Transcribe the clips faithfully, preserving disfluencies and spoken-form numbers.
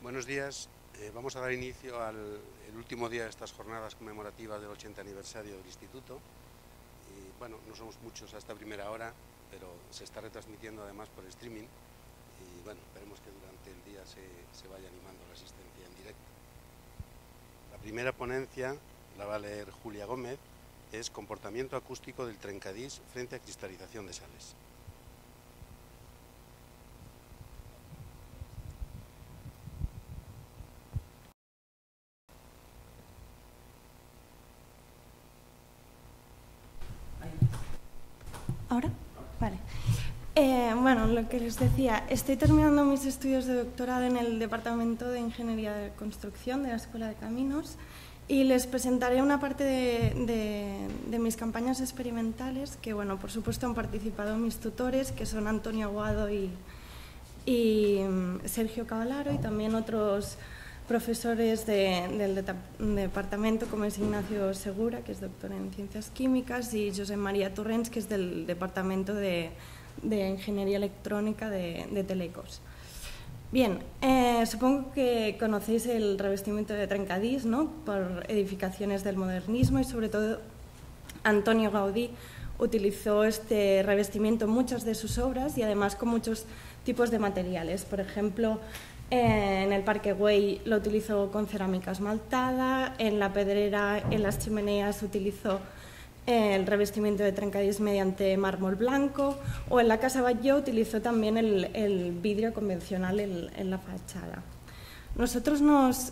Buenos días. Eh, vamos a dar inicio al el último día de estas jornadas conmemorativas del ochenta aniversario del Instituto. Y, bueno, no somos muchos a esta primera hora, pero se está retransmitiendo además por streaming. Y bueno, esperemos que durante el día se, se vaya animando la asistencia en directo. La primera ponencia la va a leer Julia Gómez, es Comportamiento acústico del trencadís frente a cristalización de sales. ¿Ahora? Vale. Eh, bueno, lo que les decía, estoy terminando mis estudios de doctorado en el Departamento de Ingeniería de Construcción de la Escuela de Caminos y les presentaré una parte de, de, de mis campañas experimentales que, bueno, por supuesto han participado mis tutores, que son Antonio Aguado y, y Sergio Cavalaro, y también otros profesores de, del de, de departamento, como es Ignacio Segura, que es doctor en Ciencias Químicas, y José María Torrents, que es del Departamento de, de Ingeniería Electrónica de, de Telecos. Bien, eh, supongo que conocéis el revestimiento de trencadís, ¿no?, por edificaciones del modernismo, y sobre todo Antonio Gaudí utilizó este revestimiento en muchas de sus obras y además con muchos tipos de materiales. Por ejemplo, Eh, en el Parque Güell lo utilizó con cerámica esmaltada, en la Pedrera, en las chimeneas, utilizó eh, el revestimiento de trencadís mediante mármol blanco, o en la Casa Batlló utilizó también el, el vidrio convencional en, en la fachada. Nosotros nos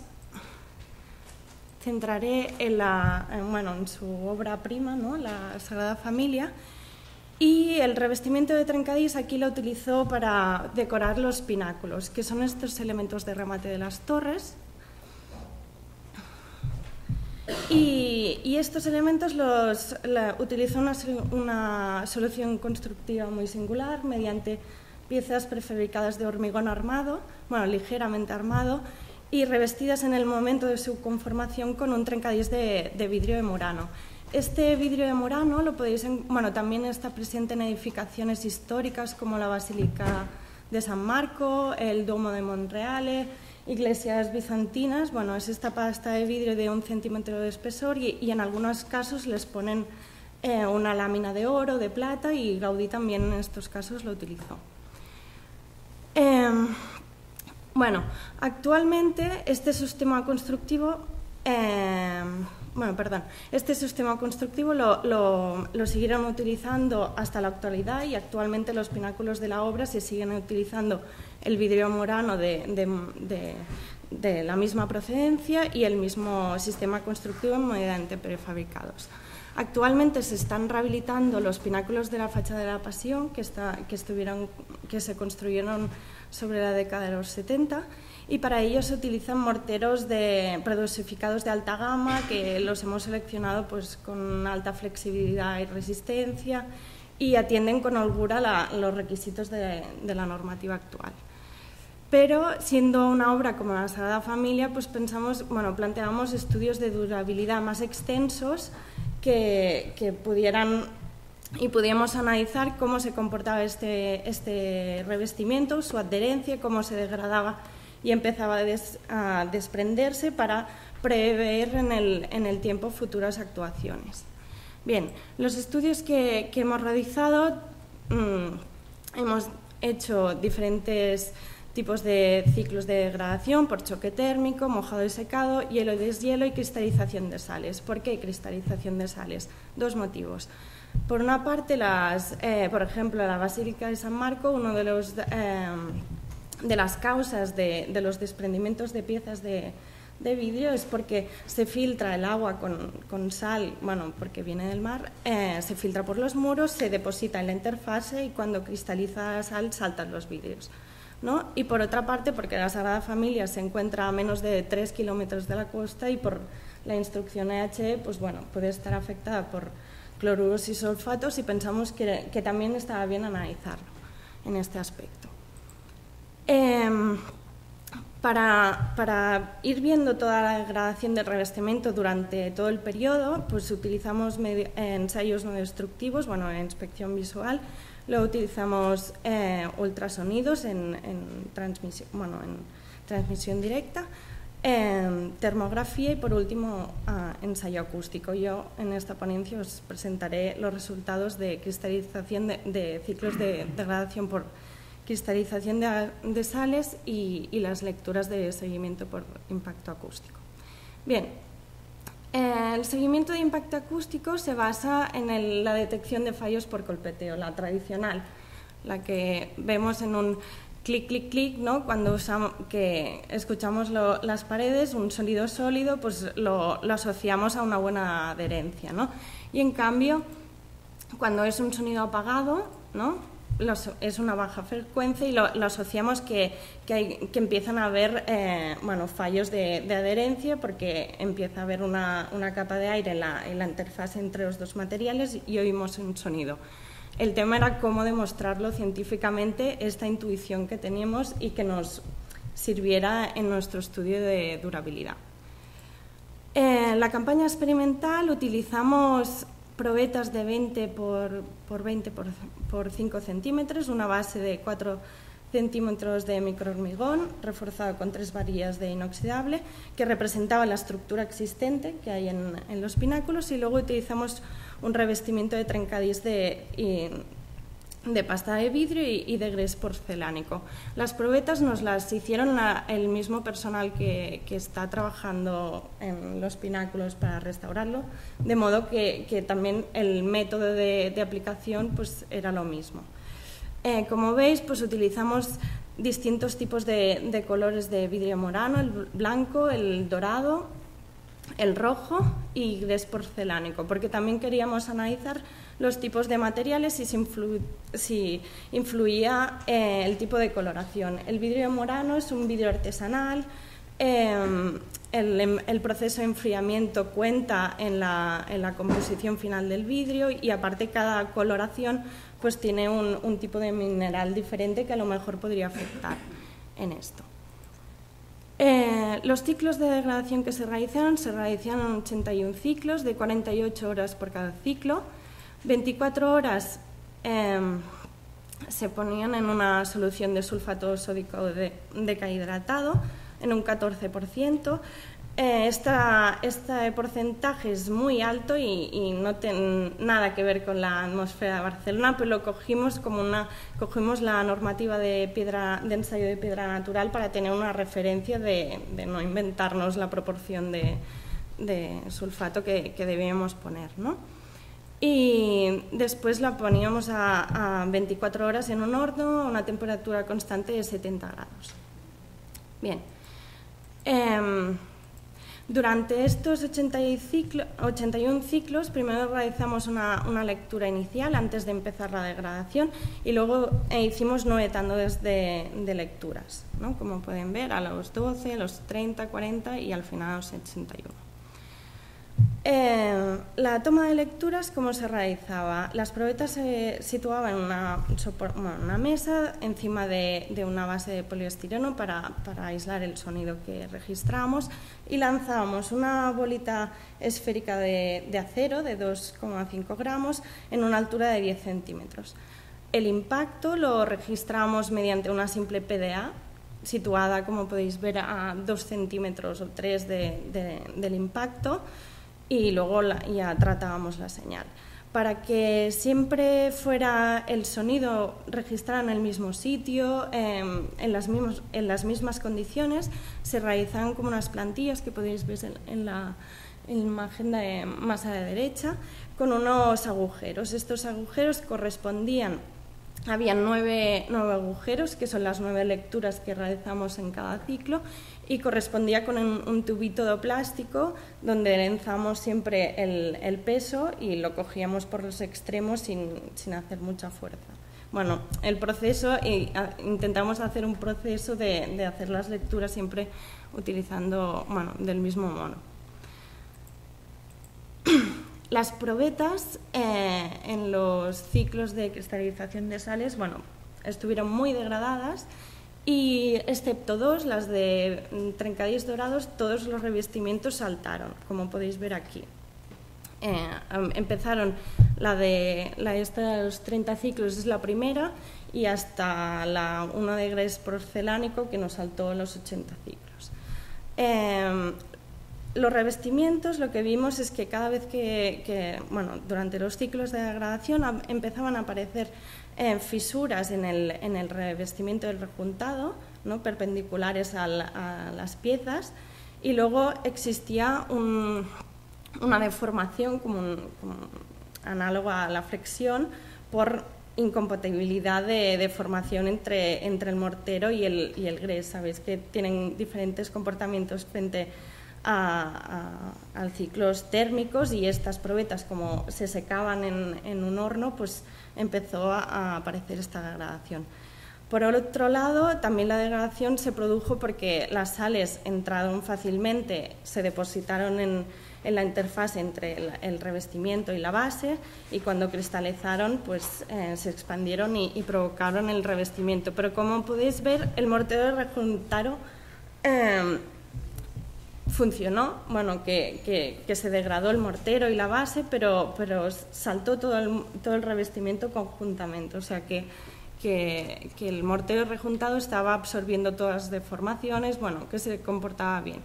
centraré en, la, en, bueno, en su obra prima, ¿no?, la Sagrada Familia. Y el revestimiento de trencadís aquí lo utilizó para decorar los pináculos, que son estos elementos de remate de las torres. Y, y estos elementos los la, utilizó una, una solución constructiva muy singular mediante piezas prefabricadas de hormigón armado, bueno, ligeramente armado, y revestidas en el momento de su conformación con un trencadís de, de vidrio de Murano. Este vidrio de Murano lo podéis, bueno, también está presente en edificaciones históricas como la Basílica de San Marco, el Duomo de Monreale, iglesias bizantinas. Bueno, es esta pasta de vidrio de un centímetro de espesor y, y en algunos casos les ponen eh, una lámina de oro, de plata, y Gaudí también en estos casos lo utilizó. Eh, bueno, actualmente este sistema constructivo... Eh, Bueno, perdón, este sistema constructivo lo, lo, lo siguieron utilizando hasta la actualidad y actualmente los pináculos de la obra se siguen utilizando el vidrio Murano de, de, de, de la misma procedencia y el mismo sistema constructivo mediante prefabricados. Actualmente se están rehabilitando los pináculos de la fachada de la Pasión que, está, que, estuvieron, que se construyeron sobre la década de los setenta, y para ello se utilizan morteros de, predosificados de alta gama, que los hemos seleccionado pues, con alta flexibilidad y resistencia y atienden con holgura la, los requisitos de, de la normativa actual. Pero siendo una obra como la Sagrada Familia, pues pensamos, bueno, planteamos estudios de durabilidad más extensos que, que pudieran y pudiéramos analizar cómo se comportaba este, este revestimiento, su adherencia, cómo se degradaba y empezaba a, des, a desprenderse para prever en el, en el tiempo futuras actuaciones. Bien, los estudios que, que hemos realizado, mmm, hemos hecho diferentes tipos de ciclos de degradación por choque térmico, mojado y secado, hielo y deshielo y cristalización de sales. ¿Por qué cristalización de sales? Dos motivos. Por una parte, las, eh, por ejemplo, la Basílica de San Marco, uno de los... Eh, de las causas de, de los desprendimientos de piezas de, de vidrio es porque se filtra el agua con, con sal, bueno, porque viene del mar, eh, se filtra por los muros, se deposita en la interfase y cuando cristaliza la sal saltan los vidrios, ¿no? Y por otra parte, porque la Sagrada Familia se encuentra a menos de tres kilómetros de la costa y por la instrucción E H E, pues bueno, puede estar afectada por cloruros y sulfatos, y pensamos que, que también estaba bien analizarlo en este aspecto. Eh, para, para ir viendo toda la degradación del revestimiento durante todo el periodo, pues utilizamos ensayos no destructivos, bueno, en inspección visual, Luego utilizamos eh, ultrasonidos en, en, transmisión, bueno, en transmisión directa, eh, termografía y por último eh, ensayo acústico. Yo en esta ponencia os presentaré los resultados de cristalización de, de ciclos de degradación por cristalización de, de sales y, y las lecturas de seguimiento por impacto acústico. Bien, eh, el seguimiento de impacto acústico se basa en el, la detección de fallos por colpeteo, la tradicional, la que vemos en un clic, clic, clic, ¿no? Cuando usamos, que escuchamos lo, las paredes, un sonido sólido, pues lo, lo asociamos a una buena adherencia, ¿no? Y en cambio, cuando es un sonido apagado, ¿no? Los, es una baja frecuencia y lo, lo asociamos que, que, hay, que empiezan a haber eh, bueno, fallos de, de adherencia porque empieza a haber una, una capa de aire en la, en la interfaz entre los dos materiales y oímos un sonido. El tema era cómo demostrarlo científicamente, esta intuición que teníamos y que nos sirviera en nuestro estudio de durabilidad. En la campaña experimental utilizamos probetas de veinte por veinte por cinco centímetros, una base de cuatro centímetros de microhormigón reforzado con tres varillas de inoxidable que representaba la estructura existente que hay en, en los pináculos, y luego utilizamos un revestimiento de trencadís de, y, de pasta de vidrio y, y de grés porcelánico. Las probetas nos las hicieron la, el mismo personal que, que está trabajando en los pináculos para restaurarlo, de modo que, que también el método de, de aplicación pues, era lo mismo. Eh, como veis, pues utilizamos distintos tipos de, de colores de vidrio murano, el blanco, el dorado, el rojo y grés porcelánico, porque también queríamos analizar los tipos de materiales y si, influ si influía eh, el tipo de coloración. El vidrio murano es un vidrio artesanal, eh, el, el proceso de enfriamiento cuenta en la, en la composición final del vidrio y aparte cada coloración pues tiene un, un tipo de mineral diferente que a lo mejor podría afectar en esto. Eh, los ciclos de degradación que se realizaron, se realizaron ochenta y un ciclos de cuarenta y ocho horas por cada ciclo, veinticuatro horas eh, se ponían en una solución de sulfato sódico de, decahidratado en un catorce por ciento. Eh, esta, este porcentaje es muy alto y, y no tiene nada que ver con la atmósfera de Barcelona, pero lo cogimos como una, cogimos la normativa de, piedra, de ensayo de piedra natural para tener una referencia de, de no inventarnos la proporción de, de sulfato que, que debíamos poner, ¿no? Y después la poníamos a, a veinticuatro horas en un horno a una temperatura constante de setenta grados. Bien. Eh, Durante estos ochenta y un ciclos, primero realizamos una, una lectura inicial antes de empezar la degradación y luego eh, hicimos nueve tandas de, de lecturas, ¿no? Como pueden ver, a los doce, a los treinta, cuarenta y al final a los ochenta y uno. Eh, la toma de lecturas, ¿cómo se realizaba? Las probetas se situaban en una, bueno, una mesa encima de, de una base de poliestireno para, para aislar el sonido que registramos y lanzábamos una bolita esférica de, de acero de dos coma cinco gramos en una altura de diez centímetros. El impacto lo registramos mediante una simple P D A situada, como podéis ver, a dos centímetros o tres de, de, del impacto. Y luego la, ya tratábamos la señal. Para que siempre fuera el sonido registrado en el mismo sitio, eh, en, las mismos, en las mismas condiciones, se realizaban como unas plantillas que podéis ver en, en la en imagen de, más a la derecha, con unos agujeros. Estos agujeros correspondían, había nueve, nueve agujeros, que son las nueve lecturas que realizamos en cada ciclo, y correspondía con un, un tubito de plástico donde lanzamos siempre el, el peso y lo cogíamos por los extremos sin, sin hacer mucha fuerza. Bueno, el proceso, y a, intentamos hacer un proceso de, de hacer las lecturas siempre utilizando, bueno, del mismo mono. Las probetas eh, en los ciclos de cristalización de sales, bueno, estuvieron muy degradadas y excepto dos, las de trencadís dorados, todos los revestimientos saltaron, como podéis ver aquí. Eh, empezaron La de la esta de los treinta ciclos es la primera y hasta la uno de grés porcelánico que nos saltó los ochenta ciclos. Eh, los revestimientos, lo que vimos es que cada vez que, que bueno, durante los ciclos de degradación a, empezaban a aparecer eh, fisuras en el, en el revestimiento del rejuntado, ¿no? Perpendiculares a, la, a las piezas, y luego existía un, una deformación como, un, como análoga a la flexión por incompatibilidad de, de formación entre, entre el mortero y el, y el grés. Sabéis que tienen diferentes comportamientos frente a, a, a ciclos térmicos, y estas probetas, como se secaban en, en un horno, pues empezó a, a aparecer esta degradación. Por otro lado, también la degradación se produjo porque las sales entraron fácilmente, se depositaron en, en la interfaz entre el, el revestimiento y la base, y cuando cristalizaron pues eh, se expandieron y, y provocaron el revestimiento. Pero como podéis ver, el mortero de rejuntado eh, funcionó, bueno, que, que, que se degradó el mortero y la base, pero, pero saltó todo el, todo el revestimiento conjuntamente, o sea que Que, que el mortero rejuntado estaba absorbiendo todas las deformaciones, bueno, que se comportaba bien.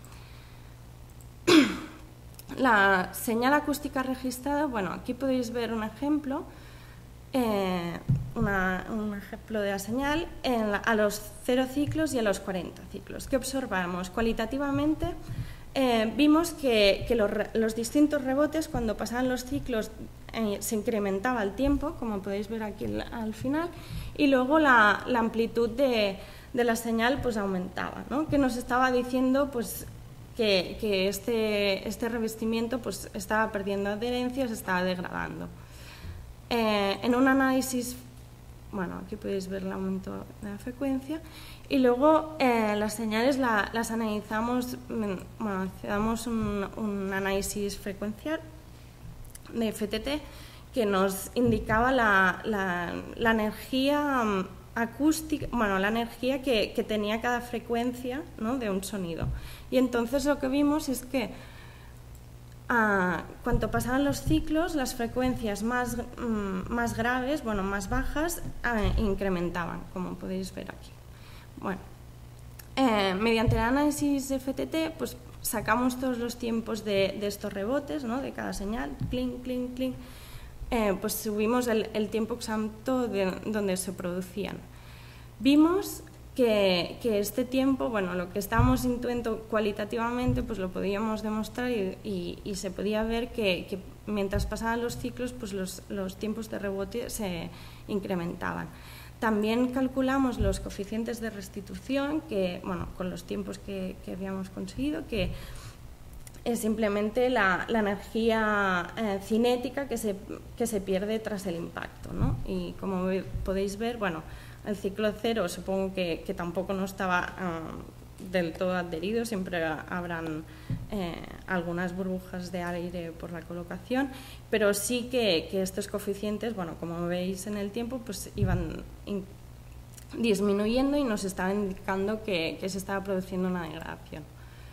La señal acústica registrada, bueno, aquí podéis ver un ejemplo, eh, una, un ejemplo de la señal en la, a los cero ciclos y a los cuarenta ciclos. ¿Qué observamos? Cualitativamente eh, vimos que, que los, los distintos rebotes, cuando pasaban los ciclos, Eh, se incrementaba el tiempo, como podéis ver aquí al final, y luego la, la amplitud de, de la señal pues aumentaba, ¿no? Que nos estaba diciendo pues que, que este, este revestimiento pues estaba perdiendo adherencia, se estaba degradando. Eh, en un análisis, bueno, aquí podéis ver el aumento de la frecuencia, y luego eh, las señales la, las analizamos, bueno, hacemos un, un análisis frecuencial de F T T que nos indicaba la, la, la energía um, acústica, bueno, la energía que, que tenía cada frecuencia, ¿no? De un sonido. Y entonces lo que vimos es que uh, cuanto pasaban los ciclos, las frecuencias más, um, más graves, bueno, más bajas, uh, incrementaban, como podéis ver aquí. Bueno, eh, mediante el análisis de F T T, pues sacamos todos los tiempos de, de estos rebotes, ¿no? De cada señal, clink, clink, clink, eh, pues subimos el, el tiempo exacto de donde se producían. Vimos que, que este tiempo, bueno, lo que estábamos intuendo cualitativamente, pues lo podíamos demostrar y, y, y se podía ver que, que mientras pasaban los ciclos, pues los, los tiempos de rebote se incrementaban. También calculamos los coeficientes de restitución, que, bueno, con los tiempos que, que habíamos conseguido, que es simplemente la, la energía eh, cinética que se, que se pierde tras el impacto, ¿no? Y como ve, podéis ver, bueno, el ciclo cero supongo que, que tampoco no estaba uh, del todo adherido, siempre habrán eh, algunas burbujas de aire por la colocación, pero sí que, que estos coeficientes, bueno, como veis en el tiempo, pues iban in, disminuyendo y nos estaban indicando que, que se estaba produciendo una degradación.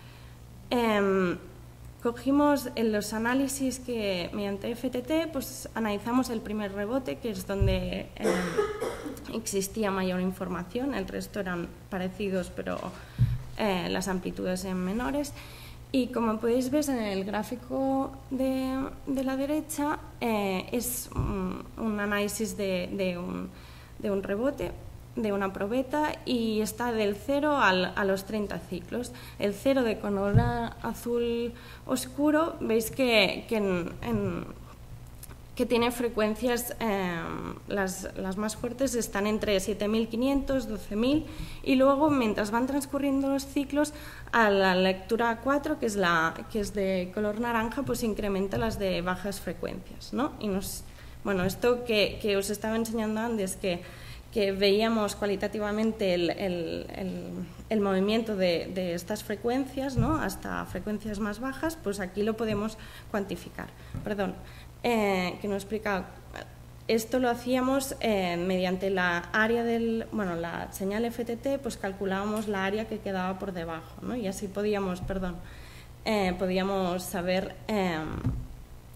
Eh, cogimos en los análisis que mediante F T T, pues analizamos el primer rebote, que es donde eh, existía mayor información, el resto eran parecidos, pero eh, las amplitudes eran menores. Y como podéis ver en el gráfico de, de la derecha, eh, es un, un análisis de, de, un, de un rebote, de una probeta, y está del cero al, a los treinta ciclos. El cero de color azul oscuro, veis que, que, en, en, que tiene frecuencias, eh, las, las más fuertes están entre siete mil quinientos, doce mil, y luego mientras van transcurriendo los ciclos, a la lectura cuatro, que es, la, que es de color naranja, pues incrementa las de bajas frecuencias, ¿no? Y nos, bueno, esto que, que os estaba enseñando antes, que que veíamos cualitativamente el, el, el, el movimiento de, de estas frecuencias, ¿no? Hasta frecuencias más bajas, pues aquí lo podemos cuantificar. Perdón, eh, que no he explicado. Esto lo hacíamos eh, mediante la área del, bueno, la señal F T T, pues calculábamos la área que quedaba por debajo, ¿no? Y así podíamos, perdón, eh, podíamos saber, eh,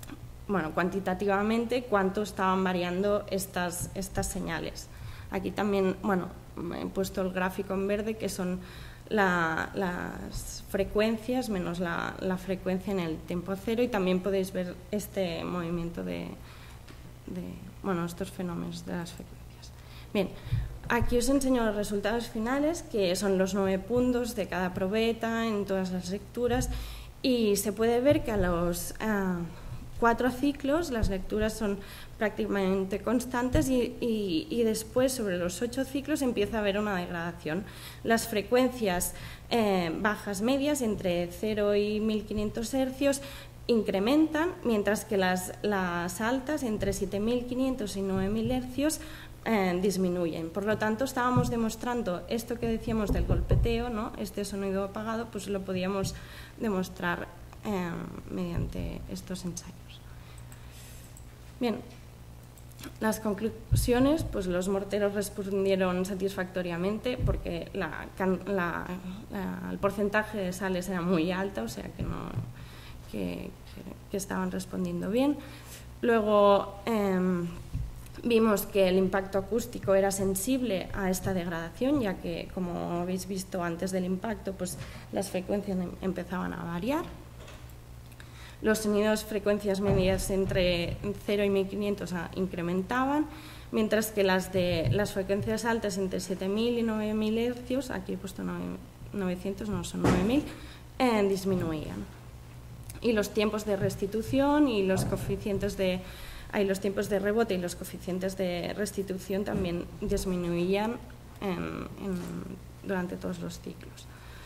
bueno, cuantitativamente cuánto estaban variando estas, estas señales. Aquí también, bueno, he puesto el gráfico en verde, que son la, las frecuencias menos la, la frecuencia en el tiempo cero, y también podéis ver este movimiento de, de bueno, estos fenómenos de las frecuencias. Bien, aquí os enseño los resultados finales, que son los nueve puntos de cada probeta en todas las lecturas, y se puede ver que a los uh, cuatro ciclos las lecturas son prácticamente constantes y, y, y después, sobre los ocho ciclos, empieza a haber una degradación. Las frecuencias eh, bajas medias, entre cero y mil quinientos hercios, incrementan, mientras que las, las altas, entre siete mil quinientos y nueve mil hercios, eh, disminuyen. Por lo tanto, estábamos demostrando esto que decíamos del golpeteo, ¿no? Este sonido apagado, pues lo podíamos demostrar eh, mediante estos ensayos. Bien, las conclusiones, pues los morteros respondieron satisfactoriamente porque la, la, la, el porcentaje de sales era muy alta, o sea que, no, que, que, que estaban respondiendo bien. Luego eh, vimos que el impacto acústico era sensible a esta degradación, ya que, como habéis visto antes del impacto, pues las frecuencias empezaban a variar. Los sonidos frecuencias medias entre cero y mil quinientos incrementaban, mientras que las de las frecuencias altas entre siete mil y nueve mil hercios, aquí he puesto novecientos, no, son nueve mil, eh, disminuían. Y los tiempos de restitución y los coeficientes de, hay los tiempos de rebote y los coeficientes de restitución también disminuían en, en, durante todos los ciclos.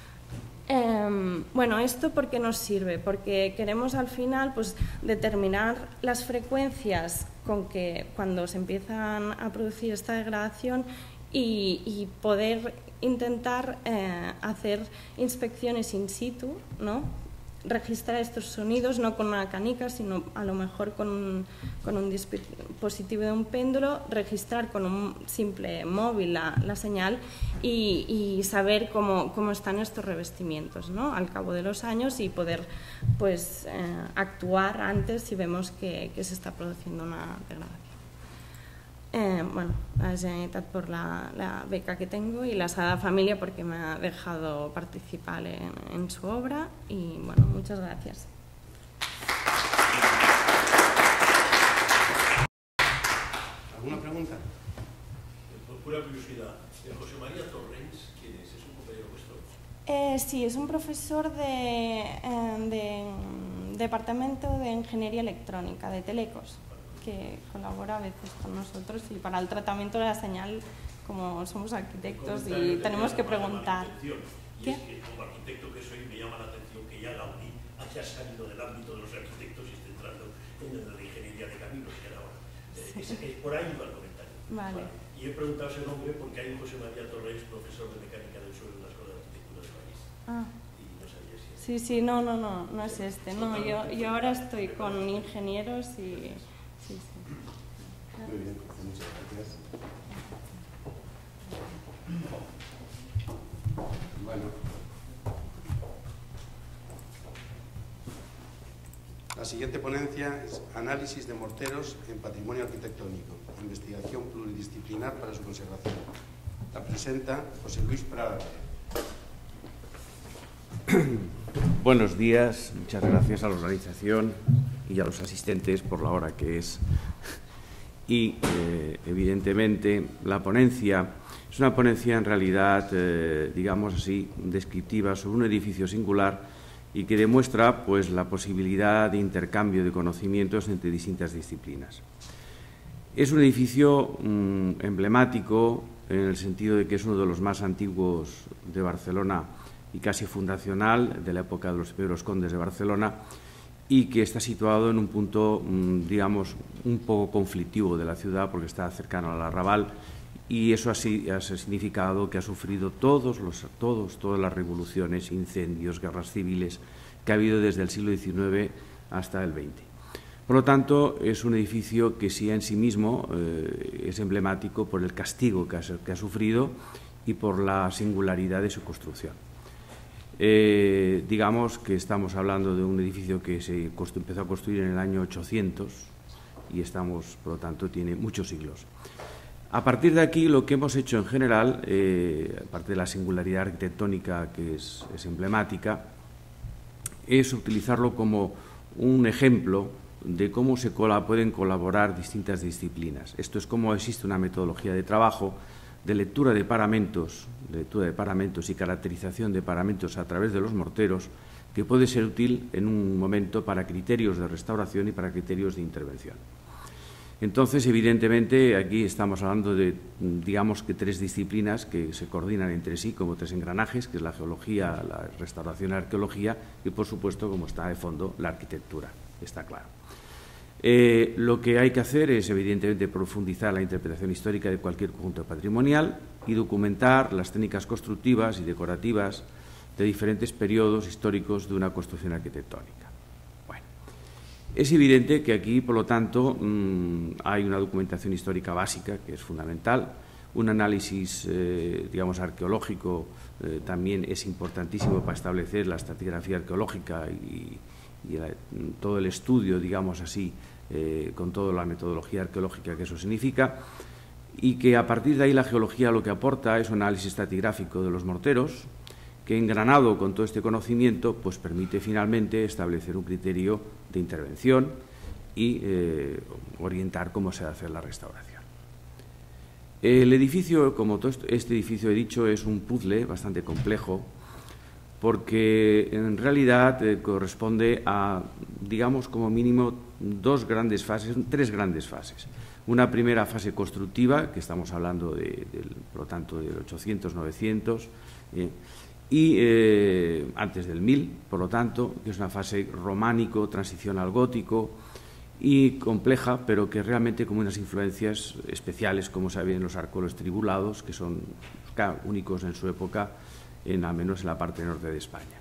Eh, bueno, ¿esto por qué nos sirve? Porque queremos al final pues, determinar las frecuencias con que cuando se empiezan a producir esta degradación y, y poder intentar eh, hacer inspecciones in situ, ¿no? Registrar estos sonidos no con una canica, sino a lo mejor con un, con un dispositivo de un péndulo, registrar con un simple móvil la, la señal y, y saber cómo, cómo están estos revestimientos, ¿no? Al cabo de los años, y poder pues, eh, actuar antes si vemos que, que se está produciendo una degradación. Eh, bueno, la Generalitat por la, la beca que tengo y la Sagrada Familia porque me ha dejado participar en, en su obra, y bueno, muchas gracias. ¿Alguna pregunta? Por pura curiosidad, José María Torrens, ¿quién es? ¿Es un compañero vuestro? Eh, sí, es un profesor de, eh, de Departamento de Ingeniería Electrónica de Telecos, que colabora a veces con nosotros, y para el tratamiento de la señal, como somos arquitectos y tenemos que preguntar. Y ¿Qué? es que como arquitecto que soy me llama la atención que ya Gaudí haya salido del ámbito de los arquitectos y esté entrando en el de la ingeniería de caminos, que era ahora. Sí. Es, es, por ahí iba el comentario. Vale. Vale. Y he preguntado ese nombre porque hay un José María Torrens, profesor de mecánica del suelo en la Escuela de Arquitectura de París. Ah. Y no sabía si es. Sí, sí, no, no, no, no es este. No, yo, yo ahora estoy con ingenieros y... Sí, sí. Muy bien, muchas gracias. Bueno. La siguiente ponencia es Análisis de morteros en patrimonio arquitectónico, investigación pluridisciplinar para su conservación. La presenta José Luis Prada. Buenos días, muchas gracias a la organización y a los asistentes por la hora que es. Y, eh, evidentemente, la ponencia es una ponencia en realidad, eh, digamos así, descriptiva sobre un edificio singular y que demuestra pues, la posibilidad de intercambio de conocimientos entre distintas disciplinas. Es un edificio mmm, emblemático en el sentido de que es uno de los más antiguos de Barcelona y casi fundacional de la época de los primeros condes de Barcelona, y que está situado en un punto, digamos, un poco conflictivo de la ciudad porque está cercano al arrabal, y eso así ha significado que ha sufrido todos los, todos, todas las revoluciones, incendios, guerras civiles que ha habido desde el siglo diecinueve hasta el veinte. Por lo tanto, es un edificio que sí en sí mismo eh, es emblemático por el castigo que ha, que ha sufrido y por la singularidad de su construcción. Eh, digamos que estamos hablando de un edificio que se empezó a construir en el año ochocientos y estamos, por lo tanto, tiene muchos siglos. A partir de aquí, lo que hemos hecho en general, eh, aparte de la singularidad arquitectónica que es, es emblemática, es utilizarlo como un ejemplo de cómo se cola, pueden colaborar distintas disciplinas. Esto es cómo existe una metodología de trabajo de lectura de paramentos, de lectura de paramentos y caracterización de paramentos a través de los morteros, que puede ser útil en un momento para criterios de restauración y para criterios de intervención. Entonces, evidentemente, aquí estamos hablando de, digamos que tres disciplinas que se coordinan entre sí como tres engranajes, que es la geología, la restauración y la arqueología, y, por supuesto, como está de fondo, la arquitectura, está claro. Eh, lo que hay que hacer es, evidentemente, profundizar la interpretación histórica de cualquier conjunto patrimonial y documentar las técnicas constructivas y decorativas de diferentes periodos históricos de una construcción arquitectónica. Es evidente que aquí, por lo tanto, mmm, hay una documentación histórica básica que es fundamental. Un análisis, eh, digamos, arqueológico eh, también es importantísimo para establecer la estratigrafía arqueológica y, y la, todo el estudio, digamos así, eh, con toda la metodología arqueológica que eso significa, y que a partir de ahí la geología lo que aporta es un análisis estratigráfico de los morteros, que engranado con todo este conocimiento, pues permite finalmente establecer un criterio de intervención y eh, orientar cómo se debe hacer la restauración. El edificio, como todo este edificio he dicho, es un puzzle bastante complejo, porque en realidad eh, corresponde a, digamos, como mínimo dos grandes fases, tres grandes fases. Una primera fase constructiva, que estamos hablando, de, de, por lo tanto, del ochocientos, novecientos, eh, y eh, antes del mil, por lo tanto, que es una fase románico, transición al gótico y compleja, pero que realmente con unas influencias especiales, como saben los arcolos tribulados, que son únicos en su época, en, al menos en la parte norte de España.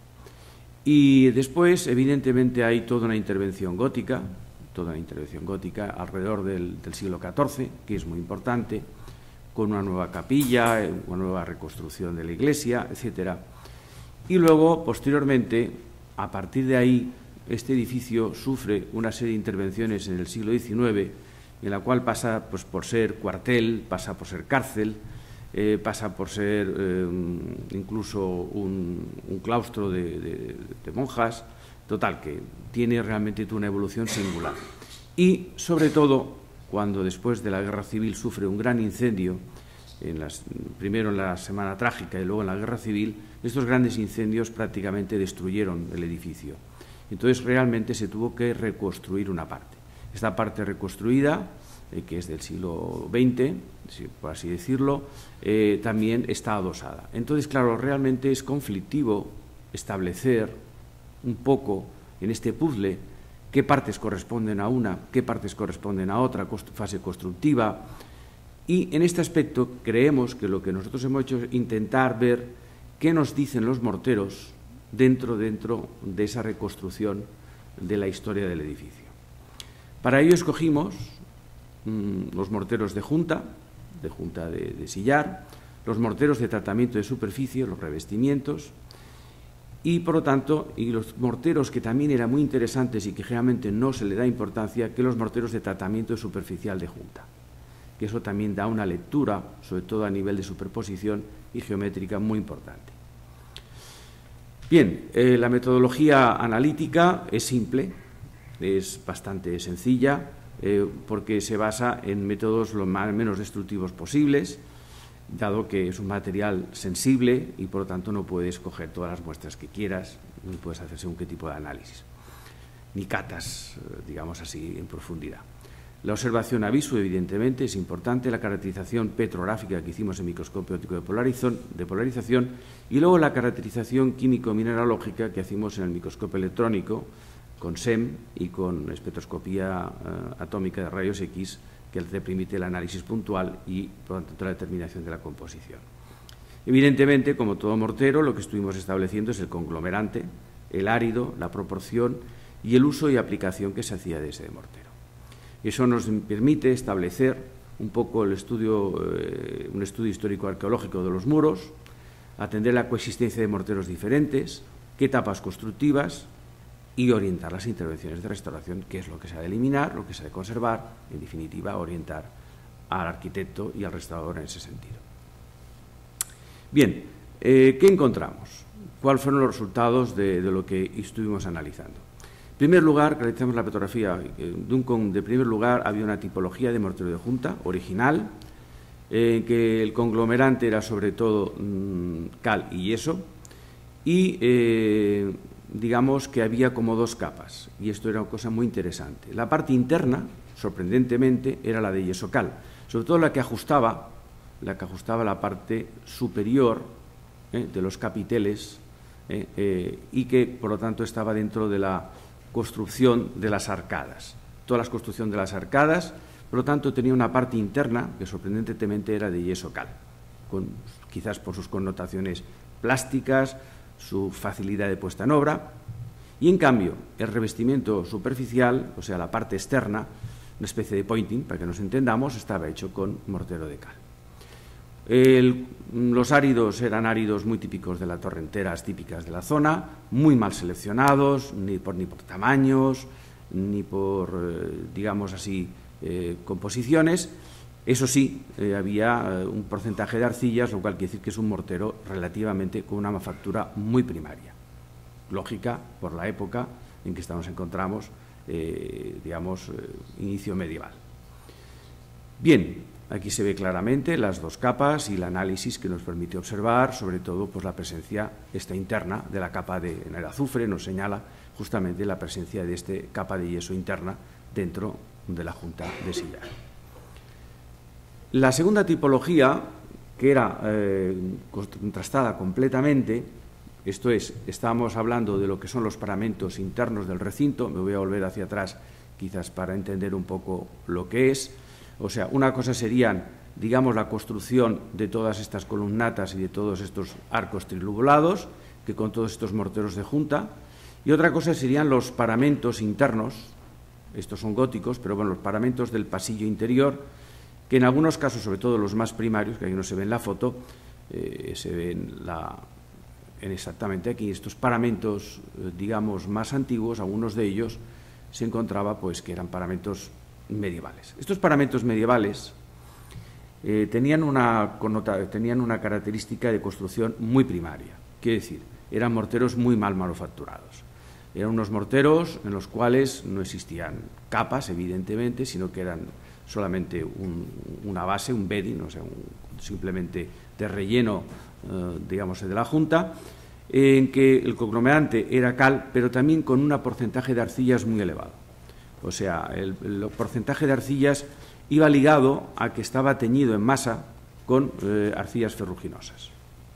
Y después, evidentemente, hay toda una intervención gótica, toda una intervención gótica alrededor del, del siglo catorce, que es muy importante, con una nueva capilla, una nueva reconstrucción de la iglesia, etcétera. Y luego, posteriormente, a partir de ahí, este edificio sufre una serie de intervenciones en el siglo diecinueve, en la cual pasa pues, por ser cuartel, pasa por ser cárcel, eh, pasa por ser eh, incluso un, un claustro de, de, de monjas, total, que tiene realmente una evolución singular. Y, sobre todo, cuando después de la Guerra Civil sufre un gran incendio, en las, primero en la Semana Trágica y luego en la Guerra Civil, estos grandes incendios prácticamente destruyeron el edificio. Entonces, realmente se tuvo que reconstruir una parte. Esta parte reconstruida, eh, que es del siglo veinte, por así decirlo, eh, también está adosada. Entonces, claro, realmente es conflictivo establecer un poco en este puzzle qué partes corresponden a una, qué partes corresponden a otra fase constructiva. Y en este aspecto creemos que lo que nosotros hemos hecho es intentar ver qué nos dicen los morteros dentro, dentro de esa reconstrucción de la historia del edificio. Para ello escogimos mmm, los morteros de junta, de junta de, de sillar, los morteros de tratamiento de superficie, los revestimientos, y por lo tanto, y los morteros que también eran muy interesantes y que generalmente no se le da importancia, que los morteros de tratamiento superficial de junta, que eso también da una lectura, sobre todo a nivel de superposición y geométrica, muy importante. Bien, eh, la metodología analítica es simple, es bastante sencilla, eh, porque se basa en métodos lo más, menos destructivos posibles, dado que es un material sensible y por lo tanto no puedes coger todas las muestras que quieras, ni puedes hacer según qué tipo de análisis, ni catas, digamos así, en profundidad. La observación a viso, evidentemente, es importante, la caracterización petrográfica que hicimos en microscopio óptico de polarización, de polarización y luego la caracterización químico-mineralógica que hicimos en el microscopio electrónico con S E M y con espectroscopía uh, atómica de rayos X, que te permite el análisis puntual y, por lo tanto, la determinación de la composición. Evidentemente, como todo mortero, lo que estuvimos estableciendo es el conglomerante, el árido, la proporción y el uso y aplicación que se hacía de ese mortero. Eso nos permite establecer un poco el estudio, eh, un estudio histórico-arqueológico de los muros, atender la coexistencia de morteros diferentes, qué etapas constructivas y orientar las intervenciones de restauración, qué es lo que se ha de eliminar, lo que se ha de conservar, en definitiva, orientar al arquitecto y al restaurador en ese sentido. Bien, eh, ¿qué encontramos? ¿Cuáles fueron los resultados de, de lo que estuvimos analizando? En primer lugar, realizamos la petrografía de un de primer lugar, había una tipología de mortero de junta original, en eh, que el conglomerante era sobre todo mmm, cal y yeso, y eh, digamos que había como dos capas, y esto era una cosa muy interesante. La parte interna, sorprendentemente, era la de yeso cal, sobre todo la que ajustaba, la que ajustaba la parte superior eh, de los capiteles eh, eh, y que, por lo tanto, estaba dentro de la construcción de las arcadas. Toda la construcción de las arcadas, por lo tanto, tenía una parte interna que sorprendentemente era de yeso cal, con, quizás por sus connotaciones plásticas, su facilidad de puesta en obra, y en cambio el revestimiento superficial, o sea, la parte externa, una especie de pointing, para que nos entendamos, estaba hecho con mortero de cal. El, los áridos eran áridos muy típicos de las torrenteras típicas de la zona, muy mal seleccionados, ni por, ni por tamaños, ni por, eh, digamos así, eh, composiciones. Eso sí, eh, había eh, un porcentaje de arcillas, lo cual quiere decir que es un mortero relativamente con una manufactura muy primaria. Lógica, por la época en que estamos encontramos, eh, digamos, eh, inicio medieval. Bien. Aquí se ve claramente las dos capas y el análisis que nos permite observar, sobre todo pues, la presencia esta interna de la capa de en el azufre, nos señala justamente la presencia de esta capa de yeso interna dentro de la junta de sillar. La segunda tipología, que era eh, contrastada completamente, esto es, estábamos hablando de lo que son los paramentos internos del recinto, me voy a volver hacia atrás quizás para entender un poco lo que es. O sea, una cosa serían, digamos, la construcción de todas estas columnatas y de todos estos arcos trilobulados, que con todos estos morteros de junta, y otra cosa serían los paramentos internos, estos son góticos, pero bueno, los paramentos del pasillo interior, que en algunos casos, sobre todo los más primarios, que aquí no se ve en la foto, eh, se ven la, en exactamente aquí, estos paramentos, eh, digamos, más antiguos, algunos de ellos se encontraba pues que eran paramentos medievales. Estos paramentos medievales eh, tenían, una connota, tenían una característica de construcción muy primaria, quiere decir, eran morteros muy mal manufacturados. Eran unos morteros en los cuales no existían capas, evidentemente, sino que eran solamente un, una base, un bedding, o sea, un, simplemente de relleno, eh, digamos, de la junta, en que el conglomerante era cal, pero también con un porcentaje de arcillas muy elevado. O sea, el, el porcentaje de arcillas iba ligado a que estaba teñido en masa con eh, arcillas ferruginosas.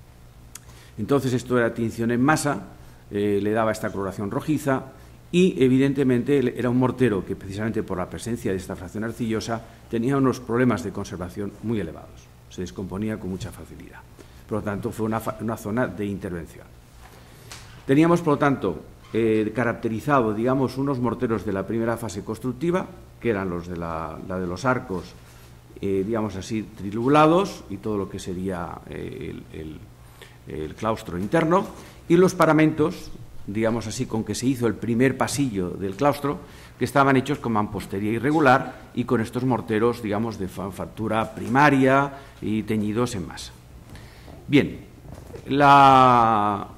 Entonces, esto era tinción en masa, eh, le daba esta coloración rojiza y, evidentemente, era un mortero que, precisamente por la presencia de esta fracción arcillosa, tenía unos problemas de conservación muy elevados. Se descomponía con mucha facilidad. Por lo tanto, fue una, una zona de intervención. Teníamos, por lo tanto, Eh, caracterizado, digamos, unos morteros de la primera fase constructiva, que eran los de, la, la de los arcos, eh, digamos así, trilobulados, y todo lo que sería eh, el, el, el claustro interno, y los paramentos, digamos así, con que se hizo el primer pasillo del claustro, que estaban hechos con mampostería irregular y con estos morteros, digamos, de factura primaria y teñidos en masa. Bien, la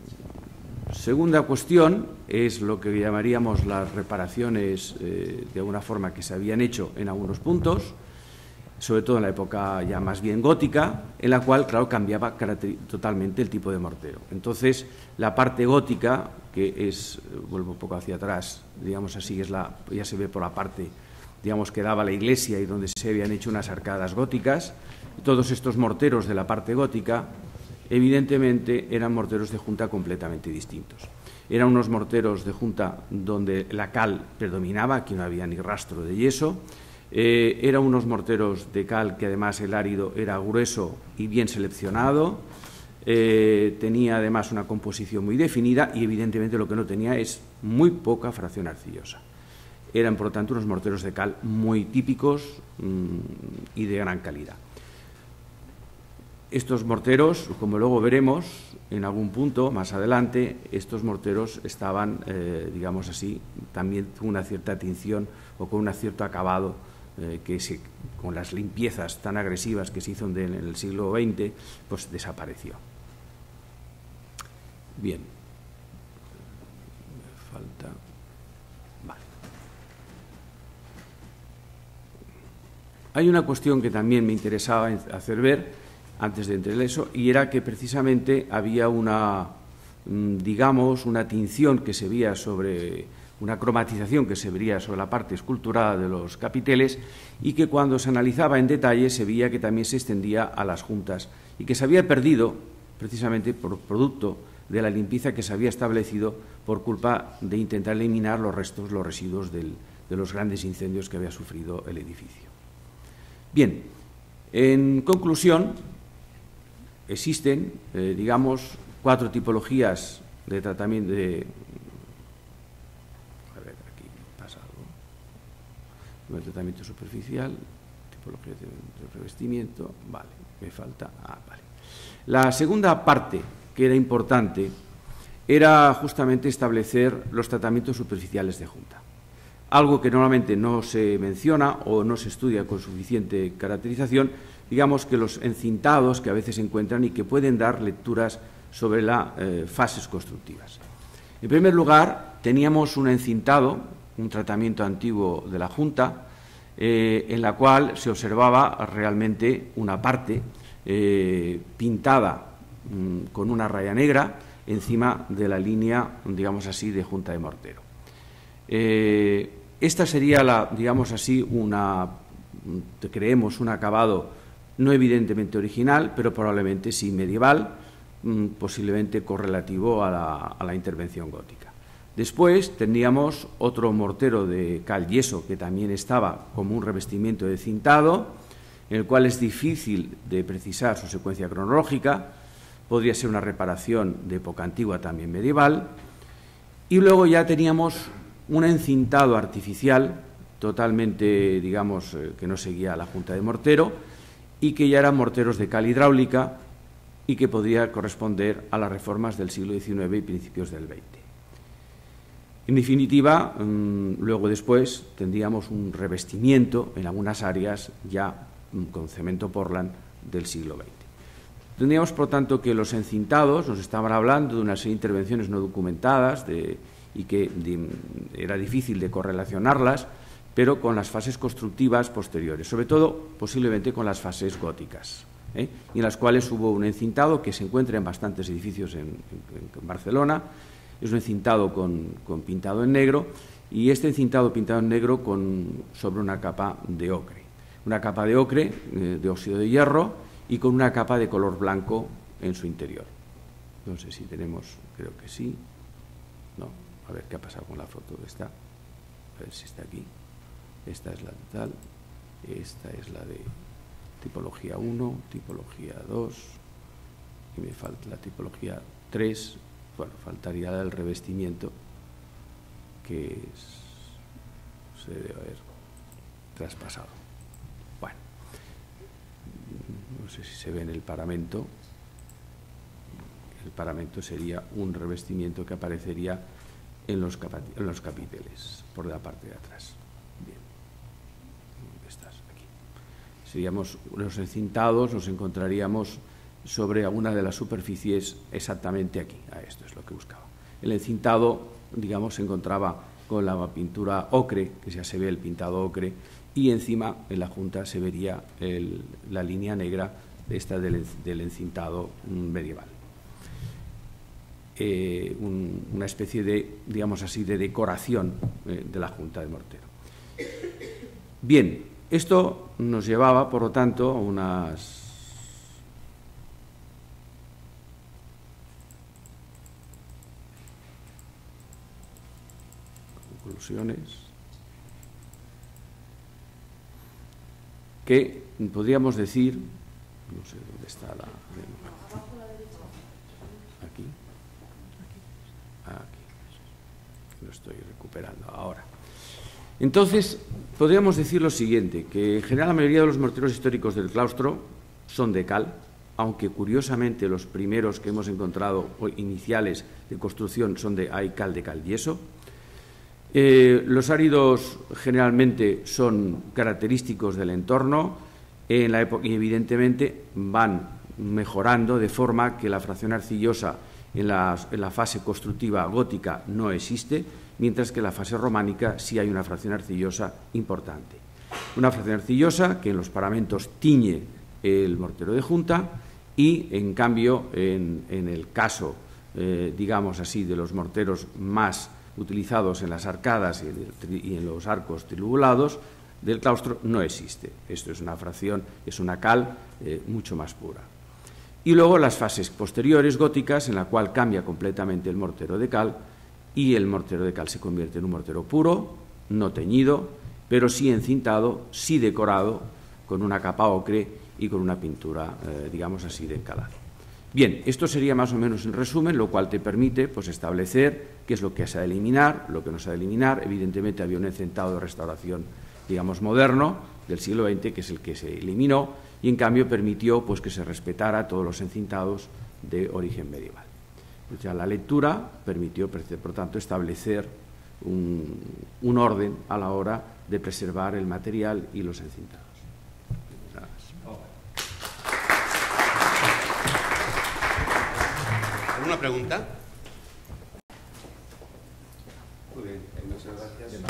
segunda cuestión es lo que llamaríamos las reparaciones, eh, de alguna forma, que se habían hecho en algunos puntos, sobre todo en la época ya más bien gótica, en la cual, claro, cambiaba totalmente el tipo de mortero. Entonces, la parte gótica, que es, vuelvo un poco hacia atrás, digamos así, es la, ya se ve por la parte, digamos, que daba la iglesia y donde se habían hecho unas arcadas góticas, todos estos morteros de la parte gótica, evidentemente eran morteros de junta completamente distintos. Eran unos morteros de junta donde la cal predominaba, aquí no había ni rastro de yeso. Eh, eran unos morteros de cal que además el árido era grueso y bien seleccionado. Eh, tenía además una composición muy definida y evidentemente lo que no tenía es muy poca fracción arcillosa. Eran, por lo tanto, unos morteros de cal muy típicos mmm, y de gran calidad. estos morteros, como luego veremos en algún punto más adelante, estos morteros estaban, eh, digamos así, también con una cierta tinción o con un cierto acabado eh, que se, con las limpiezas tan agresivas que se hizo en el siglo veinte, pues desapareció. Bien. Me falta... Vale. Hay una cuestión que también me interesaba hacer ver antes de entrar en eso, y era que precisamente había una, digamos, una tinción que se veía sobre, una cromatización que se veía sobre la parte esculturada de los capiteles, y que cuando se analizaba en detalle se veía que también se extendía a las juntas, y que se había perdido precisamente por producto de la limpieza que se había establecido por culpa de intentar eliminar los restos, los residuos del, de los grandes incendios que había sufrido el edificio. Bien, en conclusión, existen, eh, digamos, cuatro tipologías de tratamiento de... A ver, aquí pasa algo. El tratamiento superficial, tipología de, de revestimiento, vale, me falta... Ah, vale. La segunda parte, que era importante, era justamente establecer los tratamientos superficiales de junta. Algo que normalmente no se menciona o no se estudia con suficiente caracterización, digamos que los encintados que a veces se encuentran y que pueden dar lecturas sobre las eh, fases constructivas. En primer lugar, teníamos un encintado, un tratamiento antiguo de la Junta, eh, en la cual se observaba realmente una parte eh, pintada mmm, con una raya negra encima de la línea, digamos así, de Junta de mortero. Eh, esta sería, la, digamos así, una, creemos, un acabado no evidentemente original, pero probablemente sí medieval, posiblemente correlativo a la, a la intervención gótica. Después tendríamos otro mortero de cal yeso que también estaba como un revestimiento de cintado, en el cual es difícil de precisar su secuencia cronológica, podría ser una reparación de época antigua también medieval, y luego ya teníamos un encintado artificial totalmente, digamos, que no seguía la junta de mortero y que ya eran morteros de cal hidráulica y que podría corresponder a las reformas del siglo diecinueve y principios del veinte. En definitiva, mmm, luego después tendríamos un revestimiento en algunas áreas ya mmm, con cemento Portland del siglo veinte. Tendríamos, por tanto, que los encintados nos estaban hablando de una serie de intervenciones no documentadas de, y que de, era difícil de correlacionarlas, pero con las fases constructivas posteriores, sobre todo posiblemente con las fases góticas, ¿eh? y en las cuales hubo un encintado que se encuentra en bastantes edificios en, en, en Barcelona. Es un encintado con, con pintado en negro, y este encintado pintado en negro con, sobre una capa de ocre, una capa de ocre eh, de óxido de hierro y con una capa de color blanco en su interior. No sé si tenemos, creo que sí, no, a ver qué ha pasado con la foto de esta, a ver si está aquí. Esta es la de tal, esta es la de tipología uno, tipología dos, y me falta la tipología tres, bueno, faltaría el revestimiento, que es, se debe haber traspasado. Bueno, no sé si se ve en el paramento, el paramento sería un revestimiento que aparecería en los, en los capiteles, por la parte de atrás. Bien. Estás aquí. Seríamos los encintados, nos encontraríamos sobre alguna de las superficies exactamente aquí. Ah, esto es lo que buscaba. El encintado, digamos, se encontraba con la pintura ocre, que ya se ve el pintado ocre, y encima en la junta se vería el, la línea negra esta del, del encintado medieval. Eh, un, una especie de, digamos así, de decoración eh, de la junta de mortero. Bien, esto nos llevaba, por lo tanto, a unas conclusiones que podríamos decir, no sé dónde está la... Aquí. Aquí. Lo estoy recuperando ahora. Entonces, podríamos decir lo siguiente, que en general la mayoría de los morteros históricos del claustro son de cal, aunque curiosamente los primeros que hemos encontrado iniciales de construcción son de hay cal de cal yeso. Eh, los áridos generalmente son característicos del entorno en la época, y evidentemente van mejorando de forma que la fracción arcillosa en la, en la fase constructiva gótica no existe, mientras que en la fase románica sí hay una fracción arcillosa importante. Una fracción arcillosa que en los paramentos tiñe el mortero de junta y, en cambio, en, en el caso, eh, digamos así, de los morteros más utilizados en las arcadas y en los arcos trilobulados del claustro, no existe. Esto es una fracción, es una cal eh, mucho más pura. Y luego las fases posteriores góticas, en la cual cambia completamente el mortero de cal y el mortero de cal se convierte en un mortero puro, no teñido, pero sí encintado, sí decorado, con una capa ocre y con una pintura, eh, digamos así, de encalado. Bien, esto sería más o menos en resumen, lo cual te permite pues, establecer qué es lo que se ha de eliminar, lo que no se ha de eliminar. Evidentemente había un encintado de restauración, digamos, moderno, del siglo veinte, que es el que se eliminó, y en cambio permitió pues, que se respetara todos los encintados de origen medieval. O sea, la lectura permitió, por tanto, establecer un, un orden a la hora de preservar el material y los encintados. ¿Alguna pregunta? Muy bien, muchas gracias.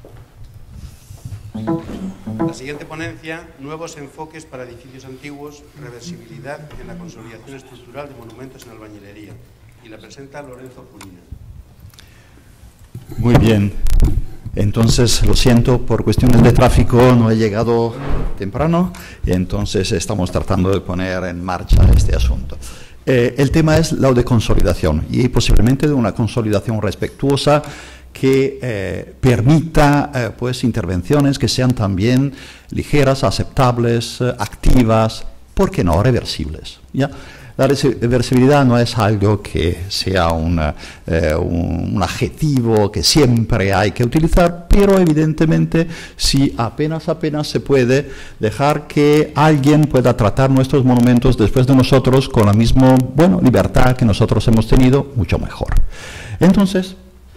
La siguiente ponencia, nuevos enfoques para edificios antiguos, reversibilidad en la consolidación estructural de monumentos en albañilería. Y la presenta Lorenzo Purina. Muy bien. Entonces, lo siento, por cuestiones de tráfico no he llegado temprano y entonces estamos tratando de poner en marcha este asunto. Eh, el tema es la de consolidación y posiblemente de una consolidación respetuosa que eh, permita eh, pues, intervenciones que sean también ligeras, aceptables, eh, activas, ¿por qué no reversibles? ¿Ya? La reversibilidad no es algo que sea un, eh, un, un adjetivo que siempre hay que utilizar, pero evidentemente si apenas apenas se puede dejar que alguien pueda tratar nuestros monumentos después de nosotros con la misma bueno, libertad que nosotros hemos tenido, mucho mejor. Entonces,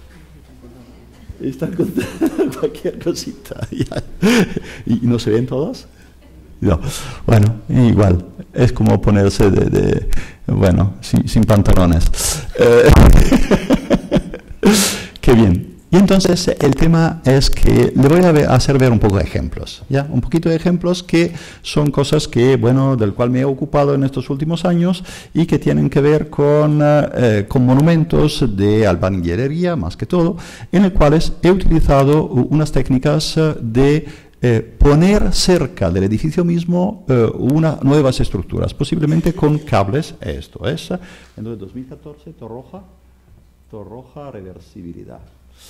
están contando cualquier cosita. ¿Y no se ven todos? No. Bueno, igual, es como ponerse de, de bueno, sin, sin pantalones. Eh, qué bien. Y entonces el tema es que le voy a ver, hacer ver un poco de ejemplos, ¿ya? Un poquito de ejemplos que son cosas que, bueno, del cual me he ocupado en estos últimos años y que tienen que ver con, eh, con monumentos de albañilería, más que todo, en los cuales he utilizado unas técnicas de Eh, poner cerca del edificio mismo eh, una, nuevas estructuras, posiblemente con cables. Esto es, en dos mil catorce, Torroja, Torroja reversibilidad.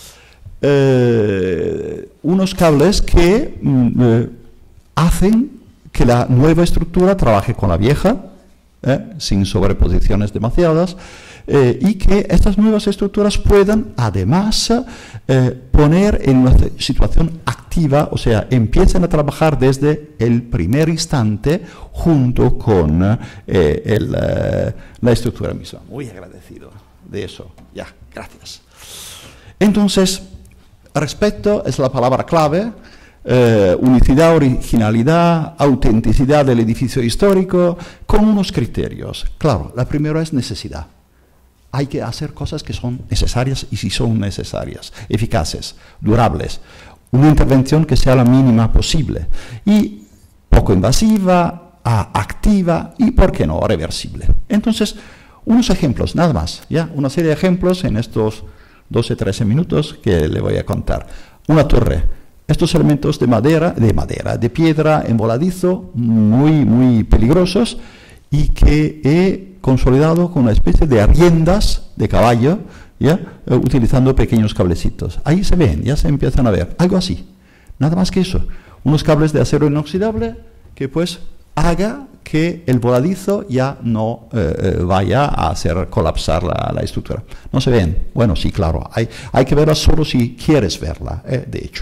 Eh, unos cables que mm, eh, hacen que la nueva estructura trabaje con la vieja, eh, sin sobreposiciones demasiadas, Eh, y que estas nuevas estructuras puedan además eh, poner en una situación activa, o sea, empiecen a trabajar desde el primer instante junto con eh, el, eh, la estructura misma. Muy agradecido de eso. Ya, gracias. Entonces, respeto es la palabra clave. Eh, unicidad, originalidad, autenticidad del edificio histórico, con unos criterios. Claro, la primera es necesidad. Hay que hacer cosas que son necesarias y si son necesarias, eficaces, durables. Una intervención que sea la mínima posible y poco invasiva, activa y, ¿por qué no?, reversible. Entonces, unos ejemplos, nada más, ¿ya? Una serie de ejemplos en estos doce, trece minutos que le voy a contar. Una torre. Estos elementos de madera, de madera, de piedra en voladizo, muy, muy peligrosos y que he consolidado con una especie de riendas de caballo, ¿ya? Eh, utilizando pequeños cablecitos. Ahí se ven, ya se empiezan a ver, algo así, nada más que eso, unos cables de acero inoxidable que pues haga que el voladizo ya no eh, vaya a hacer colapsar la, la estructura. ¿No se ven? Bueno, sí, claro, hay, hay que verla solo si quieres verla, eh, de hecho.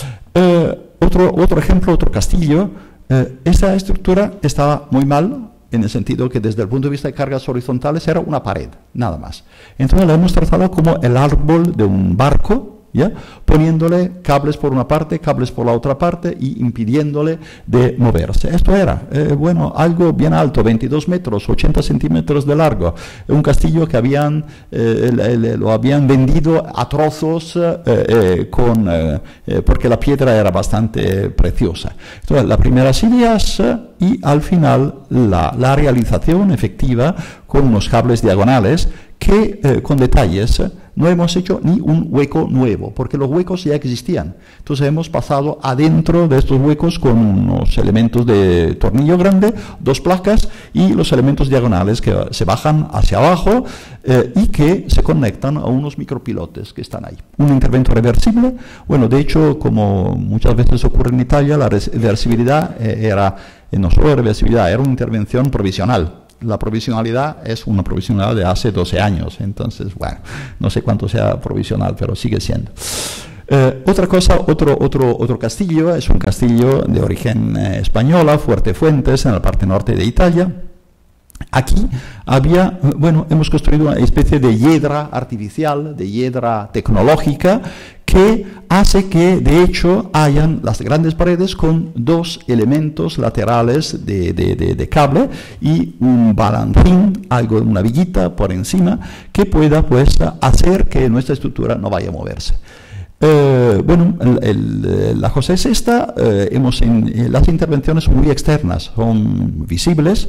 Eh, otro, otro ejemplo, otro castillo, eh, esta estructura estaba muy mal, en el sentido que desde el punto de vista de cargas horizontales era una pared, nada más. Entonces la hemos tratado como el árbol de un barco, ¿ya? Poniéndole cables por una parte, cables por la otra parte y impidiéndole de moverse. Esto era, eh, bueno, algo bien alto, veintidós metros, ochenta centímetros de largo. Un castillo que habían, eh, le, le, lo habían vendido a trozos eh, eh, con, eh, eh, porque la piedra era bastante preciosa. Entonces, las primeras ideas eh, y al final la, la realización efectiva con unos cables diagonales que eh, con detalles eh, no hemos hecho ni un hueco nuevo, porque los huecos ya existían. Entonces hemos pasado adentro de estos huecos con unos elementos de tornillo grande, dos placas y los elementos diagonales que se bajan hacia abajo eh, y que se conectan a unos micropilotes que están ahí. Un intervento reversible, bueno, de hecho, como muchas veces ocurre en Italia, la reversibilidad eh, era, eh, no solo reversibilidad, era una intervención provisional. La provisionalidad es una provisionalidad de hace doce años, entonces, bueno, no sé cuánto sea provisional, pero sigue siendo. Eh, otra cosa, otro, otro, otro castillo, es un castillo de origen eh, española, Fuertefuentes, en la parte norte de Italia. Aquí había, bueno, hemos construido una especie de hiedra artificial, de hiedra tecnológica, que hace que, de hecho, hayan las grandes paredes con dos elementos laterales de, de, de, de cable y un balancín, algo, una viguita por encima, que pueda, pues, hacer que nuestra estructura no vaya a moverse. Eh, bueno, el, el, la cosa es esta, eh, hemos in, las intervenciones son muy externas, son visibles,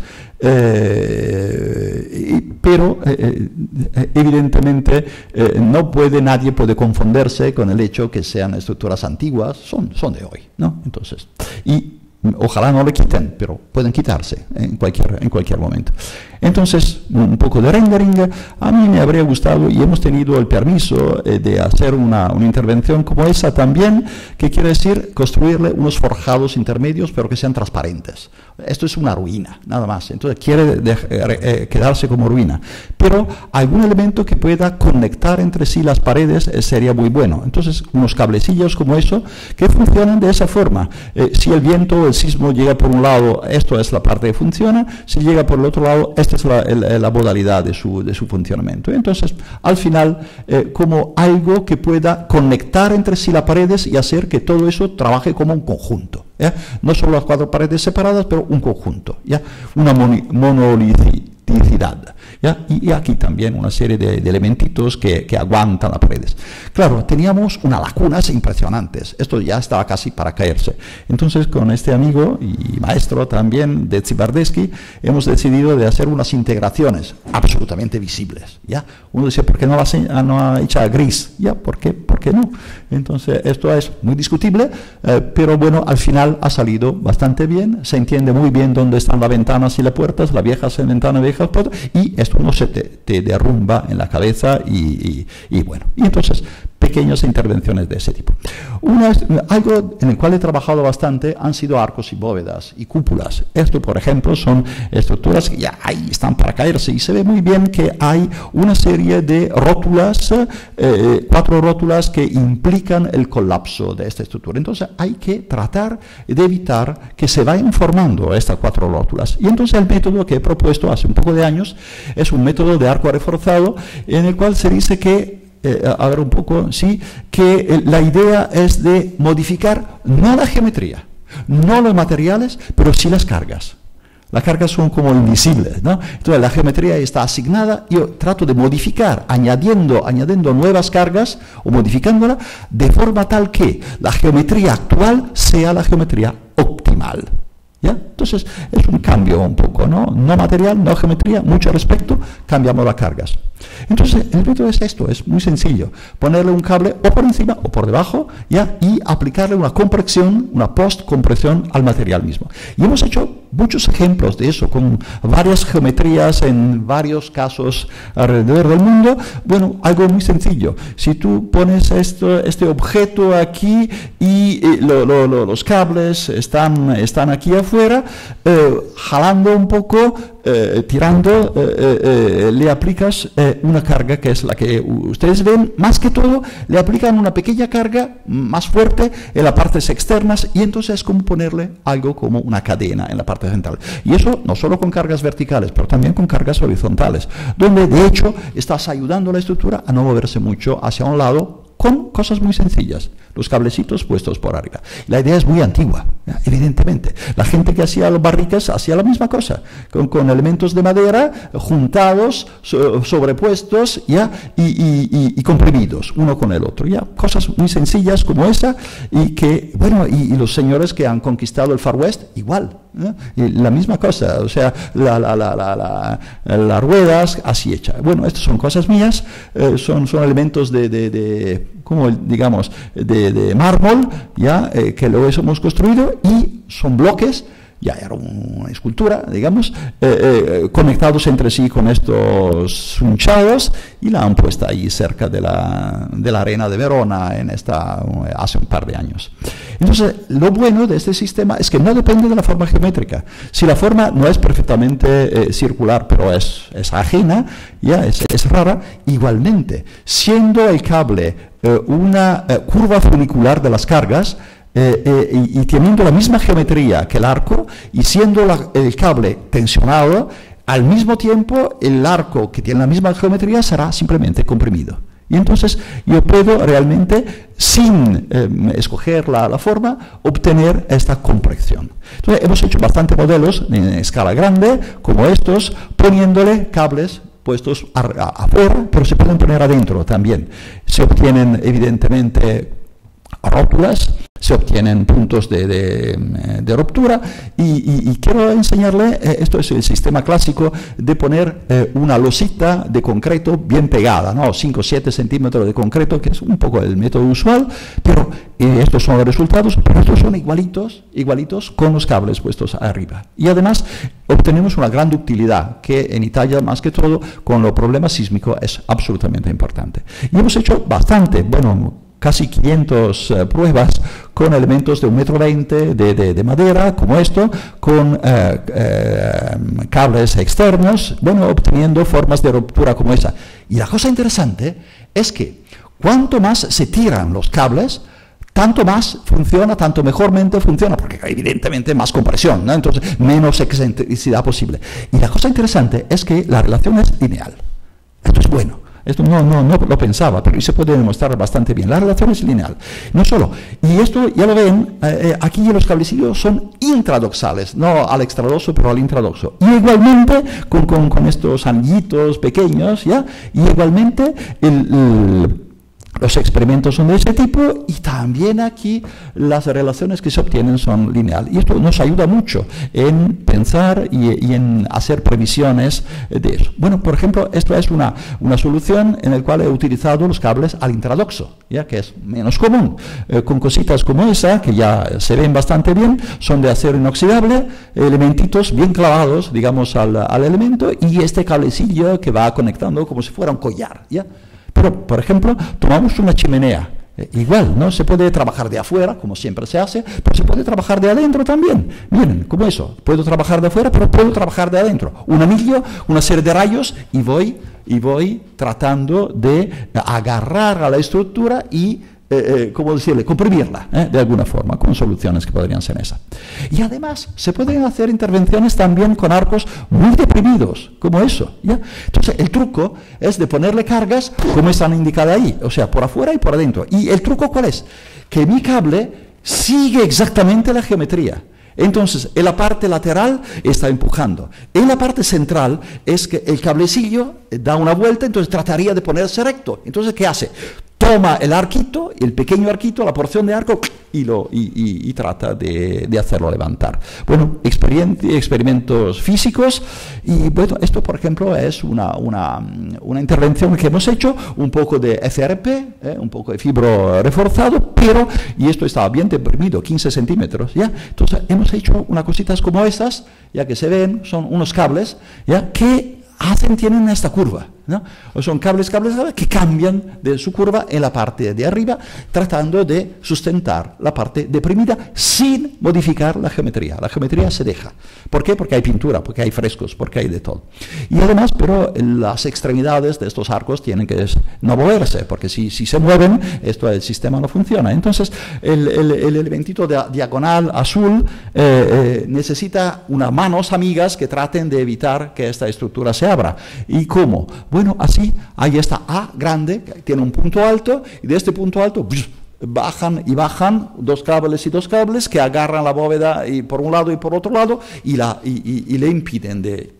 eh, y, pero eh, evidentemente eh, no puede, nadie puede confundirse con el hecho que sean estructuras antiguas, son, son de hoy, ¿no? Entonces, y ojalá no le quiten, pero pueden quitarse en cualquier, en cualquier momento. Entonces, un poco de rendering, a mí me habría gustado, y hemos tenido el permiso eh, de hacer una, una intervención como esa también, que quiere decir construirle unos forjados intermedios, pero que sean transparentes. Esto es una ruina, nada más. Entonces, quiere de, eh, quedarse como ruina. Pero algún elemento que pueda conectar entre sí las paredes eh, sería muy bueno. Entonces, unos cablecillos como eso, que funcionan de esa forma. Eh, si el viento, el sismo llega por un lado, esto es la parte que funciona. Si llega por el otro lado, esta es la, el, la modalidad de su, de su funcionamiento. Entonces, al final, eh, como algo que pueda conectar entre sí las paredes y hacer que todo eso trabaje como un conjunto. ¿Ya? No solo las cuatro paredes separadas, pero un conjunto, ¿ya? Una monoliticidad, ¿ya? Y, y aquí también una serie de, de elementitos que, que aguantan las paredes. Claro, teníamos unas lagunas impresionantes, esto ya estaba casi para caerse. Entonces, con este amigo y maestro también de Zibardeschi, hemos decidido de hacer unas integraciones absolutamente visibles, ¿ya? Uno dice, ¿por qué no la no ha hecho a gris? ¿Ya? ¿Por qué? ¿Por qué no? Entonces, esto es muy discutible, eh, pero bueno, al final ha salido bastante bien, se entiende muy bien dónde están las ventanas y las puertas, las viejas ventanas, viejas puertas, y esto no se te, te derrumba en la cabeza y, y, y bueno, y entonces pequeñas intervenciones de ese tipo. Una, algo en el cual he trabajado bastante han sido arcos y bóvedas y cúpulas. Esto, por ejemplo, son estructuras que ya ahí están para caerse y se ve muy bien que hay una serie de rótulas, eh, cuatro rótulas que implican el colapso de esta estructura. Entonces hay que tratar de evitar que se vayan formando estas cuatro rótulas. Y entonces el método que he propuesto hace un poco de años es un método de arco reforzado en el cual se dice que Eh, a ver un poco, sí, que eh, la idea es de modificar no la geometría, no los materiales, pero sí las cargas. Las cargas son como invisibles, ¿no? Entonces la geometría está asignada, yo trato de modificar, añadiendo, añadiendo nuevas cargas o modificándola de forma tal que la geometría actual sea la geometría optimal. ¿Ya? Entonces es un cambio un poco, ¿no? No material, no geometría, mucho respecto, cambiamos las cargas. Entonces el método es esto, es muy sencillo, ponerle un cable o por encima o por debajo, ¿ya? Y aplicarle una compresión, una post-compresión al material mismo. Y hemos hecho muchos ejemplos de eso, con varias geometrías en varios casos alrededor del mundo. Bueno, algo muy sencillo, si tú pones esto, este objeto aquí y eh, lo, lo, lo, los cables están, están aquí afuera, eh, jalando un poco, eh, tirando, eh, eh, le aplicas eh, una carga que es la que ustedes ven, más que todo le aplican una pequeña carga más fuerte en las partes externas y entonces es como ponerle algo como una cadena en la parte central. Y eso no solo con cargas verticales, pero también con cargas horizontales, donde de hecho estás ayudando a la estructura a no moverse mucho hacia un lado con cosas muy sencillas, los cablecitos puestos por arriba. La idea es muy antigua, ¿ya? Evidentemente. La gente que hacía los barricas hacía la misma cosa, con, con elementos de madera juntados, so, sobrepuestos, ¿ya? Y, y, y, y comprimidos, uno con el otro. ¿Ya? Cosas muy sencillas como esa, y que, bueno, y, y los señores que han conquistado el Far West, igual. ¿Eh? Y la misma cosa, o sea, las la, la, la, la, la ruedas así hechas. Bueno, estas son cosas mías, eh, son, son elementos de, de, de como digamos, de, de mármol, ya, eh, que luego hemos construido, y son bloques, ya era una escultura, digamos, eh, eh, conectados entre sí con estos hinchados, y la han puesto ahí cerca de la, de la arena de Verona en esta, hace un par de años. Entonces, lo bueno de este sistema es que no depende de la forma geométrica. Si la forma no es perfectamente eh, circular, pero es, es ajena, ya es, es rara, igualmente, siendo el cable eh, una eh, curva funicular de las cargas, Eh, eh, y, y teniendo la misma geometría que el arco, y siendo la, el cable tensionado, al mismo tiempo el arco que tiene la misma geometría será simplemente comprimido. Y entonces yo puedo realmente, sin eh, escoger la, la forma, obtener esta compresión. Entonces hemos hecho bastantes modelos en escala grande, como estos, poniéndole cables puestos afuera, pero se pueden poner adentro también. Se obtienen evidentemente rótulas, se obtienen puntos de, de, de ruptura, y, y, y quiero enseñarle, eh, esto es el sistema clásico de poner eh, una losita de concreto bien pegada, ¿no? cinco o siete centímetros de concreto, que es un poco el método usual, pero eh, estos son los resultados, pero estos son igualitos, igualitos con los cables puestos arriba. Y además obtenemos una gran ductilidad, que en Italia, más que todo, con los problemas sísmicos es absolutamente importante. Y hemos hecho bastante, bueno, casi quinientas uh, pruebas con elementos de un metro veinte de, de, de madera, como esto, con uh, uh, cables externos, bueno, obteniendo formas de ruptura como esa. Y la cosa interesante es que cuanto más se tiran los cables, tanto más funciona, tanto mejormente funciona, porque evidentemente más compresión, ¿no? Entonces menos excentricidad posible. Y la cosa interesante es que la relación es lineal. Esto es bueno. Esto no, no, no lo pensaba, pero se puede demostrar bastante bien. La relación es lineal. No solo, y esto ya lo ven, eh, aquí los cablecillos son intradoxales, no al extradoxo, pero al intradoxo. Y igualmente con, con, con estos anillitos pequeños, ¿ya? Y igualmente el, el los experimentos son de ese tipo, y también aquí las relaciones que se obtienen son lineales. Y esto nos ayuda mucho en pensar y, y en hacer previsiones de eso. Bueno, por ejemplo, esto es una, una solución en la cual he utilizado los cables al intradoxo, ya que es menos común, eh, con cositas como esa, que ya se ven bastante bien, son de acero inoxidable, elementitos bien clavados, digamos, al, al elemento, y este cablecillo que va conectando como si fuera un collar, ¿ya? Pero, por ejemplo, tomamos una chimenea, eh, igual, ¿no? Se puede trabajar de afuera, como siempre se hace, pero se puede trabajar de adentro también. Miren, como eso, puedo trabajar de afuera, pero puedo trabajar de adentro. Un anillo, una serie de rayos, y voy, y voy tratando de agarrar a la estructura y, eh, eh, ¿cómo decirle?, comprimirla, ¿eh? de alguna forma, con soluciones que podrían ser esas. Y además, se pueden hacer intervenciones también con arcos muy deprimidos, como eso, ¿ya? Entonces, el truco es de ponerle cargas como están indicadas ahí, o sea, por afuera y por adentro. ¿Y el truco cuál es? Que mi cable sigue exactamente la geometría. Entonces, en la parte lateral está empujando. En la parte central es que el cablecillo da una vuelta, entonces trataría de ponerse recto. Entonces, ¿qué hace? Toma el arquito, el pequeño arquito, la porción de arco, y, lo, y, y, y trata de, de hacerlo levantar. Bueno, experimentos físicos, y bueno, esto por ejemplo es una, una, una intervención que hemos hecho, un poco de F R P, eh, un poco de fibro reforzado, pero, y esto estaba bien deprimido, quince centímetros, ¿ya? Entonces hemos hecho unas cositas como estas, ya que se ven, son unos cables, ¿ya? Que hacen, tienen esta curva. ¿no? O son cables, cables, cables que cambian de su curva en la parte de arriba, tratando de sustentar la parte deprimida sin modificar la geometría. La geometría se deja. ¿Por qué? Porque hay pintura, porque hay frescos, porque hay de todo. Y además, pero las extremidades de estos arcos tienen que no moverse, porque si, si se mueven, esto, el sistema no funciona. Entonces, el, el, el elementito de, diagonal azul eh, eh, necesita unas manos amigas que traten de evitar que esta estructura se abra. ¿Y cómo? Bueno, así, hay esta A grande, que tiene un punto alto, y de este punto alto bajan y bajan dos cables y dos cables que agarran la bóveda y por un lado y por otro lado y, la, y, y, y le impiden de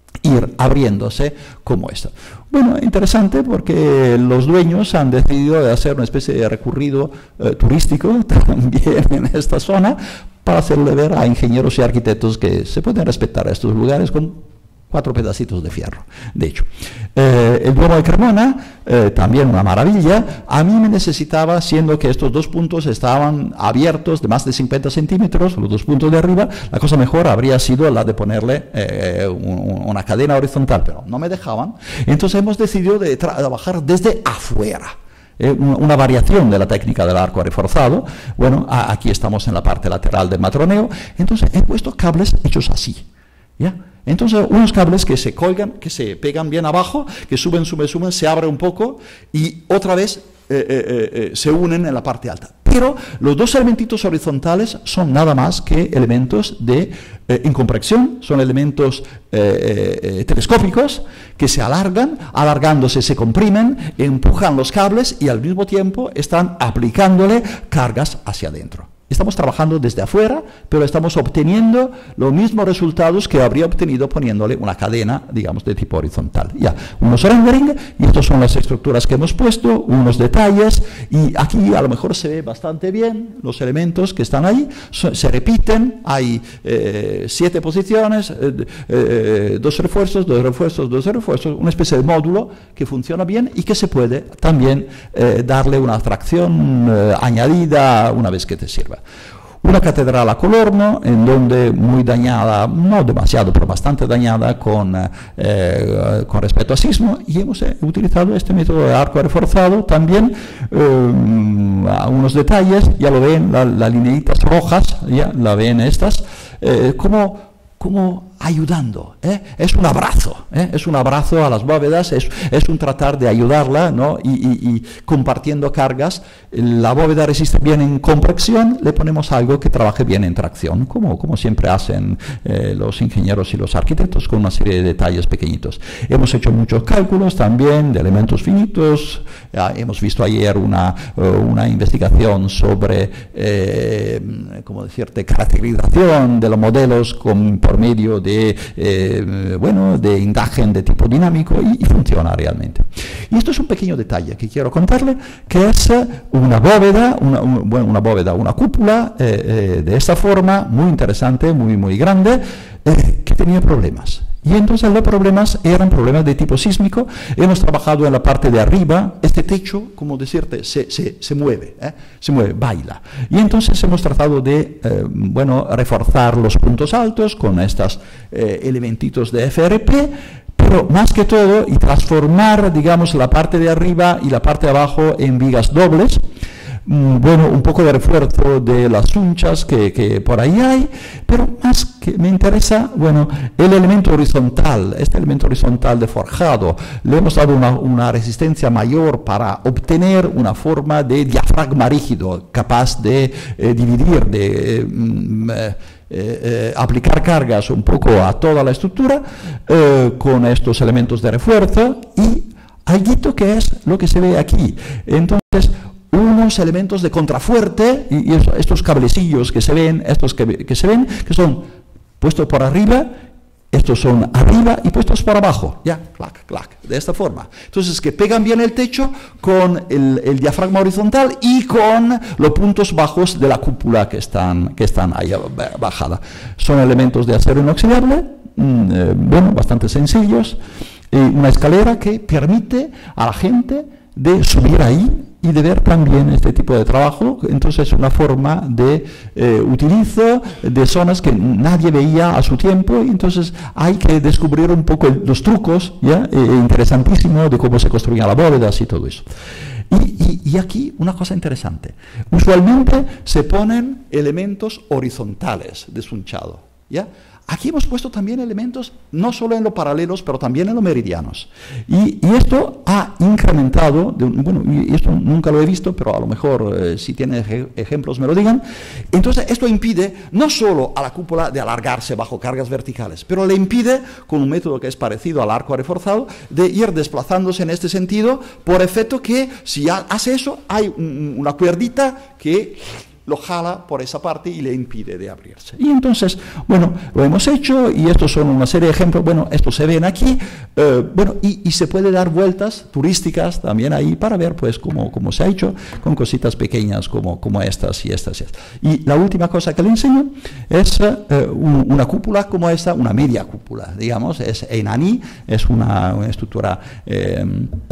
ir abriéndose como esto. Bueno, interesante porque los dueños han decidido de hacer una especie de recorrido eh, turístico también en esta zona para hacerle ver a ingenieros y arquitectos que se pueden respetar a estos lugares con cuatro pedacitos de fierro, de hecho. Eh, el Duomo de Cremona, eh, también una maravilla. A mí me necesitaba, siendo que estos dos puntos estaban abiertos de más de cincuenta centímetros, los dos puntos de arriba, la cosa mejor habría sido la de ponerle eh, un, una cadena horizontal, pero no me dejaban. Entonces hemos decidido de trabajar desde afuera. Eh, una variación de la técnica del arco reforzado. Bueno, a, aquí estamos en la parte lateral del matroneo. Entonces he puesto cables hechos así, ¿ya? Entonces, unos cables que se colgan, que se pegan bien abajo, que suben, suben, suben, se abre un poco y otra vez eh, eh, eh, se unen en la parte alta. Pero los dos elementitos horizontales son nada más que elementos de eh, incompresión, son elementos eh, eh, telescópicos que se alargan, alargándose se comprimen, empujan los cables y al mismo tiempo están aplicándole cargas hacia adentro. Estamos trabajando desde afuera, pero estamos obteniendo los mismos resultados que habría obtenido poniéndole una cadena, digamos, de tipo horizontal. Ya, unos rendering, y estas son las estructuras que hemos puesto, unos detalles, y aquí a lo mejor se ve bastante bien los elementos que están ahí, so, se repiten, hay eh, siete posiciones, eh, eh, dos refuerzos, dos refuerzos, dos refuerzos, una especie de módulo que funciona bien y que se puede también eh, darle una atracción eh, añadida una vez que te sirva. Una catedral a Colorno, en donde muy dañada, no demasiado, pero bastante dañada con, eh, con respecto a sismo, y hemos eh, utilizado este método de arco reforzado también, eh, a unos detalles, ya lo ven, las la lineítas rojas, ya la ven estas, eh, como, como ayudando, ¿eh? Es un abrazo, ¿eh? Es un abrazo a las bóvedas, es, es un tratar de ayudarla, ¿no? y, y, y compartiendo cargas. La bóveda resiste bien en compresión, le ponemos algo que trabaje bien en tracción, como, como siempre hacen eh, los ingenieros y los arquitectos, con una serie de detalles pequeñitos. Hemos hecho muchos cálculos también de elementos finitos, ya hemos visto ayer una, una investigación sobre, eh, ¿cómo decirte?, caracterización de los modelos con, por medio de De, eh, bueno, de imagen de tipo dinámico y, y funciona realmente. Y esto es un pequeño detalle que quiero contarle, que es una bóveda, una, un, bueno, una bóveda, una cúpula eh, eh, de esta forma, muy interesante, muy, muy grande, eh, que tenía problemas. Y entonces los problemas eran problemas de tipo sísmico. Hemos trabajado en la parte de arriba, este techo, como decirte, se, se, se mueve, ¿eh? se mueve, baila. Y entonces hemos tratado de, eh, bueno, reforzar los puntos altos con estos eh, elementitos de F R P, pero más que todo, y transformar, digamos, la parte de arriba y la parte de abajo en vigas dobles. Bueno, un poco de refuerzo de las hunchas que, que por ahí hay, pero más que me interesa, bueno, el elemento horizontal, este elemento horizontal de forjado, le hemos dado una, una resistencia mayor para obtener una forma de diafragma rígido, capaz de eh, dividir, de eh, eh, eh, aplicar cargas un poco a toda la estructura, eh, con estos elementos de refuerzo, y algo que es lo que se ve aquí. Entonces, unos elementos de contrafuerte, y, y estos cablecillos que se ven, estos que, que se ven, que son puestos por arriba, estos son arriba y puestos por abajo, ya, clac, clac, de esta forma. Entonces, que pegan bien el techo con el, el diafragma horizontal y con los puntos bajos de la cúpula que están, que están ahí bajada. Son elementos de acero inoxidable, mmm, eh, bueno, bastante sencillos, y una escalera que permite a la gente de subir ahí y de ver también este tipo de trabajo. Entonces es una forma de eh, utilizo de zonas que nadie veía a su tiempo, y entonces hay que descubrir un poco el, los trucos, ¿ya? Eh, interesantísimo de cómo se construían las bóvedas y todo eso. Y, y, y aquí una cosa interesante, usualmente se ponen elementos horizontales de sunchado, ¿ya? Aquí hemos puesto también elementos no solo en los paralelos, pero también en los meridianos. Y, y esto ha incrementado, de un, bueno, y esto nunca lo he visto, pero a lo mejor eh, si tienen ej ejemplos me lo digan. Entonces esto impide no solo a la cúpula de alargarse bajo cargas verticales, pero le impide, con un método que es parecido al arco reforzado, de ir desplazándose en este sentido, por efecto que si hace eso, hay un, una cuerdita que lo jala por esa parte y le impide de abrirse. Y entonces, bueno, lo hemos hecho, y estos son una serie de ejemplos, bueno, estos se ven aquí, eh, bueno, y, y se puede dar vueltas turísticas también ahí para ver, pues, cómo, cómo se ha hecho, con cositas pequeñas como, como estas y estas y estas. Y la última cosa que le enseño es eh, un, una cúpula como esta, una media cúpula, digamos, es Einani, es una, una estructura eh,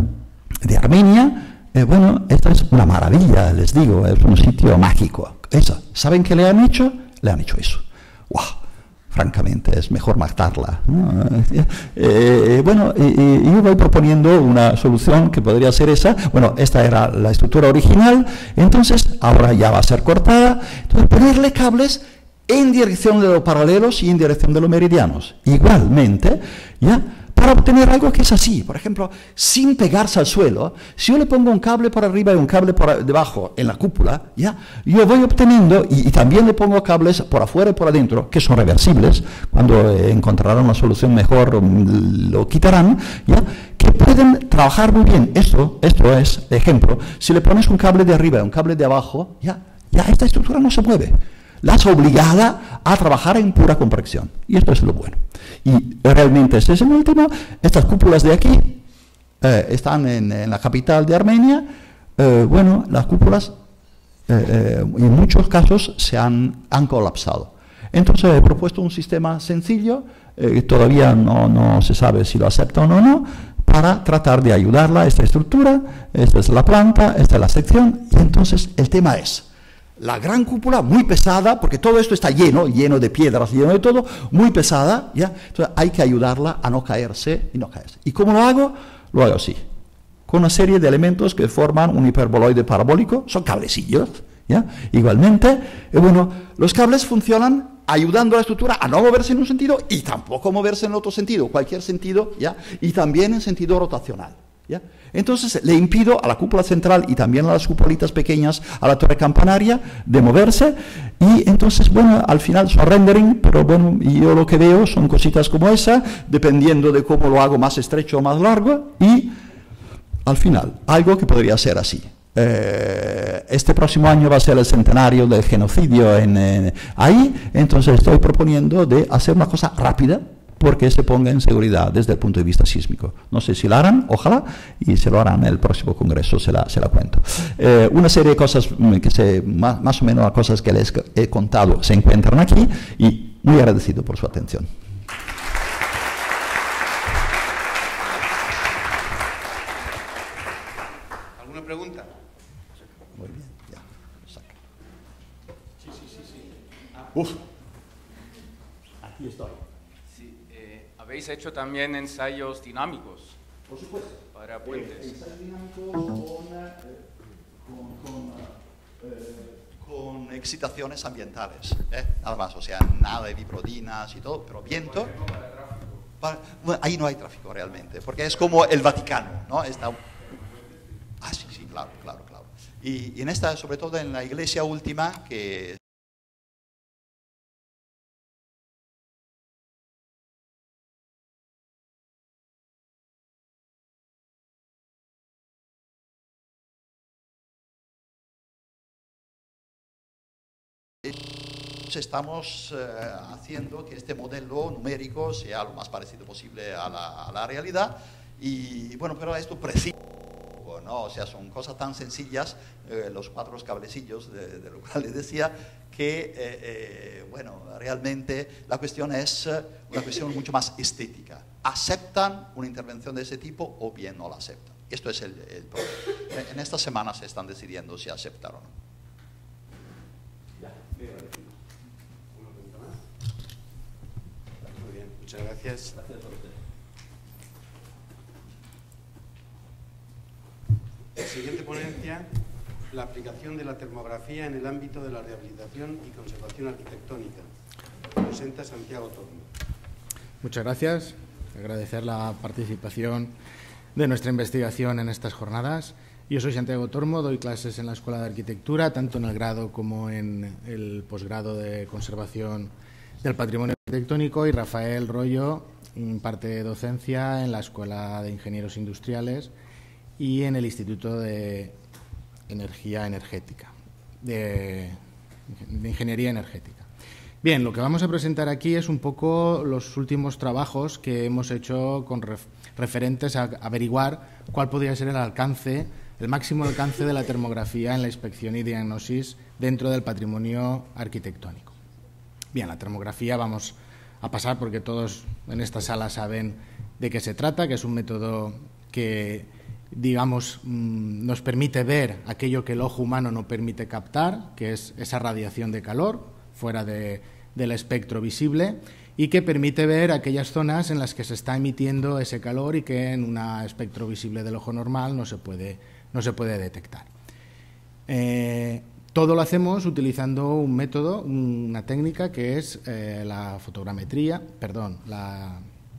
de Armenia. Eh, bueno, esta es una maravilla, les digo, es un sitio mágico. Eso, ¿saben qué le han hecho? Le han hecho eso. ¡Wow! Francamente, es mejor matarla, ¿no? Eh, eh, bueno, y, y yo voy proponiendo una solución que podría ser esa. Bueno, esta era la estructura original, entonces ahora ya va a ser cortada. Entonces, ponerle cables en dirección de los paralelos y en dirección de los meridianos. Igualmente, ¿ya? Para obtener algo que es así, por ejemplo, sin pegarse al suelo, si yo le pongo un cable por arriba y un cable por debajo en la cúpula, ¿ya? Yo voy obteniendo, y, y también le pongo cables por afuera y por adentro, que son reversibles, cuando eh, encontrarán una solución mejor lo quitarán, ¿ya? Que pueden trabajar muy bien. Esto, esto es, ejemplo, si le pones un cable de arriba y un cable de abajo, ya, ya esta estructura no se mueve. La has obligada a trabajar en pura compresión. Y esto es lo bueno. Y realmente este es el último. Estas cúpulas de aquí eh, están en, en la capital de Armenia. Eh, bueno, las cúpulas eh, eh, en muchos casos se han, han colapsado. Entonces he propuesto un sistema sencillo, eh, todavía no, no se sabe si lo aceptan o no, para tratar de ayudarla a esta estructura. Esta es la planta, esta es la sección. Y entonces el tema es la gran cúpula, muy pesada, porque todo esto está lleno, lleno de piedras, lleno de todo, muy pesada, ¿ya? Entonces hay que ayudarla a no caerse y no caerse. ¿Y cómo lo hago? Lo hago así, con una serie de elementos que forman un hiperboloide parabólico, son cablecillos, ¿ya? Igualmente, eh, bueno, los cables funcionan ayudando a la estructura a no moverse en un sentido y tampoco moverse en otro sentido, cualquier sentido, ¿ya? Y también en sentido rotacional, ¿ya? Entonces le impido a la cúpula central y también a las cupulitas pequeñas, a la torre campanaria, de moverse, y entonces, bueno, al final son rendering, pero bueno, yo lo que veo son cositas como esa, dependiendo de cómo lo hago, más estrecho o más largo, y al final, algo que podría ser así. Eh, este próximo año va a ser el centenario del genocidio en, en, ahí, entonces estoy proponiendo de hacer una cosa rápida, porque se ponga en seguridad desde el punto de vista sísmico. No sé si lo harán, ojalá, y se lo harán en el próximo congreso, se la, se la cuento. Eh, una serie de cosas, que se, más, más o menos las cosas que les he contado, se encuentran aquí, y muy agradecido por su atención. ¿Alguna pregunta? Muy bien, ya, saca. Sí, sí, sí, sí. Ah, uf. Aquí estoy. ¿Habéis hecho también ensayos dinámicos? Por supuesto. Para puentes. Eh, ensayos dinámicos con, eh, con, con, eh, con excitaciones ambientales, ¿eh? Nada más, o sea, nada de vibrodinas y todo, pero viento. Para, bueno, ahí no hay tráfico realmente, porque es como el Vaticano, ¿no? Está, ah, sí, sí, claro, claro, claro. Y, y en esta, sobre todo en la iglesia última, que estamos eh, haciendo que este modelo numérico sea lo más parecido posible a la, a la realidad, y bueno, pero esto precisa, ¿no? O sea, son cosas tan sencillas, eh, los cuatro cablecillos de, de lo cual les decía, que eh, eh, bueno, realmente la cuestión es una cuestión mucho más estética. ¿Aceptan una intervención de ese tipo o bien no la aceptan? Esto es el, el problema. En estas semanas se están decidiendo si aceptar o no. Muy bien, muchas gracias. La siguiente ponencia, la aplicación de la termografía en el ámbito de la rehabilitación y conservación arquitectónica. Presenta Santiago Tormo. Muchas gracias. Agradecer la participación de nuestra investigación en estas jornadas. Yo soy Santiago Tormo, doy clases en la Escuela de Arquitectura, tanto en el grado como en el posgrado de conservación del patrimonio arquitectónico, y Rafael Rollo imparte docencia en la Escuela de Ingenieros Industriales y en el Instituto de Energía Energética, de, de Ingeniería Energética. Bien, lo que vamos a presentar aquí es un poco los últimos trabajos que hemos hecho con ref, referentes a averiguar cuál podría ser el alcance, el máximo alcance de la termografía en la inspección y diagnosis dentro del patrimonio arquitectónico. Bien, la termografía vamos a pasar porque todos en esta sala saben de qué se trata, que es un método que, digamos, nos permite ver aquello que el ojo humano no permite captar, que es esa radiación de calor fuera de, del espectro visible, y que permite ver aquellas zonas en las que se está emitiendo ese calor y que en un espectro visible del ojo normal no se puede, no se puede detectar. Eh, todo lo hacemos utilizando un método, una técnica que es eh, la fotogrametría, perdón, la,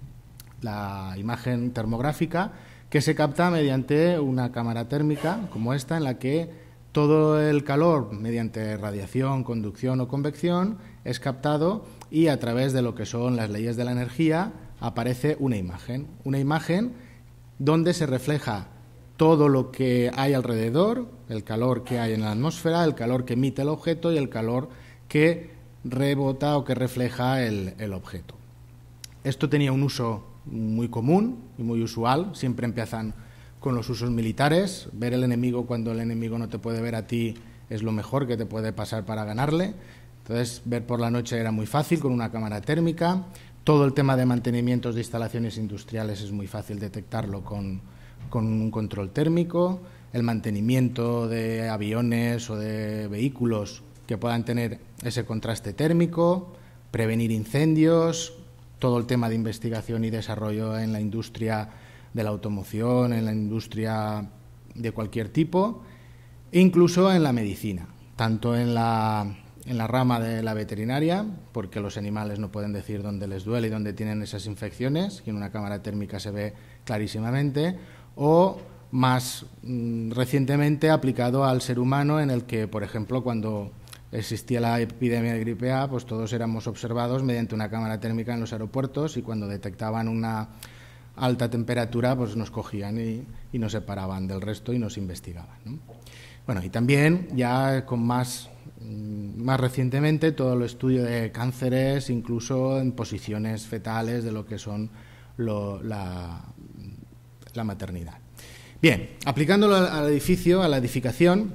la imagen termográfica, que se capta mediante una cámara térmica como esta, en la que todo el calor, mediante radiación, conducción o convección, es captado y a través de lo que son las leyes de la energía aparece una imagen. Una imagen donde se refleja todo lo que hay alrededor, el calor que hay en la atmósfera, el calor que emite el objeto y el calor que rebota o que refleja el, el objeto. Esto tenía un uso muy común y muy usual, siempre empiezan con los usos militares. Ver el enemigo cuando el enemigo no te puede ver a ti es lo mejor que te puede pasar para ganarle. Entonces, ver por la noche era muy fácil con una cámara térmica. Todo el tema de mantenimientos de instalaciones industriales es muy fácil detectarlo con, con un control térmico. El mantenimiento de aviones o de vehículos que puedan tener ese contraste térmico, prevenir incendios, todo el tema de investigación y desarrollo en la industria de la automoción, en la industria de cualquier tipo, e incluso en la medicina, tanto en la, en la rama de la veterinaria, porque los animales no pueden decir dónde les duele y dónde tienen esas infecciones, y en una cámara térmica se ve clarísimamente, o más mm, recientemente aplicado al ser humano, en el que, por ejemplo, cuando existía la epidemia de gripe A, pues todos éramos observados mediante una cámara térmica en los aeropuertos, y cuando detectaban una alta temperatura, pues nos cogían y, y nos separaban del resto y nos investigaban, ¿no? Bueno, y también ya con más, más recientemente todo el estudio de cánceres, incluso en posiciones fetales de lo que son lo, la, la maternidad. Bien, aplicándolo al edificio, a la edificación,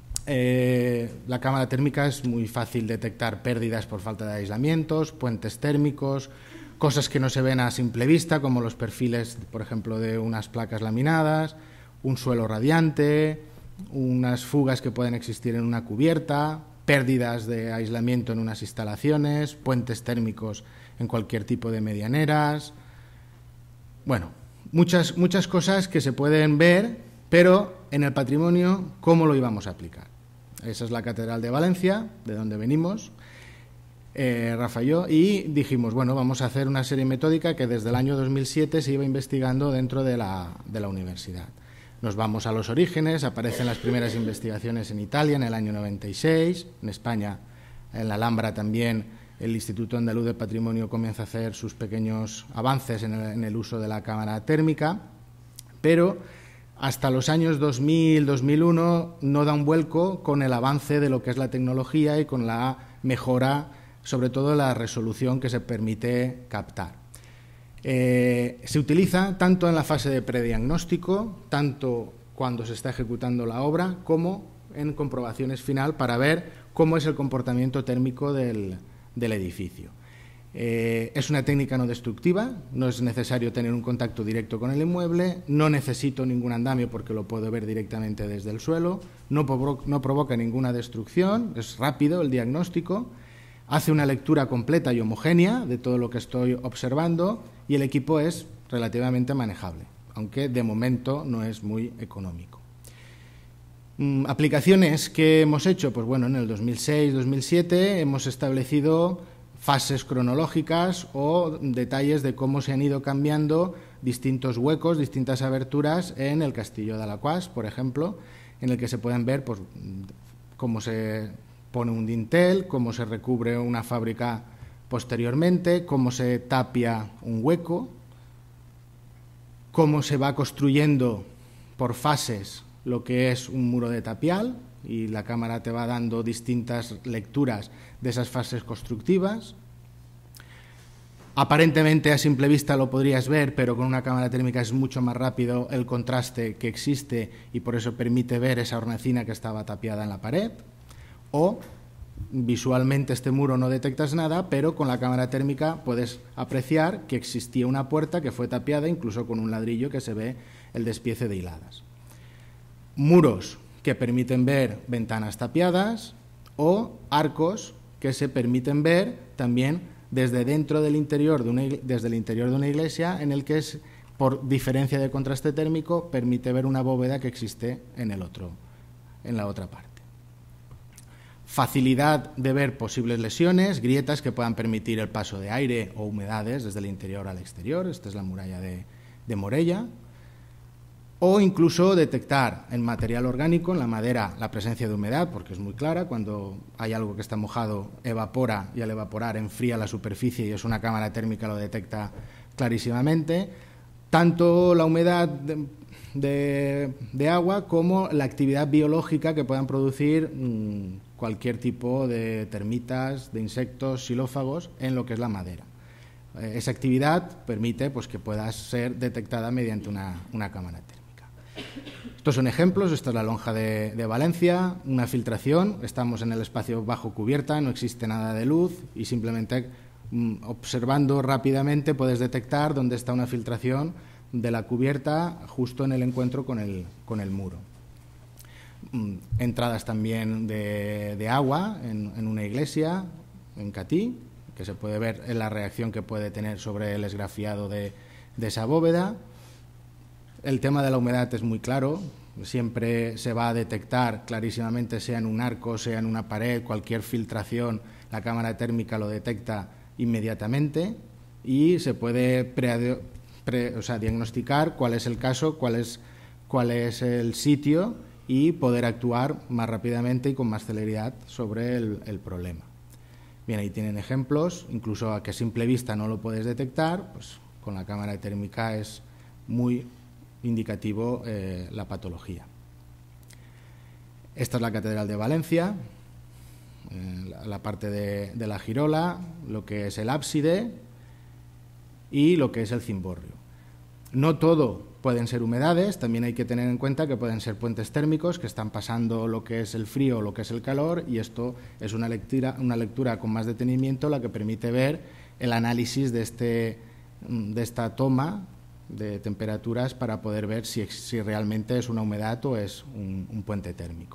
eh, la cámara térmica es muy fácil detectar pérdidas por falta de aislamientos, puentes térmicos, cosas que no se ven a simple vista, como los perfiles, por ejemplo, de unas placas laminadas, un suelo radiante, unas fugas que pueden existir en una cubierta, pérdidas de aislamiento en unas instalaciones, puentes térmicos en cualquier tipo de medianeras. Bueno, muchas, muchas cosas que se pueden ver, pero en el patrimonio, ¿cómo lo íbamos a aplicar? Esa es la Catedral de Valencia, de donde venimos, Eh, Rafa y yo, y dijimos, bueno, vamos a hacer una serie metódica que desde el año dos mil siete se iba investigando dentro de la, de la universidad. Nos vamos a los orígenes, aparecen las primeras investigaciones en Italia en el año noventa y seis, en España, en la Alhambra también, el Instituto Andaluz de Patrimonio comienza a hacer sus pequeños avances en el, en el uso de la cámara térmica, pero hasta los años dos mil, dos mil uno no da un vuelco con el avance de lo que es la tecnología y con la mejora, sobre todo la resolución que se permite captar. Eh, se utiliza tanto en la fase de prediagnóstico, tanto cuando se está ejecutando la obra, como en comprobaciones final para ver cómo es el comportamiento térmico del, del edificio. Eh, es una técnica no destructiva, no es necesario tener un contacto directo con el inmueble, no necesito ningún andamio porque lo puedo ver directamente desde el suelo, no, provo no provoca ninguna destrucción, es rápido el diagnóstico, hace una lectura completa y homogénea de todo lo que estoy observando y el equipo es relativamente manejable, aunque de momento no es muy económico. Mm, aplicaciones que hemos hecho, pues bueno, en el dos mil seis dos mil siete hemos establecido fases cronológicas o detalles de cómo se han ido cambiando distintos huecos, distintas aberturas en el Castillo de Alaquàs, por ejemplo, en el que se pueden ver pues, cómo se pone un dintel, cómo se recubre una fábrica posteriormente, cómo se tapia un hueco, cómo se va construyendo por fases lo que es un muro de tapial, y la cámara te va dando distintas lecturas de esas fases constructivas. Aparentemente a simple vista lo podrías ver, pero con una cámara térmica es mucho más rápido el contraste que existe y por eso permite ver esa hornacina que estaba tapiada en la pared. O visualmente este muro no detectas nada, pero con la cámara térmica puedes apreciar que existía una puerta que fue tapiada, incluso con un ladrillo que se ve el despiece de hiladas. Muros que permiten ver ventanas tapiadas o arcos que se permiten ver también desde dentro del interior de una, desde el interior de una iglesia, en el que es, por diferencia de contraste térmico, permite ver una bóveda que existe en el otro, en la otra parte. Facilidad de ver posibles lesiones, grietas que puedan permitir el paso de aire o humedades desde el interior al exterior. Esta es la muralla de, de Morella. O incluso detectar en material orgánico, en la madera, la presencia de humedad, porque es muy clara. Cuando hay algo que está mojado, evapora y al evaporar enfría la superficie y es una cámara térmica lo detecta clarísimamente. Tanto la humedad de, de, de agua como la actividad biológica que puedan producir mmm, cualquier tipo de termitas, de insectos, xilófagos en lo que es la madera. Eh, esa actividad permite pues, que pueda ser detectada mediante una, una cámara térmica. Estos son ejemplos. Esta es la lonja de, de Valencia, una filtración, estamos en el espacio bajo cubierta, no existe nada de luz y simplemente mm, observando rápidamente puedes detectar dónde está una filtración de la cubierta justo en el encuentro con el, con el muro. Mm, entradas también de, de agua en, en una iglesia, en Catí, que se puede ver en la reacción que puede tener sobre el esgrafiado de, de esa bóveda. El tema de la humedad es muy claro, siempre se va a detectar clarísimamente, sea en un arco, sea en una pared, cualquier filtración, la cámara térmica lo detecta inmediatamente y se puede pre, pre, o sea, diagnosticar cuál es el caso, cuál es, cuál es el sitio y poder actuar más rápidamente y con más celeridad sobre el, el problema. Bien, ahí tienen ejemplos, incluso a que a simple vista no lo puedes detectar, pues con la cámara térmica es muy indicativo eh, la patología. Esta es la Catedral de Valencia, eh, la, la parte de, de la girola, lo que es el ábside y lo que es el cimborrio. No todo pueden ser humedades, también hay que tener en cuenta que pueden ser puentes térmicos que están pasando lo que es el frío o lo que es el calor y esto es una lectura, una lectura con más detenimiento la que permite ver el análisis de, este, de esta toma de temperaturas para poder ver si, si realmente es una humedad o es un, un puente térmico.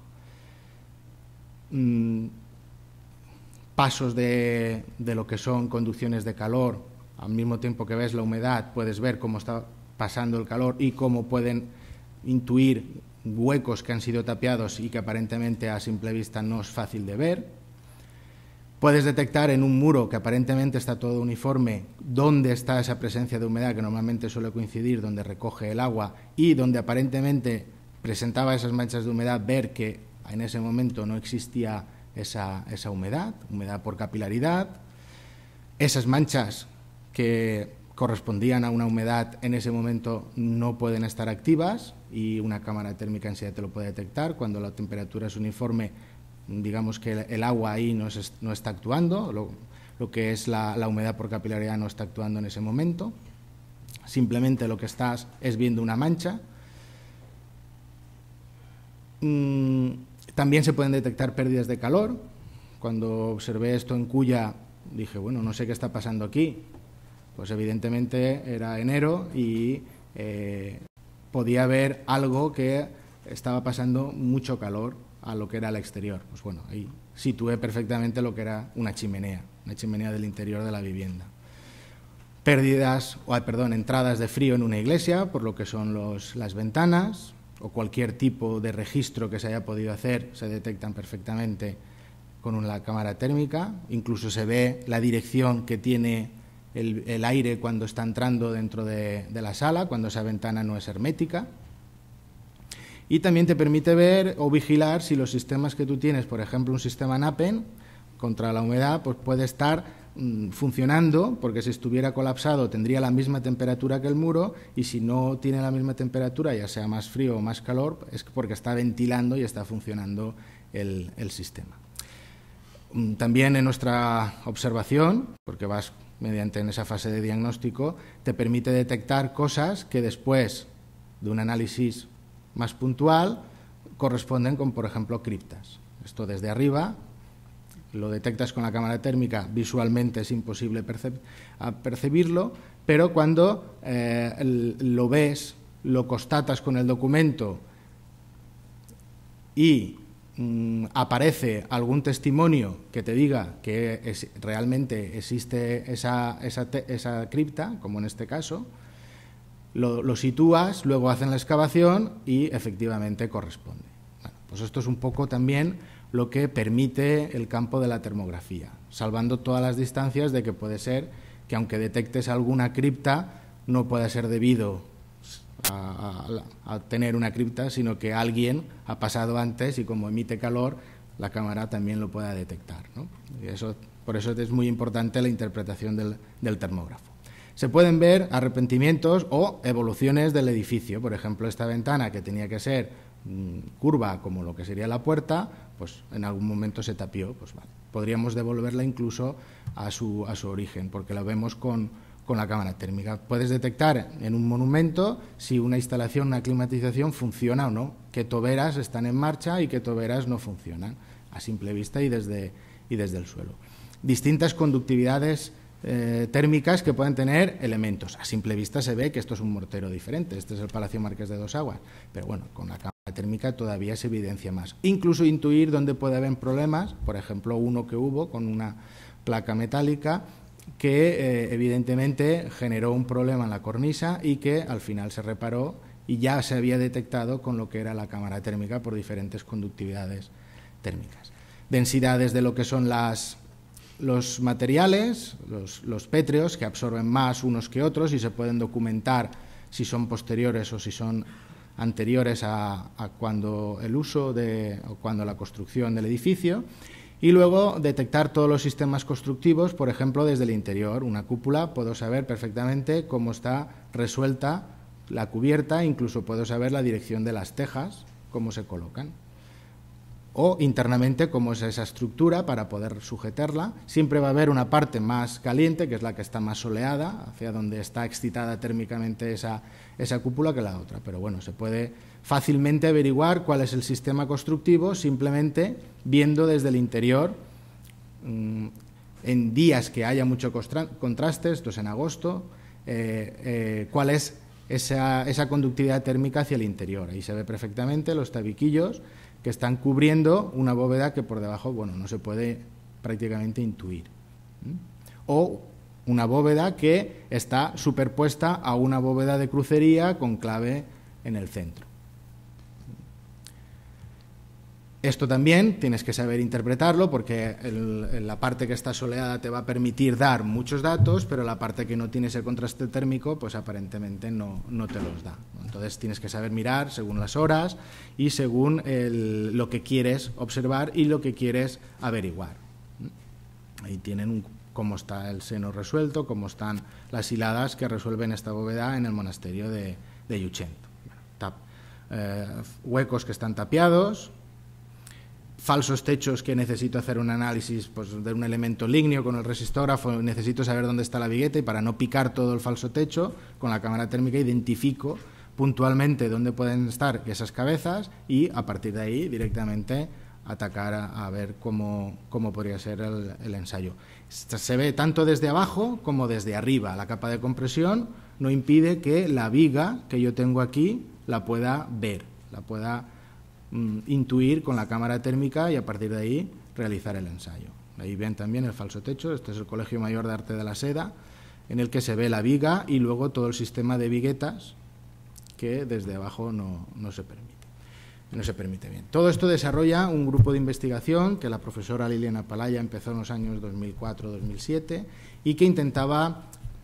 Mm, pasos de, de lo que son conducciones de calor, al mismo tiempo que ves la humedad puedes ver cómo está pasando el calor y cómo pueden intuir huecos que han sido tapiados y que aparentemente a simple vista no es fácil de ver. Puedes detectar en un muro que aparentemente está todo uniforme dónde está esa presencia de humedad que normalmente suele coincidir donde recoge el agua y donde aparentemente presentaba esas manchas de humedad, ver que en ese momento no existía esa, esa humedad, humedad por capilaridad. Esas manchas que correspondían a una humedad en ese momento no pueden estar activas y una cámara térmica en sí te lo puede detectar. Cuando la temperatura es uniforme, digamos que el agua ahí no, es, no está actuando, lo, lo que es la, la humedad por capilaridad no está actuando en ese momento, simplemente lo que estás es viendo una mancha. Mm, también se pueden detectar pérdidas de calor. Cuando observé esto en Culla, dije, bueno, no sé qué está pasando aquí. Pues evidentemente era enero y eh, podía ver algo que estaba pasando mucho calor a lo que era el exterior. Pues bueno, ahí situé perfectamente lo que era una chimenea, una chimenea del interior de la vivienda. Pérdidas, o, perdón, entradas de frío en una iglesia, por lo que son los, las ventanas, o cualquier tipo de registro que se haya podido hacer, se detectan perfectamente con una cámara térmica. Incluso se ve la dirección que tiene el, el aire cuando está entrando dentro de, de la sala, cuando esa ventana no es hermética. Y también te permite ver o vigilar si los sistemas que tú tienes, por ejemplo, un sistema NAPEN contra la humedad, pues puede estar mmm, funcionando, porque si estuviera colapsado tendría la misma temperatura que el muro, y si no tiene la misma temperatura, ya sea más frío o más calor, es porque está ventilando y está funcionando el, el sistema. También en nuestra observación, porque vas mediante en esa fase de diagnóstico, te permite detectar cosas que después de un análisis más puntual corresponden con, por ejemplo, criptas. Esto desde arriba lo detectas con la cámara térmica, visualmente es imposible perce percibirlo, pero cuando eh, lo ves, lo constatas con el documento y mm, aparece algún testimonio que te diga que es, realmente existe esa, esa, esa cripta, como en este caso, Lo, lo sitúas, luego hacen la excavación y efectivamente corresponde. Bueno, pues esto es un poco también lo que permite el campo de la termografía, salvando todas las distancias de que puede ser que aunque detectes alguna cripta, no pueda ser debido a, a, a tener una cripta, sino que alguien ha pasado antes y como emite calor, la cámara también lo pueda detectar, ¿no? Y eso, por eso es muy importante la interpretación del, del termógrafo. Se pueden ver arrepentimientos o evoluciones del edificio. Por ejemplo, esta ventana que tenía que ser mmm, curva como lo que sería la puerta, pues en algún momento se tapió. Pues vale, podríamos devolverla incluso a su, a su origen, porque la vemos con, con la cámara térmica. Puedes detectar en un monumento si una instalación, una climatización funciona o no, qué toberas están en marcha y qué toberas no funcionan, a simple vista y desde, y desde el suelo. Distintas conductividades Eh, térmicas que pueden tener elementos. A simple vista se ve que esto es un mortero diferente, este es el Palacio Marqués de Dos Aguas, pero bueno, con la cámara térmica todavía se evidencia más. Incluso intuir dónde puede haber problemas, por ejemplo, uno que hubo con una placa metálica que eh, evidentemente generó un problema en la cornisa y que al final se reparó y ya se había detectado con lo que era la cámara térmica por diferentes conductividades térmicas. Densidades de lo que son las Los materiales, los, los pétreos, que absorben más unos que otros y se pueden documentar si son posteriores o si son anteriores a, a cuando el uso de, o cuando la construcción del edificio, y luego detectar todos los sistemas constructivos, por ejemplo, desde el interior. Una cúpula, puedo saber perfectamente cómo está resuelta la cubierta, incluso puedo saber la dirección de las tejas, cómo se colocan. O internamente cómo es esa estructura para poder sujetarla. Siempre va a haber una parte más caliente, que es la que está más soleada, hacia donde está excitada térmicamente esa, esa cúpula, que la otra. Pero bueno, se puede fácilmente averiguar cuál es el sistema constructivo simplemente viendo desde el interior, mmm, en días que haya mucho contraste, esto es en agosto, eh, eh, cuál es esa, esa conductividad térmica hacia el interior. Ahí se ve perfectamente los tabiquillos que están cubriendo una bóveda que por debajo, bueno, no se puede prácticamente intuir. ¿Mm? O una bóveda que está superpuesta a una bóveda de crucería con clave en el centro. Esto también tienes que saber interpretarlo, porque el, la parte que está soleada te va a permitir dar muchos datos, pero la parte que no tiene ese contraste térmico, pues aparentemente no, no te los da. Entonces tienes que saber mirar según las horas y según el, lo que quieres observar y lo que quieres averiguar. Ahí tienen un, cómo está el seno resuelto, cómo están las hiladas que resuelven esta bóveda en el monasterio de, de Llutxent. Tap, eh, huecos que están tapiados, falsos techos que necesito hacer un análisis pues, de un elemento lignio con el resistógrafo, necesito saber dónde está la vigueta y para no picar todo el falso techo, con la cámara térmica identifico puntualmente dónde pueden estar esas cabezas y a partir de ahí directamente atacar a, a ver cómo, cómo podría ser el, el ensayo. Se ve tanto desde abajo como desde arriba. La capa de compresión no impide que la viga que yo tengo aquí la pueda ver, la pueda mm, intuir con la cámara térmica y a partir de ahí realizar el ensayo. Ahí ven también el falso techo. Este es el Colegio Mayor de Arte de la Seda, en el que se ve la viga y luego todo el sistema de viguetas que desde abajo no, no se permite. No se permite bien. Todo esto desarrolla un grupo de investigación que la profesora Liliana Palaya empezó en los años dos mil cuatro dos mil siete y que intentaba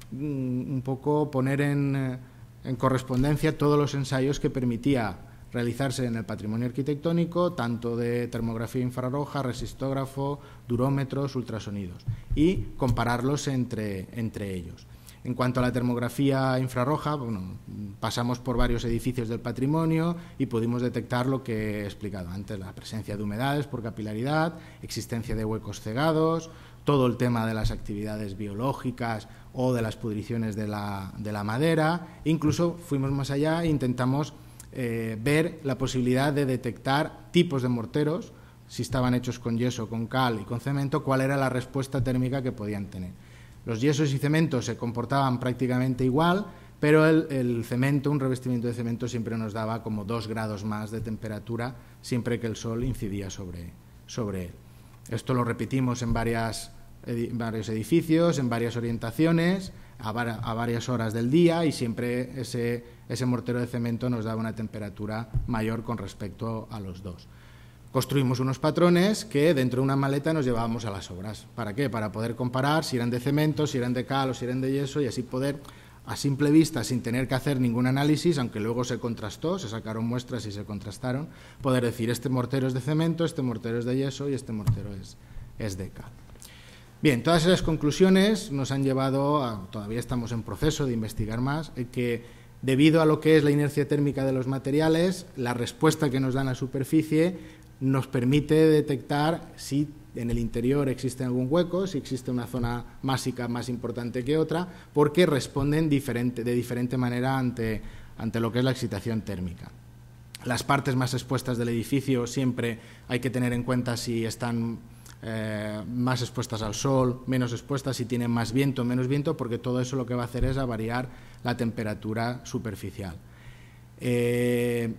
mm, un poco poner en, en correspondencia todos los ensayos que permitía realizarse en el patrimonio arquitectónico, tanto de termografía infrarroja, resistógrafo, durómetros, ultrasonidos, y compararlos entre, entre ellos. En cuanto a la termografía infrarroja, bueno, pasamos por varios edificios del patrimonio y pudimos detectar lo que he explicado antes, la presencia de humedades por capilaridad, existencia de huecos cegados, todo el tema de las actividades biológicas o de las pudriciones de la, de la madera. Incluso fuimos más allá e intentamos eh, ver la posibilidad de detectar tipos de morteros, si estaban hechos con yeso, con cal y con cemento, cuál era la respuesta térmica que podían tener. Los yesos y cementos se comportaban prácticamente igual, pero el, el cemento, un revestimiento de cemento, siempre nos daba como dos grados más de temperatura siempre que el sol incidía sobre, sobre él. Esto lo repetimos en varias, edi, varios edificios, en varias orientaciones, a, var, a varias horas del día, y siempre ese, ese mortero de cemento nos daba una temperatura mayor con respecto a los dos. Construimos unos patrones que dentro de una maleta nos llevábamos a las obras. ¿Para qué? Para poder comparar si eran de cemento, si eran de cal o si eran de yeso, y así poder, a simple vista, sin tener que hacer ningún análisis, aunque luego se contrastó, se sacaron muestras y se contrastaron, poder decir este mortero es de cemento, este mortero es de yeso y este mortero es, es de cal. Bien, todas esas conclusiones nos han llevado a, todavía estamos en proceso de investigar más, eh, que debido a lo que es la inercia térmica de los materiales, la respuesta que nos dan a la superficie nos permite detectar si en el interior existe algún hueco, si existe una zona másica más importante que otra, porque responden diferente, de diferente manera ante, ante lo que es la excitación térmica. Las partes más expuestas del edificio siempre hay que tener en cuenta si están eh, más expuestas al sol, menos expuestas, si tienen más viento o menos viento, porque todo eso lo que va a hacer es a variar la temperatura superficial. Eh,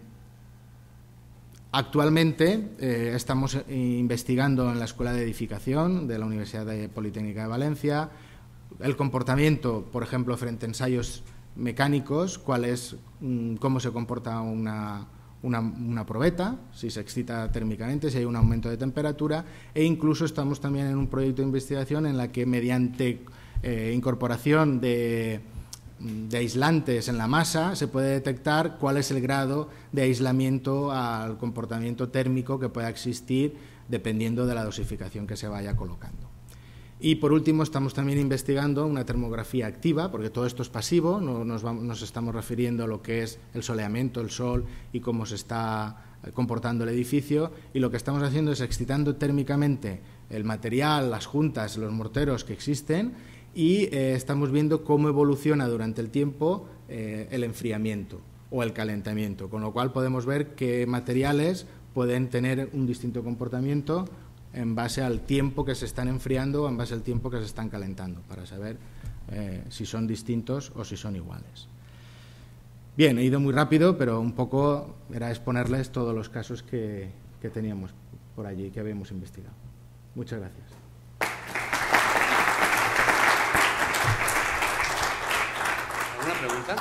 Actualmente eh, estamos investigando en la Escuela de Edificación de la Universidad de Politécnica de Valencia el comportamiento, por ejemplo, frente a ensayos mecánicos, cuál es, mmm, cómo se comporta una, una, una probeta, si se excita térmicamente, si hay un aumento de temperatura, e incluso estamos también en un proyecto de investigación en la que mediante eh, incorporación de de aislantes en la masa se puede detectar cuál es el grado de aislamiento al comportamiento térmico que pueda existir dependiendo de la dosificación que se vaya colocando. Y por último estamos también investigando una termografía activa, porque todo esto es pasivo, no nos, vamos, nos estamos refiriendo a lo que es el soleamiento, el sol y cómo se está comportando el edificio, y lo que estamos haciendo es excitando térmicamente el material, las juntas, los morteros que existen, y eh, estamos viendo cómo evoluciona durante el tiempo eh, el enfriamiento o el calentamiento, con lo cual podemos ver qué materiales pueden tener un distinto comportamiento en base al tiempo que se están enfriando o en base al tiempo que se están calentando, para saber eh, si son distintos o si son iguales. Bien, he ido muy rápido, pero un poco era exponerles todos los casos que, que teníamos por allí, que habíamos investigado. Muchas gracias. ¿Alguna pregunta?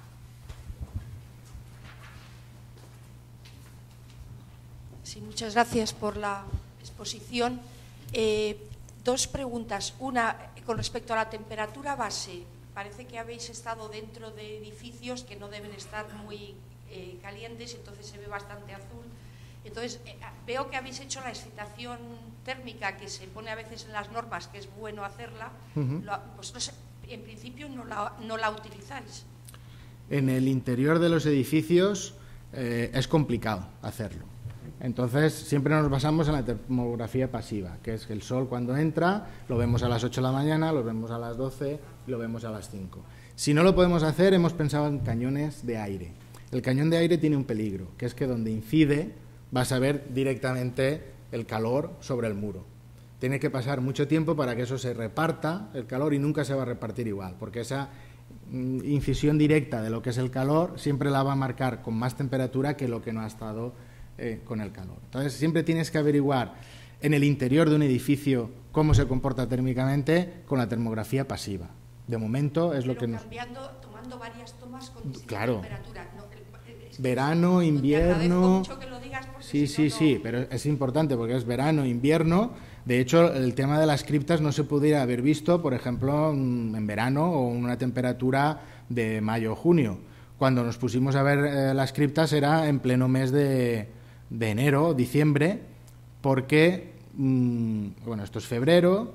Sí, muchas gracias por la exposición. Eh, dos preguntas. Una, con respecto a la temperatura base. Parece que habéis estado dentro de edificios que no deben estar muy eh, calientes, entonces se ve bastante azul. Entonces, eh, veo que habéis hecho la excitación térmica que se pone a veces en las normas, que es bueno hacerla. Uh-huh. Lo, vosotros, en principio, no la, no la utilizáis. En el interior de los edificios eh, es complicado hacerlo. Entonces, siempre nos basamos en la termografía pasiva, que es que el sol cuando entra lo vemos a las ocho de la mañana, lo vemos a las doce y lo vemos a las cinco. Si no lo podemos hacer, hemos pensado en cañones de aire. El cañón de aire tiene un peligro, que es que donde incide vas a ver directamente el calor sobre el muro. Tiene que pasar mucho tiempo para que eso se reparta, el calor, y nunca se va a repartir igual, porque esa incisión directa de lo que es el calor siempre la va a marcar con más temperatura que lo que no ha estado eh, con el calor. Entonces, siempre tienes que averiguar en el interior de un edificio cómo se comporta térmicamente con la termografía pasiva. De momento es Pero lo que nos... cambiando, tomando varias tomas con distinta claro. temperatura. No, es que verano, es, invierno... mucho que lo digas porque sí, si sí, no, no... sí, pero es importante porque es verano, invierno. De hecho, el tema de las criptas no se pudiera haber visto, por ejemplo, en verano o en una temperatura de mayo o junio. Cuando nos pusimos a ver eh, las criptas era en pleno mes de, de enero, diciembre, porque, mmm, bueno, esto es febrero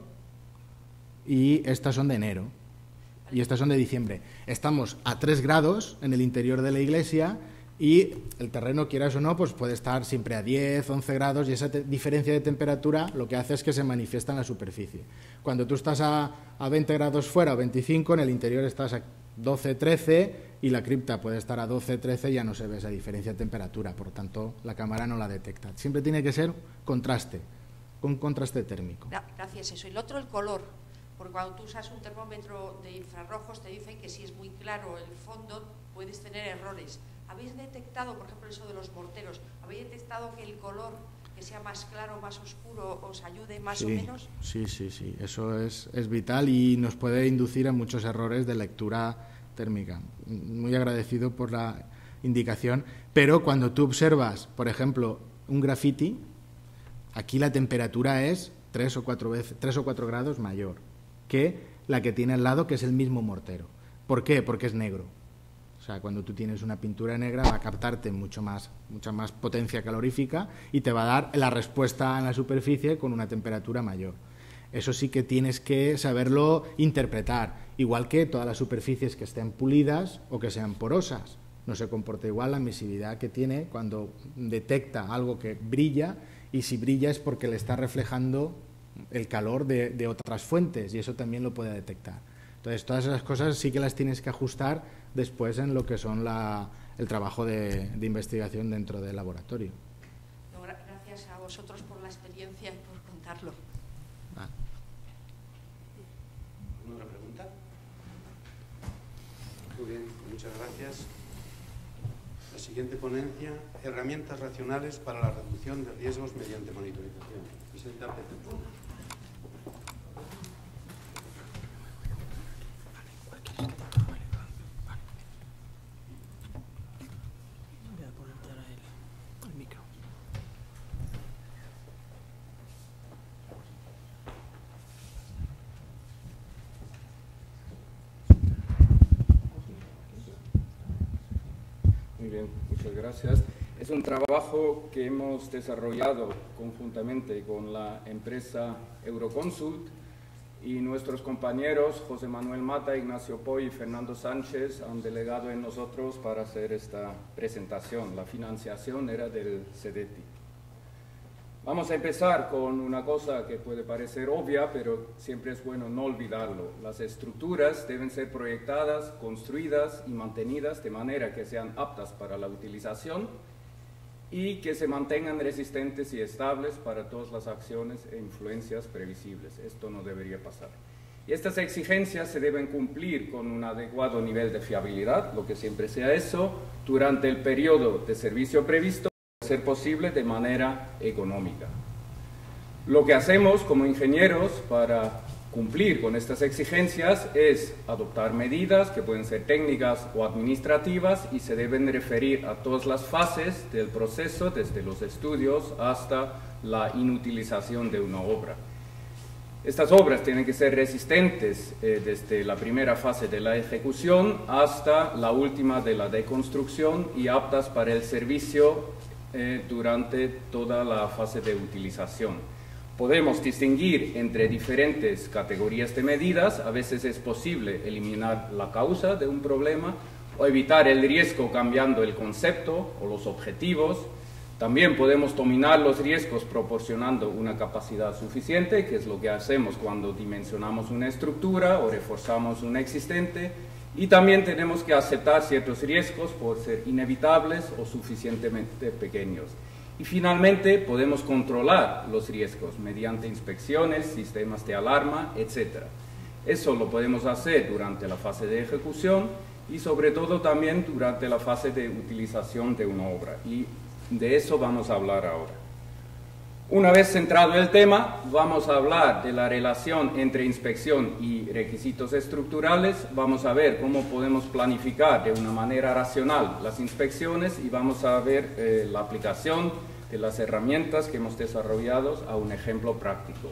y estas son de enero y estas son de diciembre. Estamos a tres grados en el interior de la iglesia y el terreno, quieras o no, pues puede estar siempre a diez, once grados, y esa diferencia de temperatura lo que hace es que se manifiesta en la superficie. Cuando tú estás a, a veinte grados fuera o veinticinco, en el interior estás a doce, trece, y la cripta puede estar a doce, trece, y ya no se ve esa diferencia de temperatura, por tanto la cámara no la detecta. Siempre tiene que ser contraste, con contraste térmico. Gracias, eso. Y lo otro, el color, porque cuando tú usas un termómetro de infrarrojos te dicen que si es muy claro el fondo puedes tener errores. ¿Habéis detectado, por ejemplo, eso de los morteros? ¿Habéis detectado que el color, que sea más claro, más oscuro, os ayude más sí, o menos? Sí, sí, sí. Eso es, es vital y nos puede inducir a muchos errores de lectura térmica. Muy agradecido por la indicación. Pero cuando tú observas, por ejemplo, un graffiti, aquí la temperatura es tres o cuatro veces, tres o cuatro grados mayor que la que tiene al lado, que es el mismo mortero. ¿Por qué? Porque es negro. O sea, cuando tú tienes una pintura negra va a captarte mucho más, mucha más potencia calorífica y te va a dar la respuesta en la superficie con una temperatura mayor. Eso sí que tienes que saberlo interpretar, igual que todas las superficies que estén pulidas o que sean porosas. No se comporta igual la emisividad que tiene cuando detecta algo que brilla, y si brilla es porque le está reflejando el calor de, de otras fuentes, y eso también lo puede detectar. Entonces, todas esas cosas sí que las tienes que ajustar después en lo que son la, el trabajo de, de investigación dentro del laboratorio. No, gracias a vosotros por la experiencia y por contarlo. Ah. ¿Alguna otra pregunta? Muy bien, muchas gracias. La siguiente ponencia, herramientas racionales para la reducción de riesgos mediante monitorización. Presenta Peter. Muy bien, muchas gracias. Es un trabajo que hemos desarrollado conjuntamente con la empresa Euroconsult, y nuestros compañeros José Manuel Mata, Ignacio Poy y Fernando Sánchez han delegado en nosotros para hacer esta presentación. La financiación era del CEDETI. Vamos a empezar con una cosa que puede parecer obvia, pero siempre es bueno no olvidarlo. Las estructuras deben ser proyectadas, construidas y mantenidas de manera que sean aptas para la utilización y que se mantengan resistentes y estables para todas las acciones e influencias previsibles. Esto no debería pasar. Y estas exigencias se deben cumplir con un adecuado nivel de fiabilidad, lo que siempre sea eso, durante el periodo de servicio previsto, ser posible de manera económica. Lo que hacemos como ingenieros para cumplir con estas exigencias es adoptar medidas que pueden ser técnicas o administrativas y se deben referir a todas las fases del proceso, desde los estudios hasta la inutilización de una obra. Estas obras tienen que ser resistentes eh, desde la primera fase de la ejecución hasta la última de la deconstrucción y aptas para el servicio Eh, durante toda la fase de utilización. Podemos distinguir entre diferentes categorías de medidas. A veces es posible eliminar la causa de un problema o evitar el riesgo cambiando el concepto o los objetivos. También podemos dominar los riesgos proporcionando una capacidad suficiente, que es lo que hacemos cuando dimensionamos una estructura o reforzamos una existente. Y también tenemos que aceptar ciertos riesgos por ser inevitables o suficientemente pequeños. Y finalmente podemos controlar los riesgos mediante inspecciones, sistemas de alarma, etcétera. Eso lo podemos hacer durante la fase de ejecución y sobre todo también durante la fase de utilización de una obra. Y de eso vamos a hablar ahora. Una vez centrado el tema, vamos a hablar de la relación entre inspección y requisitos estructurales, vamos a ver cómo podemos planificar de una manera racional las inspecciones y vamos a ver eh, la aplicación de las herramientas que hemos desarrollado a un ejemplo práctico.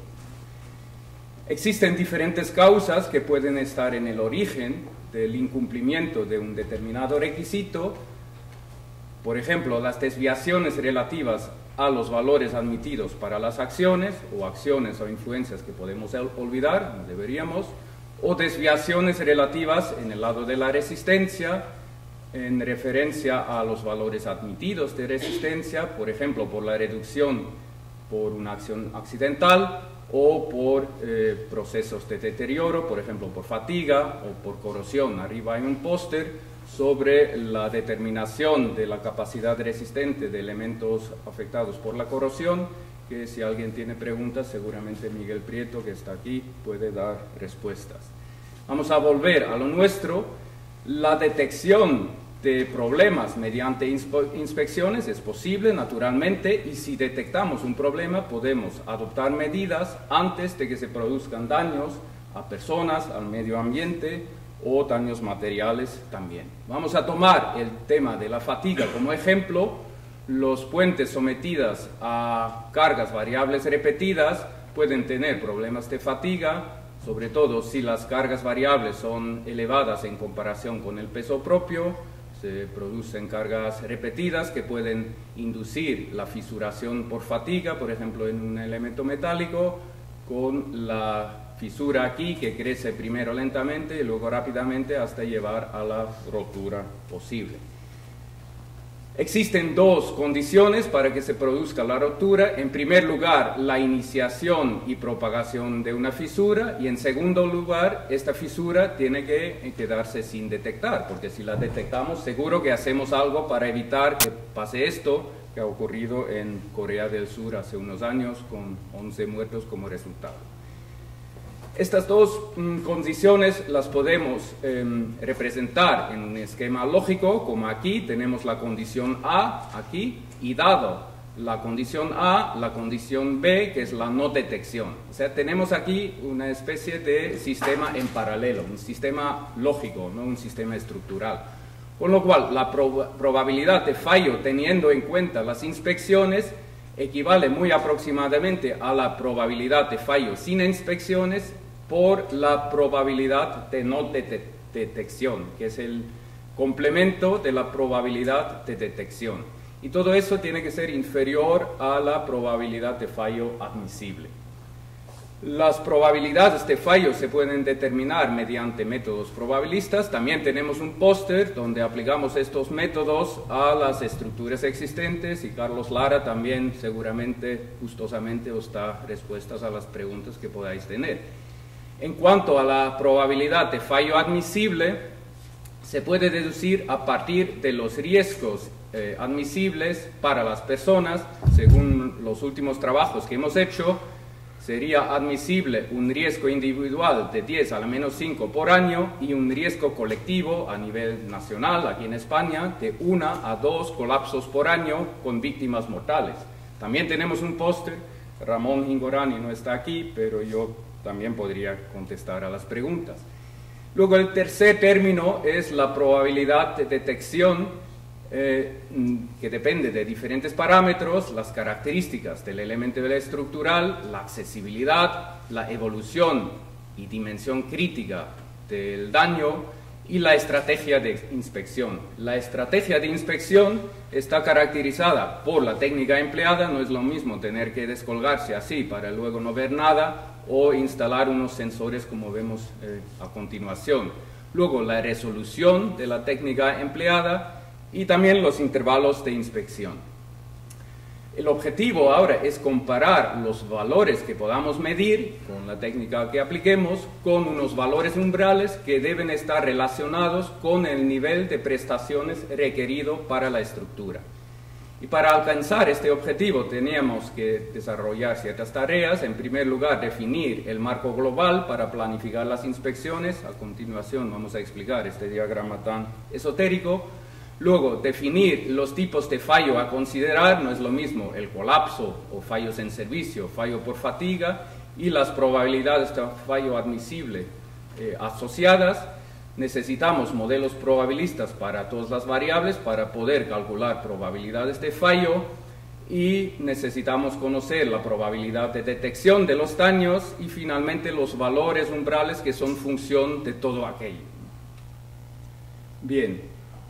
Existen diferentes causas que pueden estar en el origen del incumplimiento de un determinado requisito. Por ejemplo, las desviaciones relativas a los valores admitidos para las acciones, o acciones o influencias que podemos olvidar, no deberíamos, o desviaciones relativas en el lado de la resistencia, en referencia a los valores admitidos de resistencia, por ejemplo, por la reducción por una acción accidental, o por eh, procesos de deterioro, por ejemplo, por fatiga o por corrosión. Arriba hay un póster sobre la determinación de la capacidad resistente de elementos afectados por la corrosión, que si alguien tiene preguntas, seguramente Miguel Prieto, que está aquí, puede dar respuestas. Vamos a volver a lo nuestro. La detección de problemas mediante inspecciones es posible, naturalmente, y si detectamos un problema podemos adoptar medidas antes de que se produzcan daños a personas, al medio ambiente o daños materiales también. Vamos a tomar el tema de la fatiga como ejemplo. Los puentes sometidos a cargas variables repetidas pueden tener problemas de fatiga, sobre todo si las cargas variables son elevadas en comparación con el peso propio. Se producen cargas repetidas que pueden inducir la fisuración por fatiga, por ejemplo en un elemento metálico, con la fisura aquí que crece primero lentamente y luego rápidamente hasta llevar a la rotura posible. Existen dos condiciones para que se produzca la rotura. En primer lugar, la iniciación y propagación de una fisura, y en segundo lugar, esta fisura tiene que quedarse sin detectar, porque si la detectamos seguro que hacemos algo para evitar que pase esto que ha ocurrido en Corea del Sur hace unos años con once muertos como resultado. Estas dos mm, condiciones las podemos eh, representar en un esquema lógico, como aquí tenemos la condición A, aquí, y dado la condición A, la condición B, que es la no detección. O sea, tenemos aquí una especie de sistema en paralelo, un sistema lógico, no un sistema estructural. Con lo cual, la prob- probabilidad de fallo, teniendo en cuenta las inspecciones, equivale muy aproximadamente a la probabilidad de fallo sin inspecciones por la probabilidad de no de detección, que es el complemento de la probabilidad de detección. Y todo eso tiene que ser inferior a la probabilidad de fallo admisible. Las probabilidades de fallo se pueden determinar mediante métodos probabilistas. También tenemos un póster donde aplicamos estos métodos a las estructuras existentes y Carlos Lara también seguramente gustosamente os da respuestas a las preguntas que podáis tener. En cuanto a la probabilidad de fallo admisible, se puede deducir a partir de los riesgos eh, admisibles para las personas. Según los últimos trabajos que hemos hecho, sería admisible un riesgo individual de diez a la menos cinco por año y un riesgo colectivo a nivel nacional, aquí en España, de uno a dos colapsos por año con víctimas mortales. También tenemos un póster. Ramón Ingorani no está aquí, pero yo también podría contestar a las preguntas. Luego el tercer término es la probabilidad de detección, eh, que depende de diferentes parámetros, las características del elemento estructural, la accesibilidad, la evolución y dimensión crítica del daño y la estrategia de inspección. La estrategia de inspección está caracterizada por la técnica empleada. No es lo mismo tener que descolgarse así para luego no ver nada o instalar unos sensores como vemos eh, a continuación. Luego la resolución de la técnica empleada y también los intervalos de inspección. El objetivo ahora es comparar los valores que podamos medir con la técnica que apliquemos con unos valores umbrales que deben estar relacionados con el nivel de prestaciones requerido para la estructura. Y para alcanzar este objetivo teníamos que desarrollar ciertas tareas. En primer lugar, definir el marco global para planificar las inspecciones. A continuación vamos a explicar este diagrama tan esotérico. Luego, definir los tipos de fallo a considerar. No es lo mismo el colapso o fallos en servicio, fallo por fatiga, y las probabilidades de fallo admisible eh, asociadas. Necesitamos modelos probabilistas para todas las variables para poder calcular probabilidades de fallo, y necesitamos conocer la probabilidad de detección de los daños y finalmente los valores umbrales que son función de todo aquello. Bien,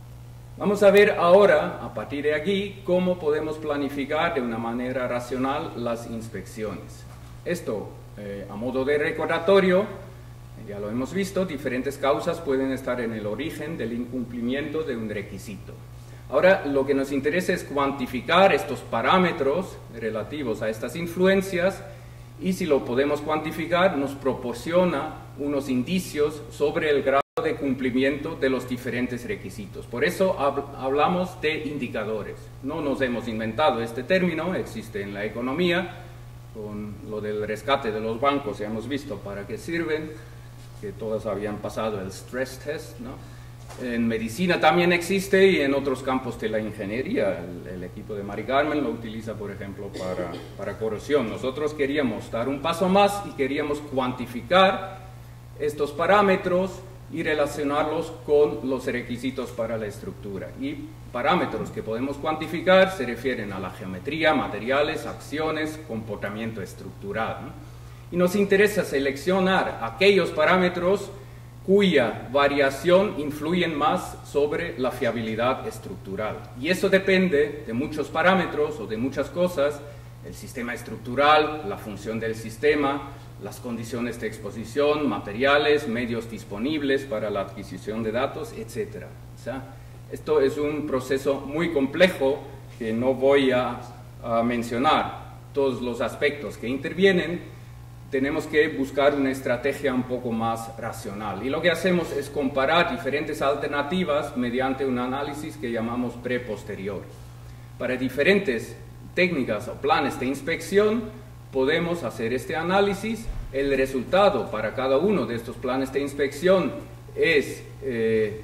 vamos a ver ahora, a partir de aquí, cómo podemos planificar de una manera racional las inspecciones. Esto, eh, a modo de recordatorio, ya lo hemos visto, diferentes causas pueden estar en el origen del incumplimiento de un requisito. Ahora, lo que nos interesa es cuantificar estos parámetros relativos a estas influencias, y si lo podemos cuantificar, nos proporciona unos indicios sobre el grado de cumplimiento de los diferentes requisitos. Por eso hablamos de indicadores. No nos hemos inventado este término, existe en la economía. Con lo del rescate de los bancos ya hemos visto para qué sirven, que todas habían pasado el stress test, ¿no? En medicina también existe, y en otros campos de la ingeniería. El, el equipo de Mari Carmen lo utiliza, por ejemplo, para, para corrosión. Nosotros queríamos dar un paso más y queríamos cuantificar estos parámetros y relacionarlos con los requisitos para la estructura. Y parámetros que podemos cuantificar se refieren a la geometría, materiales, acciones, comportamiento estructural, ¿no? Y nos interesa seleccionar aquellos parámetros cuya variación influye más sobre la fiabilidad estructural. Y eso depende de muchos parámetros o de muchas cosas: el sistema estructural, la función del sistema, las condiciones de exposición, materiales, medios disponibles para la adquisición de datos, etcétera. O sea, esto es un proceso muy complejo que no voy a, a mencionar todos los aspectos que intervienen. Tenemos que buscar una estrategia un poco más racional. Y lo que hacemos es comparar diferentes alternativas mediante un análisis que llamamos pre-posterior. Para diferentes técnicas o planes de inspección podemos hacer este análisis. El resultado para cada uno de estos planes de inspección es eh,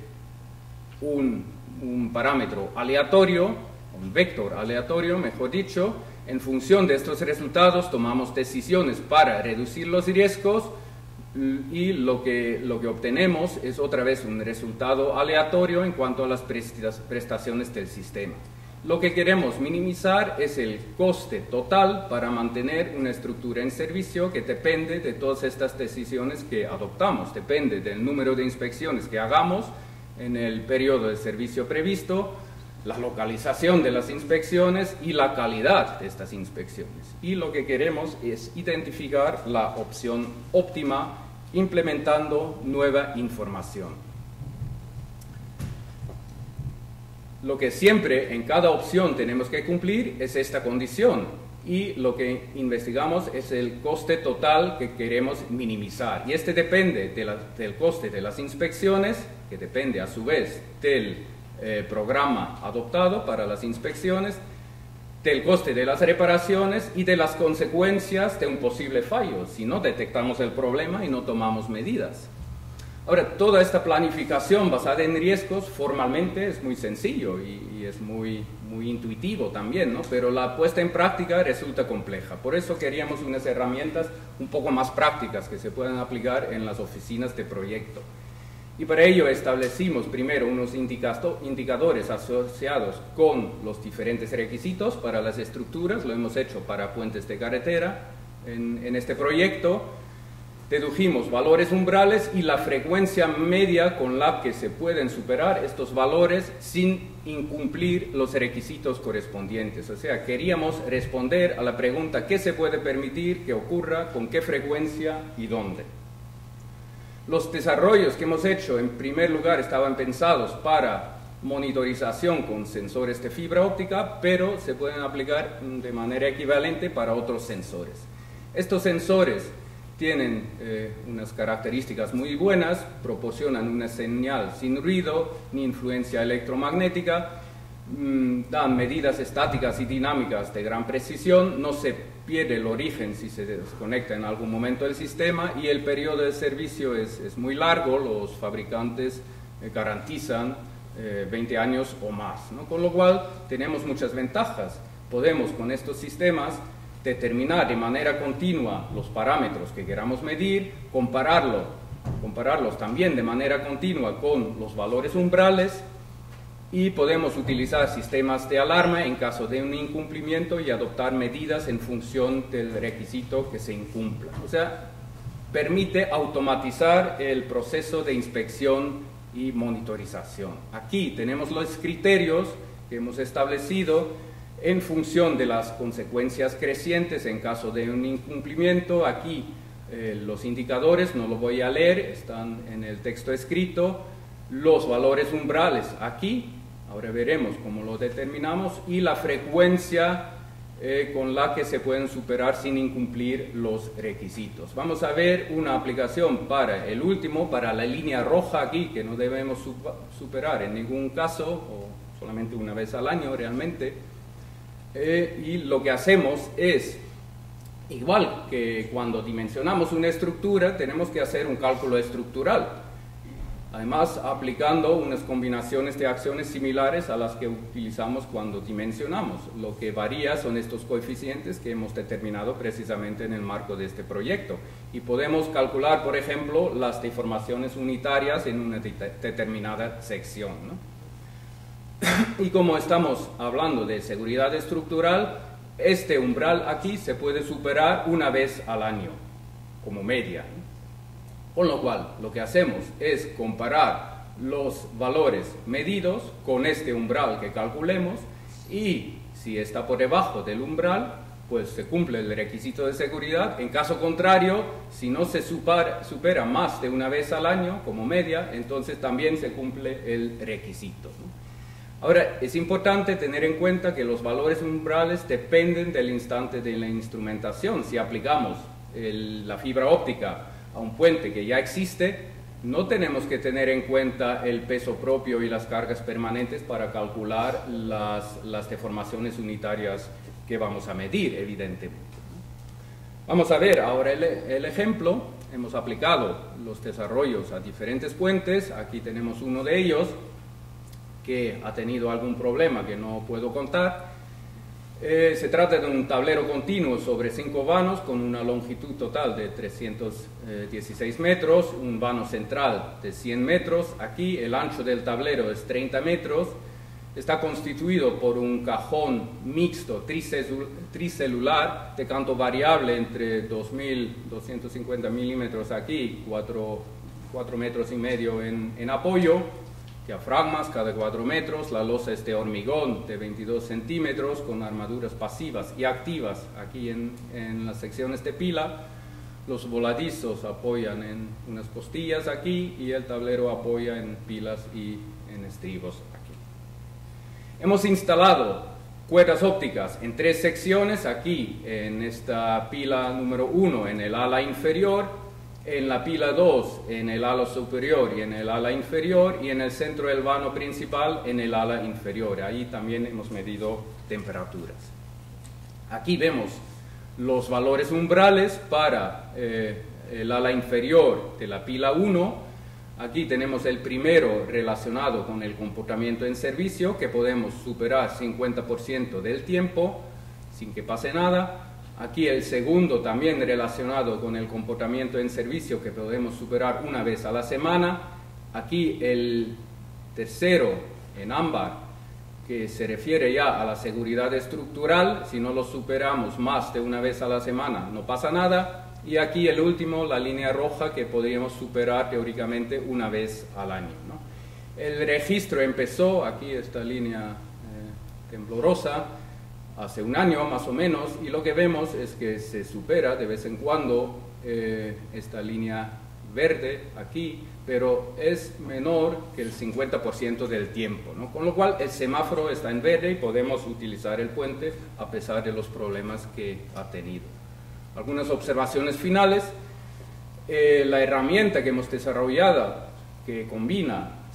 un, un parámetro aleatorio, un vector aleatorio, mejor dicho. En función de estos resultados tomamos decisiones para reducir los riesgos, y lo que, lo que obtenemos es otra vez un resultado aleatorio en cuanto a las prestaciones del sistema. Lo que queremos minimizar es el coste total para mantener una estructura en servicio, que depende de todas estas decisiones que adoptamos, depende del número de inspecciones que hagamos en el periodo de servicio previsto, la localización de las inspecciones y la calidad de estas inspecciones. Y lo que queremos es identificar la opción óptima implementando nueva información. Lo que siempre en cada opción tenemos que cumplir es esta condición, y lo que investigamos es el coste total que queremos minimizar. Y este depende de la, del coste de las inspecciones, que depende a su vez del Eh, programa adoptado para las inspecciones, del coste de las reparaciones y de las consecuencias de un posible fallo, si no detectamos el problema y no tomamos medidas. Ahora, toda esta planificación basada en riesgos formalmente es muy sencillo y, y es muy, muy intuitivo también, ¿no? Pero la puesta en práctica resulta compleja. Por eso queríamos unas herramientas un poco más prácticas que se puedan aplicar en las oficinas de proyecto. Y para ello establecimos primero unos indicadores asociados con los diferentes requisitos para las estructuras. Lo hemos hecho para puentes de carretera en, en este proyecto. Dedujimos valores umbrales y la frecuencia media con la que se pueden superar estos valores sin incumplir los requisitos correspondientes. O sea, queríamos responder a la pregunta: ¿qué se puede permitir que ocurra, con qué frecuencia y dónde? Los desarrollos que hemos hecho, en primer lugar, estaban pensados para monitorización con sensores de fibra óptica, pero se pueden aplicar de manera equivalente para otros sensores. Estos sensores tienen eh, unas características muy buenas, proporcionan una señal sin ruido ni influencia electromagnética, mmm, dan medidas estáticas y dinámicas de gran precisión, no se pierde el origen si se desconecta en algún momento el sistema, y el periodo de servicio es, es muy largo. Los fabricantes eh, garantizan eh, veinte años o más, ¿no? Con lo cual tenemos muchas ventajas. Podemos con estos sistemas determinar de manera continua los parámetros que queramos medir, compararlo, compararlos también de manera continua con los valores umbrales, y podemos utilizar sistemas de alarma en caso de un incumplimiento y adoptar medidas en función del requisito que se incumpla. O sea, permite automatizar el proceso de inspección y monitorización. Aquí tenemos los criterios que hemos establecido en función de las consecuencias crecientes en caso de un incumplimiento. Aquí eh, los indicadores, no lo voy a leer, están en el texto escrito. Los valores umbrales aquí, ahora veremos cómo lo determinamos, y la frecuencia eh, con la que se pueden superar sin incumplir los requisitos. Vamos a ver una aplicación para el último, para la línea roja aquí, que no debemos superar en ningún caso, o solamente una vez al año realmente. Eh, y lo que hacemos es, igual que cuando dimensionamos una estructura, tenemos que hacer un cálculo estructural. Además, aplicando unas combinaciones de acciones similares a las que utilizamos cuando dimensionamos. Lo que varía son estos coeficientes que hemos determinado precisamente en el marco de este proyecto. Y podemos calcular, por ejemplo, las deformaciones unitarias en una de determinada sección, ¿no? Y como estamos hablando de seguridad estructural, este umbral aquí se puede superar una vez al año, como media, ¿no? Con lo cual, lo que hacemos es comparar los valores medidos con este umbral que calculemos, y si está por debajo del umbral, pues se cumple el requisito de seguridad. En caso contrario, si no se supera, supera más de una vez al año como media, entonces también se cumple el requisito, ¿no? Ahora, es importante tener en cuenta que los valores umbrales dependen del instante de la instrumentación. Si aplicamos el, la fibra óptica a un puente que ya existe, no tenemos que tener en cuenta el peso propio y las cargas permanentes para calcular las, las deformaciones unitarias que vamos a medir, evidentemente. Vamos a ver ahora el, el ejemplo. Hemos aplicado los desarrollos a diferentes puentes. Aquí tenemos uno de ellos que ha tenido algún problema que no puedo contar. Eh, se trata de un tablero continuo sobre cinco vanos con una longitud total de trescientos dieciséis metros, un vano central de cien metros. Aquí el ancho del tablero es treinta metros, está constituido por un cajón mixto tricelular de canto variable entre dos mil doscientos cincuenta milímetros aquí, cuatro metros y medio en, en apoyo, diafragmas cada cuatro metros, la losa es de hormigón de veintidós centímetros con armaduras pasivas y activas aquí en, en las secciones de pila. Los voladizos apoyan en unas costillas aquí y el tablero apoya en pilas y en estribos aquí. Hemos instalado cuerdas ópticas en tres secciones, aquí en esta pila número uno en el ala inferior, en la pila dos en el ala superior y en el ala inferior, y en el centro del vano principal en el ala inferior. Ahí también hemos medido temperaturas. Aquí vemos los valores umbrales para eh, el ala inferior de la pila uno. Aquí tenemos el primero relacionado con el comportamiento en servicio, que podemos superar cincuenta por ciento del tiempo sin que pase nada. Aquí el segundo también relacionado con el comportamiento en servicio, que podemos superar una vez a la semana. Aquí el tercero en ámbar, que se refiere ya a la seguridad estructural. Si no lo superamos más de una vez a la semana no pasa nada. Y aquí el último, la línea roja, que podríamos superar teóricamente una vez al año, ¿no? El registro empezó, aquí esta línea eh, temblorosa, hace un año más o menos, y lo que vemos es que se supera de vez en cuando eh, esta línea verde aquí, pero es menor que el cincuenta por ciento del tiempo, ¿no? Con lo cual el semáforo está en verde y podemos utilizar el puente a pesar de los problemas que ha tenido. Algunas observaciones finales. Eh, la herramienta que hemos desarrollado, que combina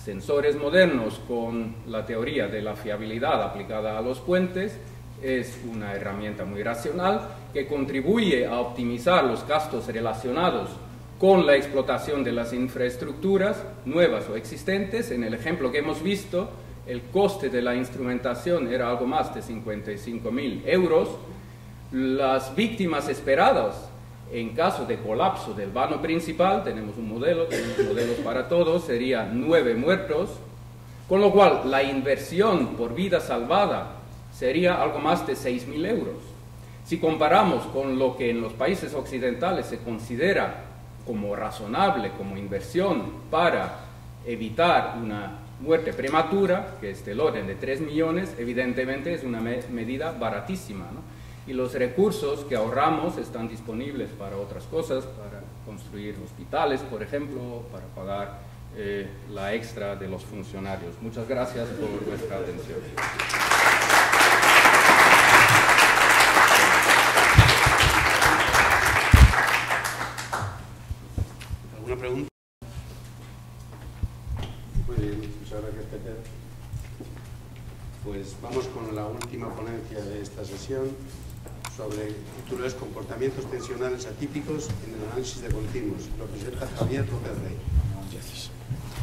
sensores modernos con la teoría de la fiabilidad aplicada a los puentes, es una herramienta muy racional que contribuye a optimizar los gastos relacionados con la explotación de las infraestructuras nuevas o existentes. En el ejemplo que hemos visto, el coste de la instrumentación era algo más de cincuenta y cinco mil euros. Las víctimas esperadas en caso de colapso del vano principal, tenemos un modelo, tenemos modelos para todos, serían nueve muertos, con lo cual la inversión por vida salvada sería algo más de seis mil euros. Si comparamos con lo que en los países occidentales se considera como razonable, como inversión para evitar una muerte prematura, que es del orden de tres millones, evidentemente es una me medida baratísima, ¿no? Y los recursos que ahorramos están disponibles para otras cosas, para construir hospitales, por ejemplo, para pagar eh, la extra de los funcionarios. Muchas gracias por vuestra atención. ¿Alguna pregunta? Muy bien, muchas gracias, Peter. Pues vamos con la última ponencia de esta sesión sobre el título es Comportamientos tensionales atípicos en el análisis de continuos. Lo presenta Javier López Rey. Gracias.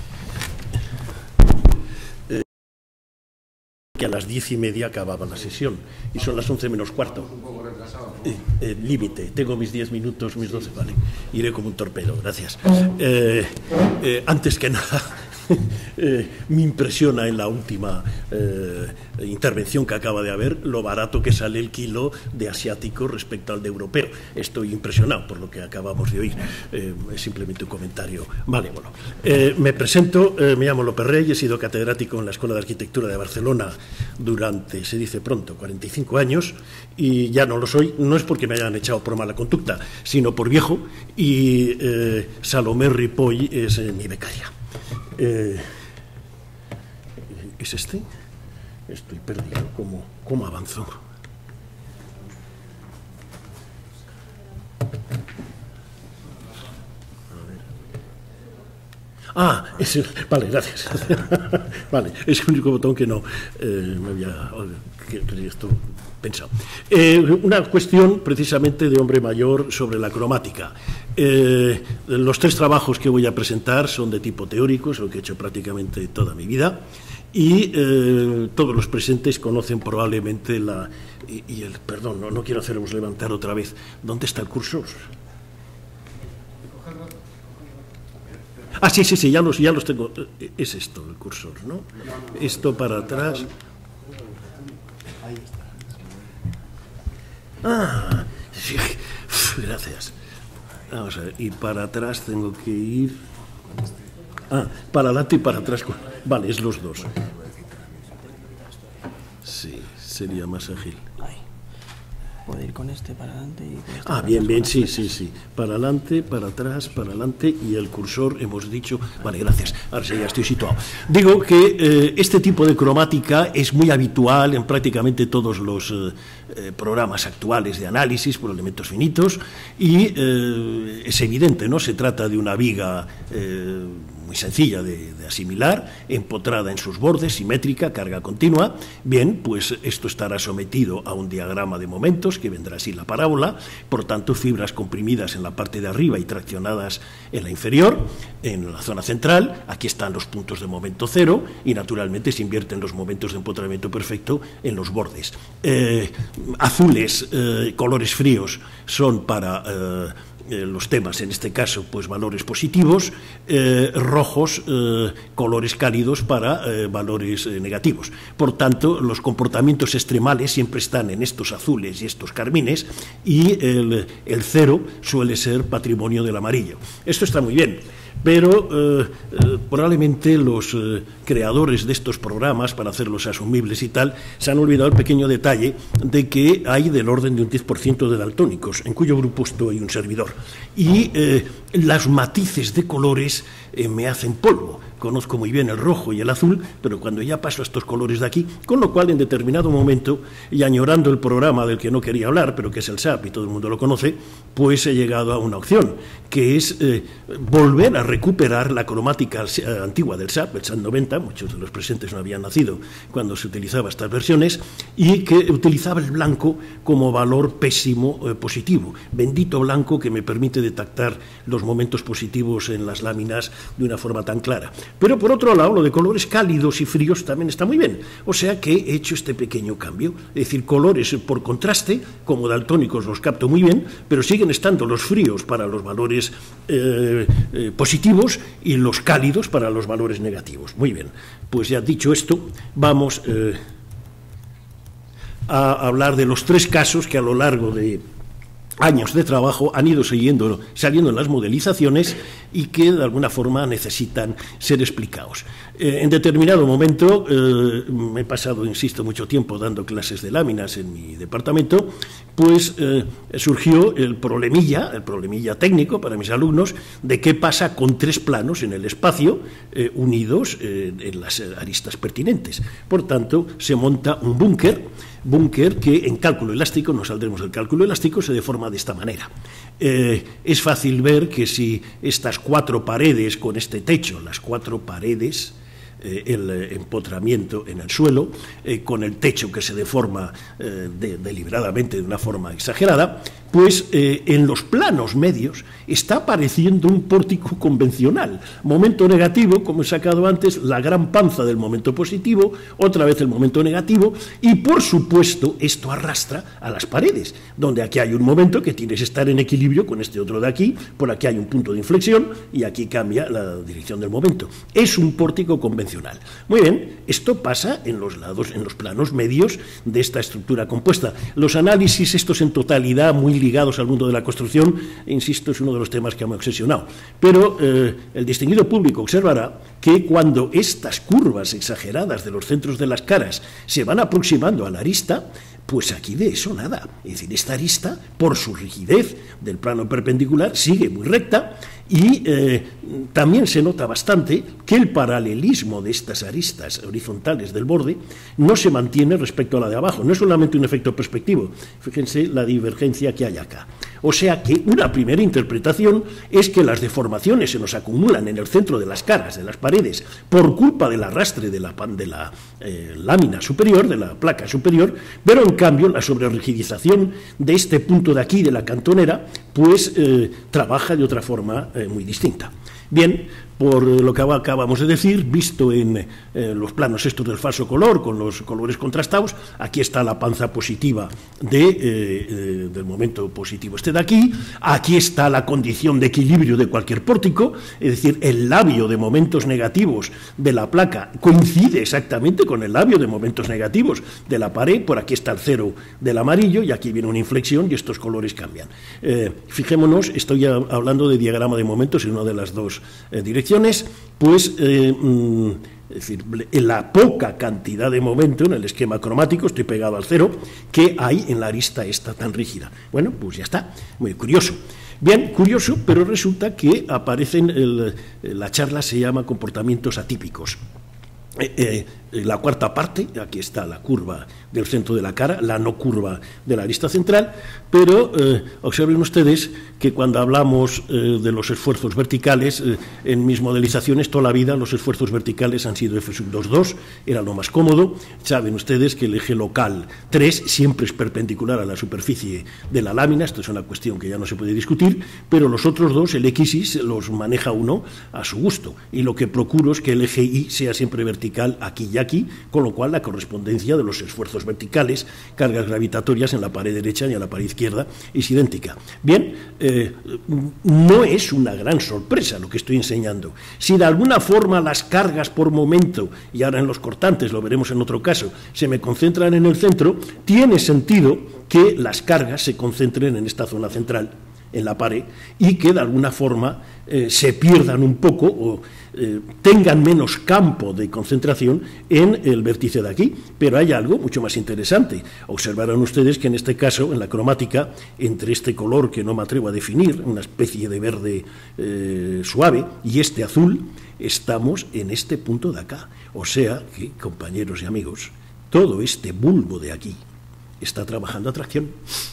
Eh, que a las diez y media acababa la sesión y son las once menos cuarto. Un poco retrasado, ¿no? Eh, eh, límite, tengo mis diez minutos, mis doce, vale. Iré como un torpedo, gracias. Eh, eh, antes que nada, eh, me impresiona en la última eh, intervención que acaba de haber lo barato que sale el kilo de asiático respecto al de europeo. Estoy impresionado por lo que acabamos de oír. Eh, es simplemente un comentario malévolo. Eh, me presento, eh, me llamo López Rey, he sido catedrático en la Escuela de Arquitectura de Barcelona durante, se dice pronto, cuarenta y cinco años, y ya no lo soy, no es porque me hayan echado por mala conducta, sino por viejo, y eh, Salomé Ripoll es eh, mi becaria. Eh, ¿Es este? Estoy perdido. ¿Cómo, cómo avanzó? Ah, es el, vale, gracias. Vale, es el único botón que no eh, me había que, que esto pensado. Eh, una cuestión precisamente de hombre mayor sobre la cromática. Eh, los tres trabajos que voy a presentar son de tipo teórico, es lo que he hecho prácticamente toda mi vida, y eh, todos los presentes conocen probablemente la... Y, y el, perdón, no, no quiero haceros levantar otra vez. ¿Dónde está el cursor? Ah, sí, sí, sí, ya los, ya los tengo. Es esto el cursor, ¿no? Esto para atrás. Ah, sí, gracias. Vamos a ver, y para atrás tengo que ir... Ah, para adelante y para atrás. Vale, es los dos. Sí, sería más ágil. Puede ir con este para adelante y con este Ah, bien, bien, sí, sí, sí. Para adelante, para atrás, para adelante y el cursor, hemos dicho... Vale, gracias. Ahora sí, ya estoy situado. Digo que eh, este tipo de cromática es muy habitual en prácticamente todos los eh, eh, programas actuales de análisis por elementos finitos y eh, es evidente, ¿no? Se trata de una viga... Eh, muy sencilla de, de asimilar, empotrada en sus bordes, simétrica, carga continua. Bien, pues esto estará sometido a un diagrama de momentos, que vendrá así la parábola, por tanto, fibras comprimidas en la parte de arriba y traccionadas en la inferior, en la zona central. Aquí están los puntos de momento cero y, naturalmente, se invierten los momentos de empotramiento perfecto en los bordes. Eh, azules, eh, colores fríos, son para... Eh, Eh, los temas, en este caso, pues valores positivos, eh, rojos, eh, colores cálidos para eh, valores eh, negativos. Por tanto, los comportamientos extremales siempre están en estos azules y estos carmines y el, el cero suele ser patrimonio del amarillo. Esto está muy bien. Pero eh, eh, probablemente los eh, creadores de estos programas, para hacerlos asumibles y tal, se han olvidado el pequeño detalle de que hay del orden de un diez por ciento de daltónicos, en cuyo grupo estoy un servidor. Y eh, los matices de colores eh, me hacen polvo. conozco muy bien el rojo y el azul, pero cuando ya paso a estos colores de aquí, con lo cual en determinado momento, y añorando el programa del que no quería hablar, pero que es el S A P y todo el mundo lo conoce, pues he llegado a una opción, que es eh, volver a recuperar la cromática antigua del S A P, el S A P noventa, muchos de los presentes no habían nacido cuando se utilizaba estas versiones, y que utilizaba el blanco como valor pésimo eh, positivo. Bendito blanco que me permite detectar los momentos positivos en las láminas de una forma tan clara. Pero por otro lado, lo de colores cálidos y fríos también está muy bien. O sea que he hecho este pequeño cambio. Es decir, colores por contraste, como daltónicos los capto muy bien, pero siguen estando los fríos para los valores eh, eh, positivos y los cálidos para los valores negativos. Muy bien. Pues ya dicho esto, vamos eh, a hablar de los tres casos que a lo largo de años de trabajo han ido siguiendo, saliendo en las modelizaciones y que de alguna forma necesitan ser explicados. Eh, en determinado momento, eh, me he pasado, insisto, mucho tiempo dando clases de láminas en mi departamento, pues eh, surgió el problemilla, el problemilla técnico para mis alumnos, de qué pasa con tres planos en el espacio eh, unidos eh, en las aristas pertinentes. Por tanto, se monta un búnker, búnker que en cálculo elástico, no saldremos del cálculo elástico, se deforma de esta manera. Eh, es fácil ver que si estas cuatro paredes con este techo, las cuatro paredes, eh, el eh, empotramiento en el suelo, eh, con el techo que se deforma eh, de, deliberadamente de una forma exagerada, pues eh, en los planos medios está apareciendo un pórtico convencional. Momento negativo, como he sacado antes, la gran panza del momento positivo, otra vez el momento negativo, y por supuesto esto arrastra a las paredes, donde aquí hay un momento que tienes que estar en equilibrio con este otro de aquí, por aquí hay un punto de inflexión y aquí cambia la dirección del momento. Es un pórtico convencional. Muy bien, esto pasa en los lados, en los planos medios de esta estructura compuesta. Los análisis, estos en totalidad, muy ligados al mundo de la construcción, insisto, es uno de los temas que me ha obsesionado. Pero eh, el distinguido público observará que cuando estas curvas exageradas de los centros de las caras se van aproximando a la arista, pues aquí de eso nada. Es decir, esta arista, por su rigidez del plano perpendicular, sigue muy recta y eh, también se nota bastante que el paralelismo de estas aristas horizontales del borde no se mantiene respecto a la de abajo. No es solamente un efecto perspectivo, fíjense la divergencia que hay acá. O sea que una primera interpretación es que las deformaciones se nos acumulan en el centro de las caras, de las paredes, por culpa del arrastre de la, de la eh, lámina superior, de la placa superior, pero en cambio la sobrerigidización de este punto de aquí, de la cantonera, pues eh, trabaja de otra forma eh, muy distinta. Bien, por lo que acabamos de decir, visto en eh, los planos estos del falso color, con los colores contrastados, aquí está la panza positiva de, eh, eh, del momento positivo este de aquí, aquí está la condición de equilibrio de cualquier pórtico, es decir, el labio de momentos negativos de la placa coincide exactamente con el labio de momentos negativos de la pared, por aquí está el cero del amarillo y aquí viene una inflexión y estos colores cambian. Eh, fijémonos, estoy hablando de diagrama de momentos en una de las dos eh, direcciones, pues eh, mm, es decir, la poca cantidad de momento en el esquema cromático, estoy pegado al cero, que hay en la arista esta tan rígida. Bueno, pues ya está, muy curioso. Bien, curioso, pero resulta que aparecen, el, la charla se llama comportamientos atípicos. Eh, eh, la cuarta parte, aquí está la curva del centro de la cara, la no curva de la arista central, pero eh, observen ustedes que cuando hablamos eh, de los esfuerzos verticales, eh, en mis modelizaciones toda la vida los esfuerzos verticales han sido F sub dos dos, era lo más cómodo. Saben ustedes que el eje local tres siempre es perpendicular a la superficie de la lámina, esto es una cuestión que ya no se puede discutir, pero los otros dos, el X Y, los maneja uno a su gusto, y lo que procuro es que el eje Y sea siempre vertical aquí y aquí, con lo cual la correspondencia de los esfuerzos verticales, cargas gravitatorias en la pared derecha y en la pared izquierda es idéntica. Bien, eh, no es una gran sorpresa lo que estoy enseñando. Si de alguna forma las cargas por momento, y ahora en los cortantes lo veremos en otro caso, se me concentran en el centro, tiene sentido que las cargas se concentren en esta zona central. en la pared y que de alguna forma eh, se pierdan un poco o eh, tengan menos campo de concentración en el vértice de aquí. Pero hay algo mucho más interesante. Observarán ustedes que en este caso, en la cromática, entre este color que no me atrevo a definir, una especie de verde eh, suave, y este azul, estamos en este punto de acá. O sea que, compañeros y amigos, todo este bulbo de aquí está trabajando atracción.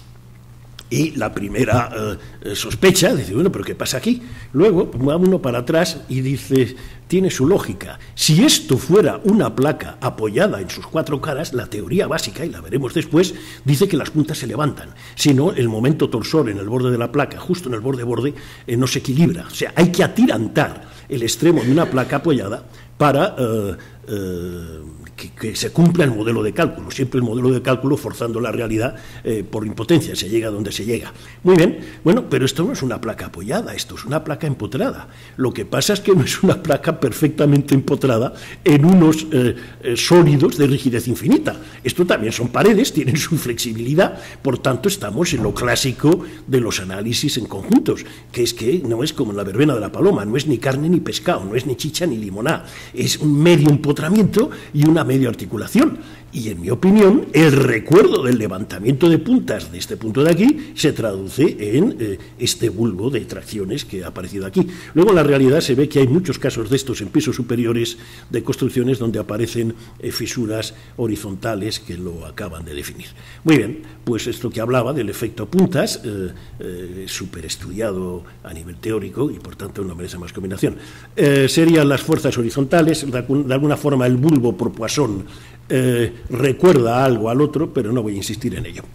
Y la primera eh, sospecha, dice, bueno, pero ¿qué pasa aquí? Luego va uno para atrás y dice, tiene su lógica. Si esto fuera una placa apoyada en sus cuatro caras, la teoría básica, y la veremos después, dice que las puntas se levantan. Si no, el momento torsor en el borde de la placa, justo en el borde-borde, eh, no se equilibra. O sea, hay que atirantar el extremo de una placa apoyada para eh, eh, que, que se cumpla el modelo de cálculo. Siempre el modelo de cálculo forzando la realidad eh, por impotencia, se llega donde se llega. Muy bien, bueno, pero esto no es una placa apoyada, esto es una placa empotrada. Lo que pasa es que no es una placa perfectamente empotrada en unos eh, eh, sólidos de rigidez infinita. Esto también son paredes, tienen su flexibilidad, por tanto estamos en lo clásico de los análisis en conjuntos, que es que no es como en la verbena de la paloma, no es ni carne ni pescado, no es ni chicha ni limoná, es un medio empotramiento y una medio articulación. Y en mi opinión, el recuerdo del levantamiento de puntas de este punto de aquí se traduce en eh, este bulbo de tracciones que ha aparecido aquí. Luego en la realidad se ve que hay muchos casos de estos en pisos superiores de construcciones donde aparecen eh, fisuras horizontales que lo acaban de definir. Muy bien, pues esto que hablaba del efecto puntas, eh, eh, súper estudiado a nivel teórico y por tanto no merece más combinación. Eh, serían las fuerzas horizontales, de, de alguna forma el bulbo por Poisson Eh, recuerda algo al otro, pero no voy a insistir en ello.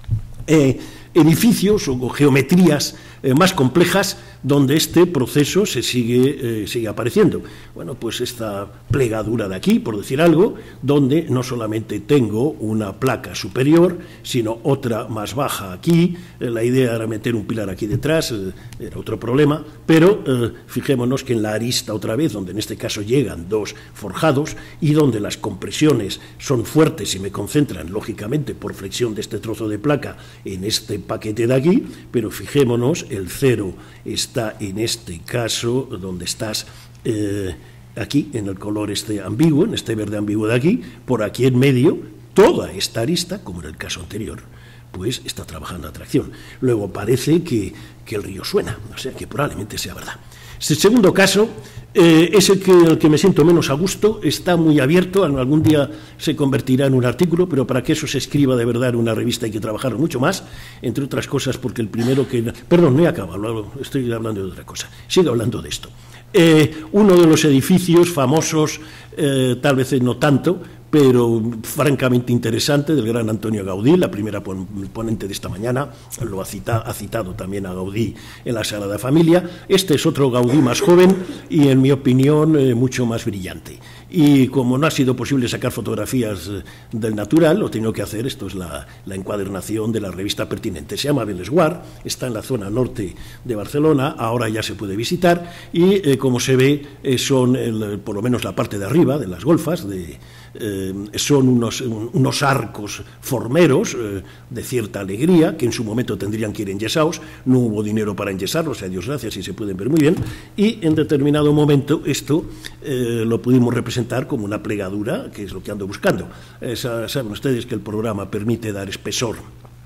Eh, edificios o geometrías eh, más complejas donde este proceso se sigue, eh, sigue apareciendo. Bueno, pues esta plegadura de aquí, por decir algo, donde no solamente tengo una placa superior, sino otra más baja aquí. Eh, la idea era meter un pilar aquí detrás, eh, era otro problema, pero eh, fijémonos que en la arista otra vez, donde en este caso llegan dos forjados y donde las compresiones son fuertes y me concentran, lógicamente, por flexión de este trozo de placa en este paquete de aquí, pero fijémonos, el cero está en este caso donde estás eh, aquí en el color este ambiguo, en este verde ambiguo de aquí, por aquí en medio, toda esta arista, como en el caso anterior, pues está trabajando atracción. Luego parece que, que el río suena, o sea que probablemente sea verdad. Este segundo caso eh, es el que, el que me siento menos a gusto, está muy abierto, algún día se convertirá en un artículo, pero para que eso se escriba de verdad en una revista hay que trabajar mucho más, entre otras cosas porque el primero que... Perdón, no he acabado, estoy hablando de otra cosa, sigo hablando de esto. Eh, uno de los edificios famosos, eh, tal vez no tanto, pero francamente interesante, del gran Antonio Gaudí, la primera ponente de esta mañana, lo ha citado, ha citado también a Gaudí en la Sagrada Familia. Este es otro Gaudí más joven y, en mi opinión, eh, mucho más brillante. Y como no ha sido posible sacar fotografías del natural, lo he tenido que hacer, esto es la, la encuadernación de la revista pertinente. Se llama Bellesguard, está en la zona norte de Barcelona, ahora ya se puede visitar, y eh, como se ve, eh, son, el, por lo menos la parte de arriba de las golfas, de, eh, son unos, un, unos arcos formeros eh, de cierta alegría, que en su momento tendrían que ir enyesados, no hubo dinero para enyesarlos, a Dios gracias, y se pueden ver muy bien, y en determinado momento esto eh, lo pudimos representar como una plegadura, que es lo que ando buscando. Eh, saben ustedes que el programa permite dar espesor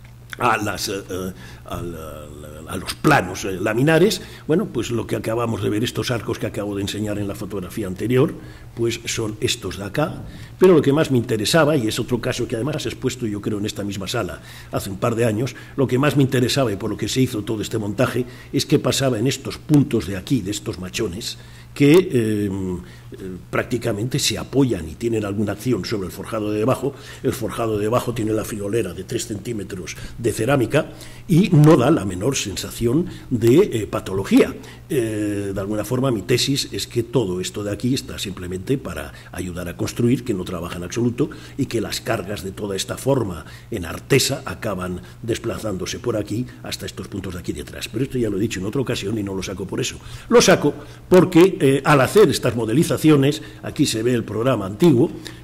a, las, eh, a, la, a los planos eh, laminares. Bueno, pues lo que acabamos de ver, estos arcos que acabo de enseñar en la fotografía anterior, pues son estos de acá. Pero lo que más me interesaba, y es otro caso que además has expuesto yo creo en esta misma sala hace un par de años, lo que más me interesaba y por lo que se hizo todo este montaje es qué pasaba en estos puntos de aquí, de estos machones, que eh, eh, prácticamente se apoyan y tienen alguna acción sobre el forjado de debajo. El forjado de debajo tiene la friolera de tres centímetros de cerámica y no da la menor sensación de eh, patología. Eh, de alguna forma mi tesis es que todo esto de aquí está simplemente para ayudar a construir, que no trabaja en absoluto, y que las cargas de toda esta forma en artesa acaban desplazándose por aquí hasta estos puntos de aquí detrás. Pero esto ya lo he dicho en otra ocasión y no lo saco por eso. Lo saco porque Eh, al hacer estas modelizaciones, aquí se ve el programa antiguo,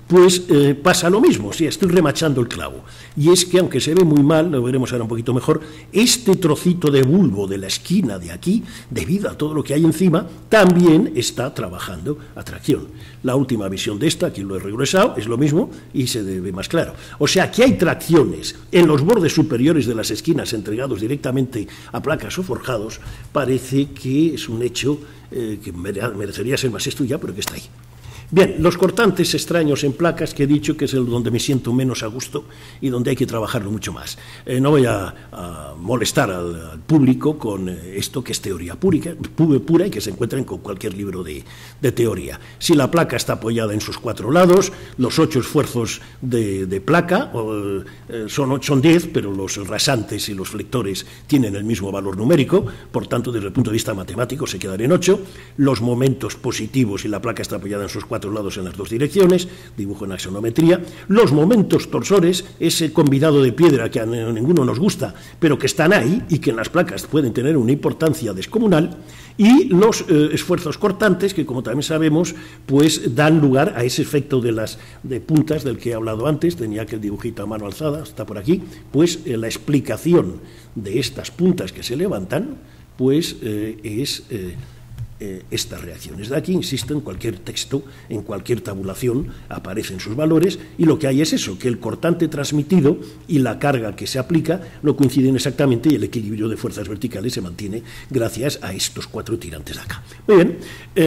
pues eh, pasa lo mismo, sí, estoy remachando el clavo. Y es que, aunque se ve muy mal, lo veremos ahora un poquito mejor, este trocito de bulbo de la esquina de aquí, debido a todo lo que hay encima, también está trabajando a tracción. La última visión de esta, aquí lo he regresado, es lo mismo y se ve más claro. O sea, que hay tracciones en los bordes superiores de las esquinas entregados directamente a placas o forjados. Parece que es un hecho eh, que merecería ser más estudiado, pero que está ahí. Bien, los cortantes extraños en placas, que he dicho que es el donde me siento menos a gusto y donde hay que trabajarlo mucho más. Eh, no voy a, a molestar al, al público con eh, esto que es teoría púrica, pu, pura y que se encuentren con cualquier libro de, de teoría. Si la placa está apoyada en sus cuatro lados, los ocho esfuerzos de, de placa o, eh, son, son diez, pero los rasantes y los flectores tienen el mismo valor numérico, por tanto, desde el punto de vista matemático se quedan en ocho. Los momentos positivos, si la placa está apoyada en sus cuatro cuatro lados en las dos direcciones, dibujo en axonometría. Los momentos torsores, ese convidado de piedra que a ninguno nos gusta, pero que están ahí y que en las placas pueden tener una importancia descomunal, y los eh, esfuerzos cortantes, que como también sabemos, pues dan lugar a ese efecto de las de puntas del que he hablado antes. Tenía aquel dibujito a mano alzada, está por aquí, pues eh, la explicación de estas puntas que se levantan, pues eh, es... Eh, Eh, estas reacciones de aquí, insisto, en cualquier texto, en cualquier tabulación aparecen sus valores, y lo que hay es eso, que el cortante transmitido y la carga que se aplica no coinciden exactamente y el equilibrio de fuerzas verticales se mantiene gracias a estos cuatro tirantes de acá. Muy bien,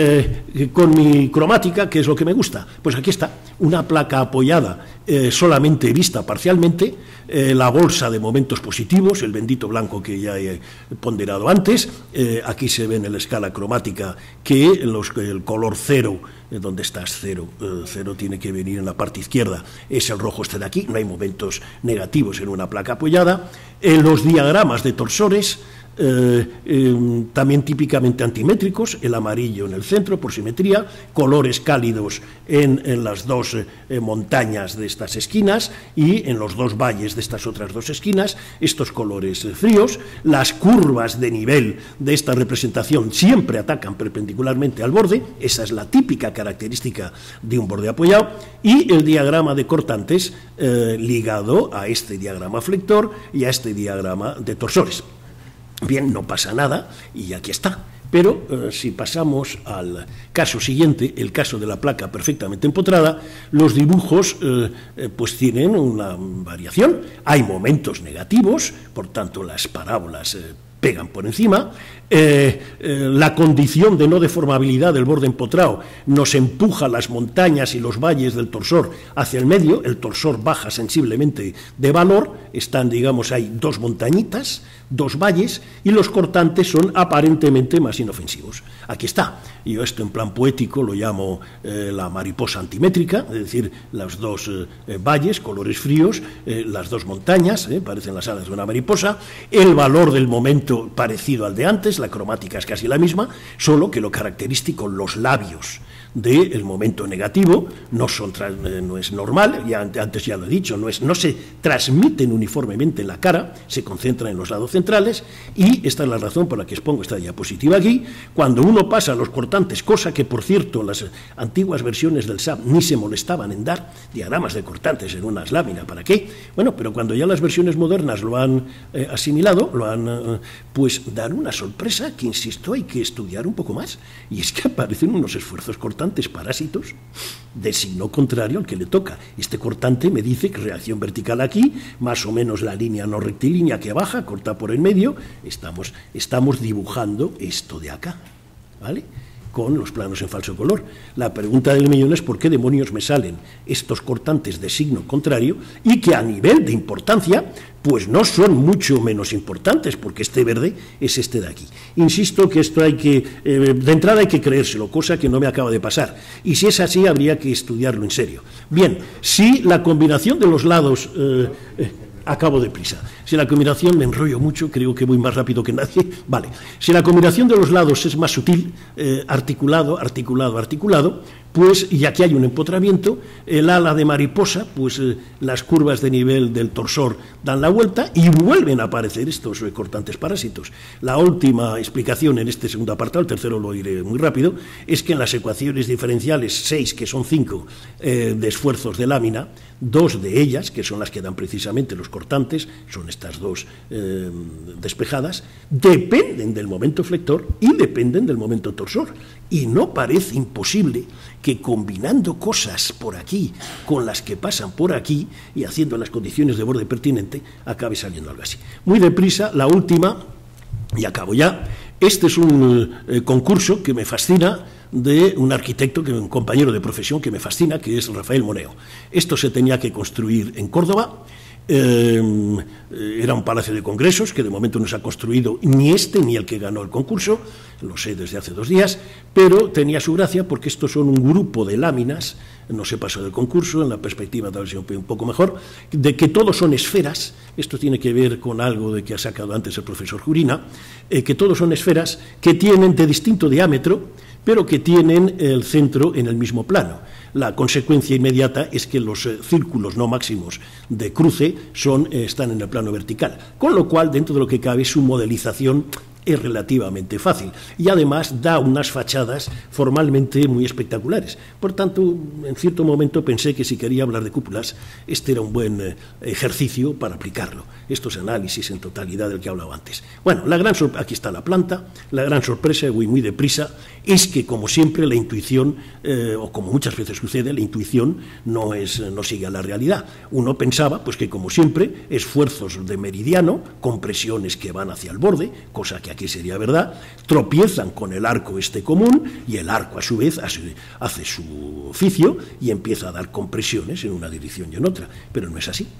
eh, con mi cromática, ¿qué es lo que me gusta? Pues aquí está, una placa apoyada eh, solamente vista parcialmente, eh, la bolsa de momentos positivos, el bendito blanco que ya he ponderado antes, eh, aquí se ve en la escala cromática que los, el color cero, eh, donde estás cero, eh, cero tiene que venir en la parte izquierda, es el rojo este de aquí, no hay momentos negativos en una placa apoyada. En los diagramas de torsores, Eh, eh, también típicamente antimétricos, el amarillo en el centro por simetría, colores cálidos en, en las dos eh, montañas de estas esquinas y en los dos valles de estas otras dos esquinas, estos colores eh, fríos. Las curvas de nivel de esta representación siempre atacan perpendicularmente al borde, esa es la típica característica de un borde apoyado, y el diagrama de cortantes eh, ligado a este diagrama flector y a este diagrama de torsores. Bien, no pasa nada y aquí está. Pero eh, si pasamos al caso siguiente, el caso de la placa perfectamente empotrada, los dibujos eh, eh, pues tienen una variación. Hay momentos negativos, por tanto las parábolas eh, pegan por encima. Eh, eh, la condición de no deformabilidad del borde empotrado nos empuja las montañas y los valles del torsor hacia el medio, el torsor baja sensiblemente de valor, están, digamos, hay dos montañitas, dos valles, y los cortantes son aparentemente más inofensivos. Aquí está, yo esto en plan poético lo llamo eh, la mariposa antimétrica, es decir, los dos eh, valles, colores fríos, eh, las dos montañas, eh, parecen las alas de una mariposa, el valor del momento parecido al de antes, la cromática es casi la misma, solo que lo característico, los labios del momento negativo no, son, no es normal, ya antes ya lo he dicho, no, es, no se transmiten uniformemente en la cara, se concentran en los lados centrales, y esta es la razón por la que expongo esta diapositiva aquí. Cuando uno pasa a los cortantes, cosa que por cierto las antiguas versiones del S A P ni se molestaban en dar diagramas de cortantes en unas láminas, ¿para qué? Bueno, pero cuando ya las versiones modernas lo han eh, asimilado, lo han, eh, pues dan una sorpresa que, insisto, hay que estudiar un poco más, y es que aparecen unos esfuerzos cortantes parásitos de signo contrario al que le toca. Este cortante me dice que reacción vertical aquí, más o menos la línea no rectilínea que baja, corta por el medio, estamos, estamos dibujando esto de acá, ¿vale?, con los planos en falso color. La pregunta del millón es por qué demonios me salen estos cortantes de signo contrario y que a nivel de importancia pues no son mucho menos importantes, porque este verde es este de aquí. Insisto que esto hay que, eh, de entrada hay que creérselo, cosa que no me acaba de pasar, y si es así habría que estudiarlo en serio. Bien, si la combinación de los lados... Eh, eh, Acabo deprisa. Si la combinación, me enrollo mucho, creo que voy más rápido que nadie, vale. Si la combinación de los lados es más sutil, eh, articulado, articulado, articulado, pues, y aquí hay un empotramiento, el ala de mariposa, pues eh, las curvas de nivel del torsor dan la vuelta y vuelven a aparecer estos eh, cortantes parásitos. La última explicación en este segundo apartado, el tercero lo diré muy rápido, es que en las ecuaciones diferenciales seis, que son cinco eh, de esfuerzos de lámina, dos de ellas, que son las que dan precisamente los cortantes, son estas dos eh, despejadas, dependen del momento flector y dependen del momento torsor. Y no parece imposible que combinando cosas por aquí con las que pasan por aquí y haciendo las condiciones de borde pertinente, acabe saliendo algo así. Muy deprisa, la última, y acabo ya. Este es un eh, concurso que me fascina, de un arquitecto, que un compañero de profesión que me fascina, que es Rafael Moneo. Esto se tenía que construir en Córdoba. Eh, era un palacio de congresos que de momento no se ha construido ni este ni el que ganó el concurso, lo sé desde hace dos días, pero tenía su gracia porque estos son un grupo de láminas, no se pasó del concurso, en la perspectiva tal vez un poco mejor, de que todos son esferas. Esto tiene que ver con algo de que ha sacado antes el profesor Jurina, eh, que todos son esferas que tienen de distinto diámetro, pero que tienen el centro en el mismo plano. La consecuencia inmediata es que los eh, círculos no máximos de cruce son, eh, están en el plano vertical, con lo cual, dentro de lo que cabe, su modelización es relativamente fácil y además da unas fachadas formalmente muy espectaculares. Por tanto, en cierto momento pensé que si quería hablar de cúpulas, este era un buen eh, ejercicio para aplicarlo. Estos análisis en totalidad del que he hablado antes. Bueno, la gran aquí está la planta. La gran sorpresa, voy muy deprisa, es que, como siempre, la intuición, eh, o como muchas veces sucede, la intuición no, es, no sigue a la realidad. Uno pensaba, pues que como siempre, esfuerzos de meridiano, compresiones que van hacia el borde, cosa que aquí sería verdad, tropiezan con el arco este común y el arco a su vez hace, hace su oficio y empieza a dar compresiones en una dirección y en otra, pero no es así.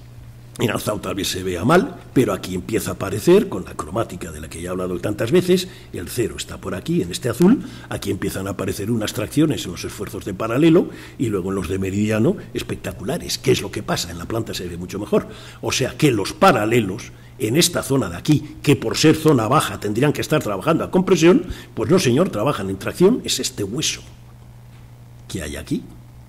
En alzado tal vez se vea mal, pero aquí empieza a aparecer, con la cromática de la que ya he hablado tantas veces, el cero está por aquí, en este azul, aquí empiezan a aparecer unas tracciones en los esfuerzos de paralelo y luego en los de meridiano espectaculares. ¿Qué es lo que pasa? En la planta se ve mucho mejor. O sea que los paralelos en esta zona de aquí, que por ser zona baja tendrían que estar trabajando a compresión, pues no, señor, trabajan en tracción, es este hueso que hay aquí.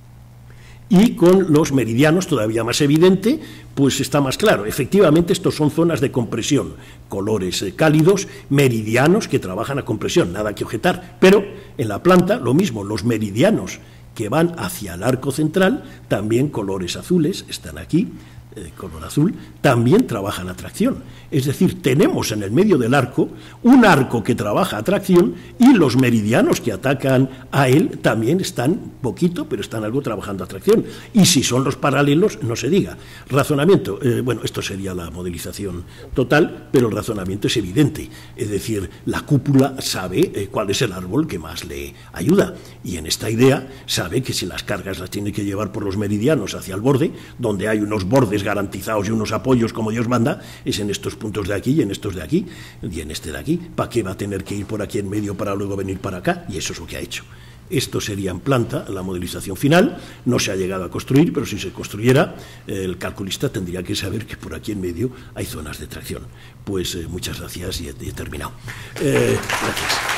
Y con los meridianos, todavía más evidente, pues está más claro. Efectivamente, estos son zonas de compresión, colores eh, cálidos, meridianos que trabajan a compresión, nada que objetar. Pero en la planta, lo mismo, los meridianos que van hacia el arco central, también colores azules, están aquí, eh, color azul, también trabajan a tracción. Es decir, tenemos en el medio del arco un arco que trabaja a tracción y los meridianos que atacan a él también están poquito, pero están algo trabajando a tracción. Y si son los paralelos, no se diga. Razonamiento, eh, bueno, esto sería la modelización total, pero el razonamiento es evidente. Es decir, la cúpula sabe eh, cuál es el árbol que más le ayuda. Y en esta idea sabe que si las cargas las tiene que llevar por los meridianos hacia el borde, donde hay unos bordes garantizados y unos apoyos como Dios manda, es en estos puntos de aquí y en estos de aquí y en este de aquí. ¿Para qué va a tener que ir por aquí en medio para luego venir para acá? Y eso es lo que ha hecho. Esto sería en planta la modelización final. No se ha llegado a construir, pero si se construyera, el calculista tendría que saber que por aquí en medio hay zonas de tracción. Pues eh, muchas gracias y he, he terminado. Eh, gracias.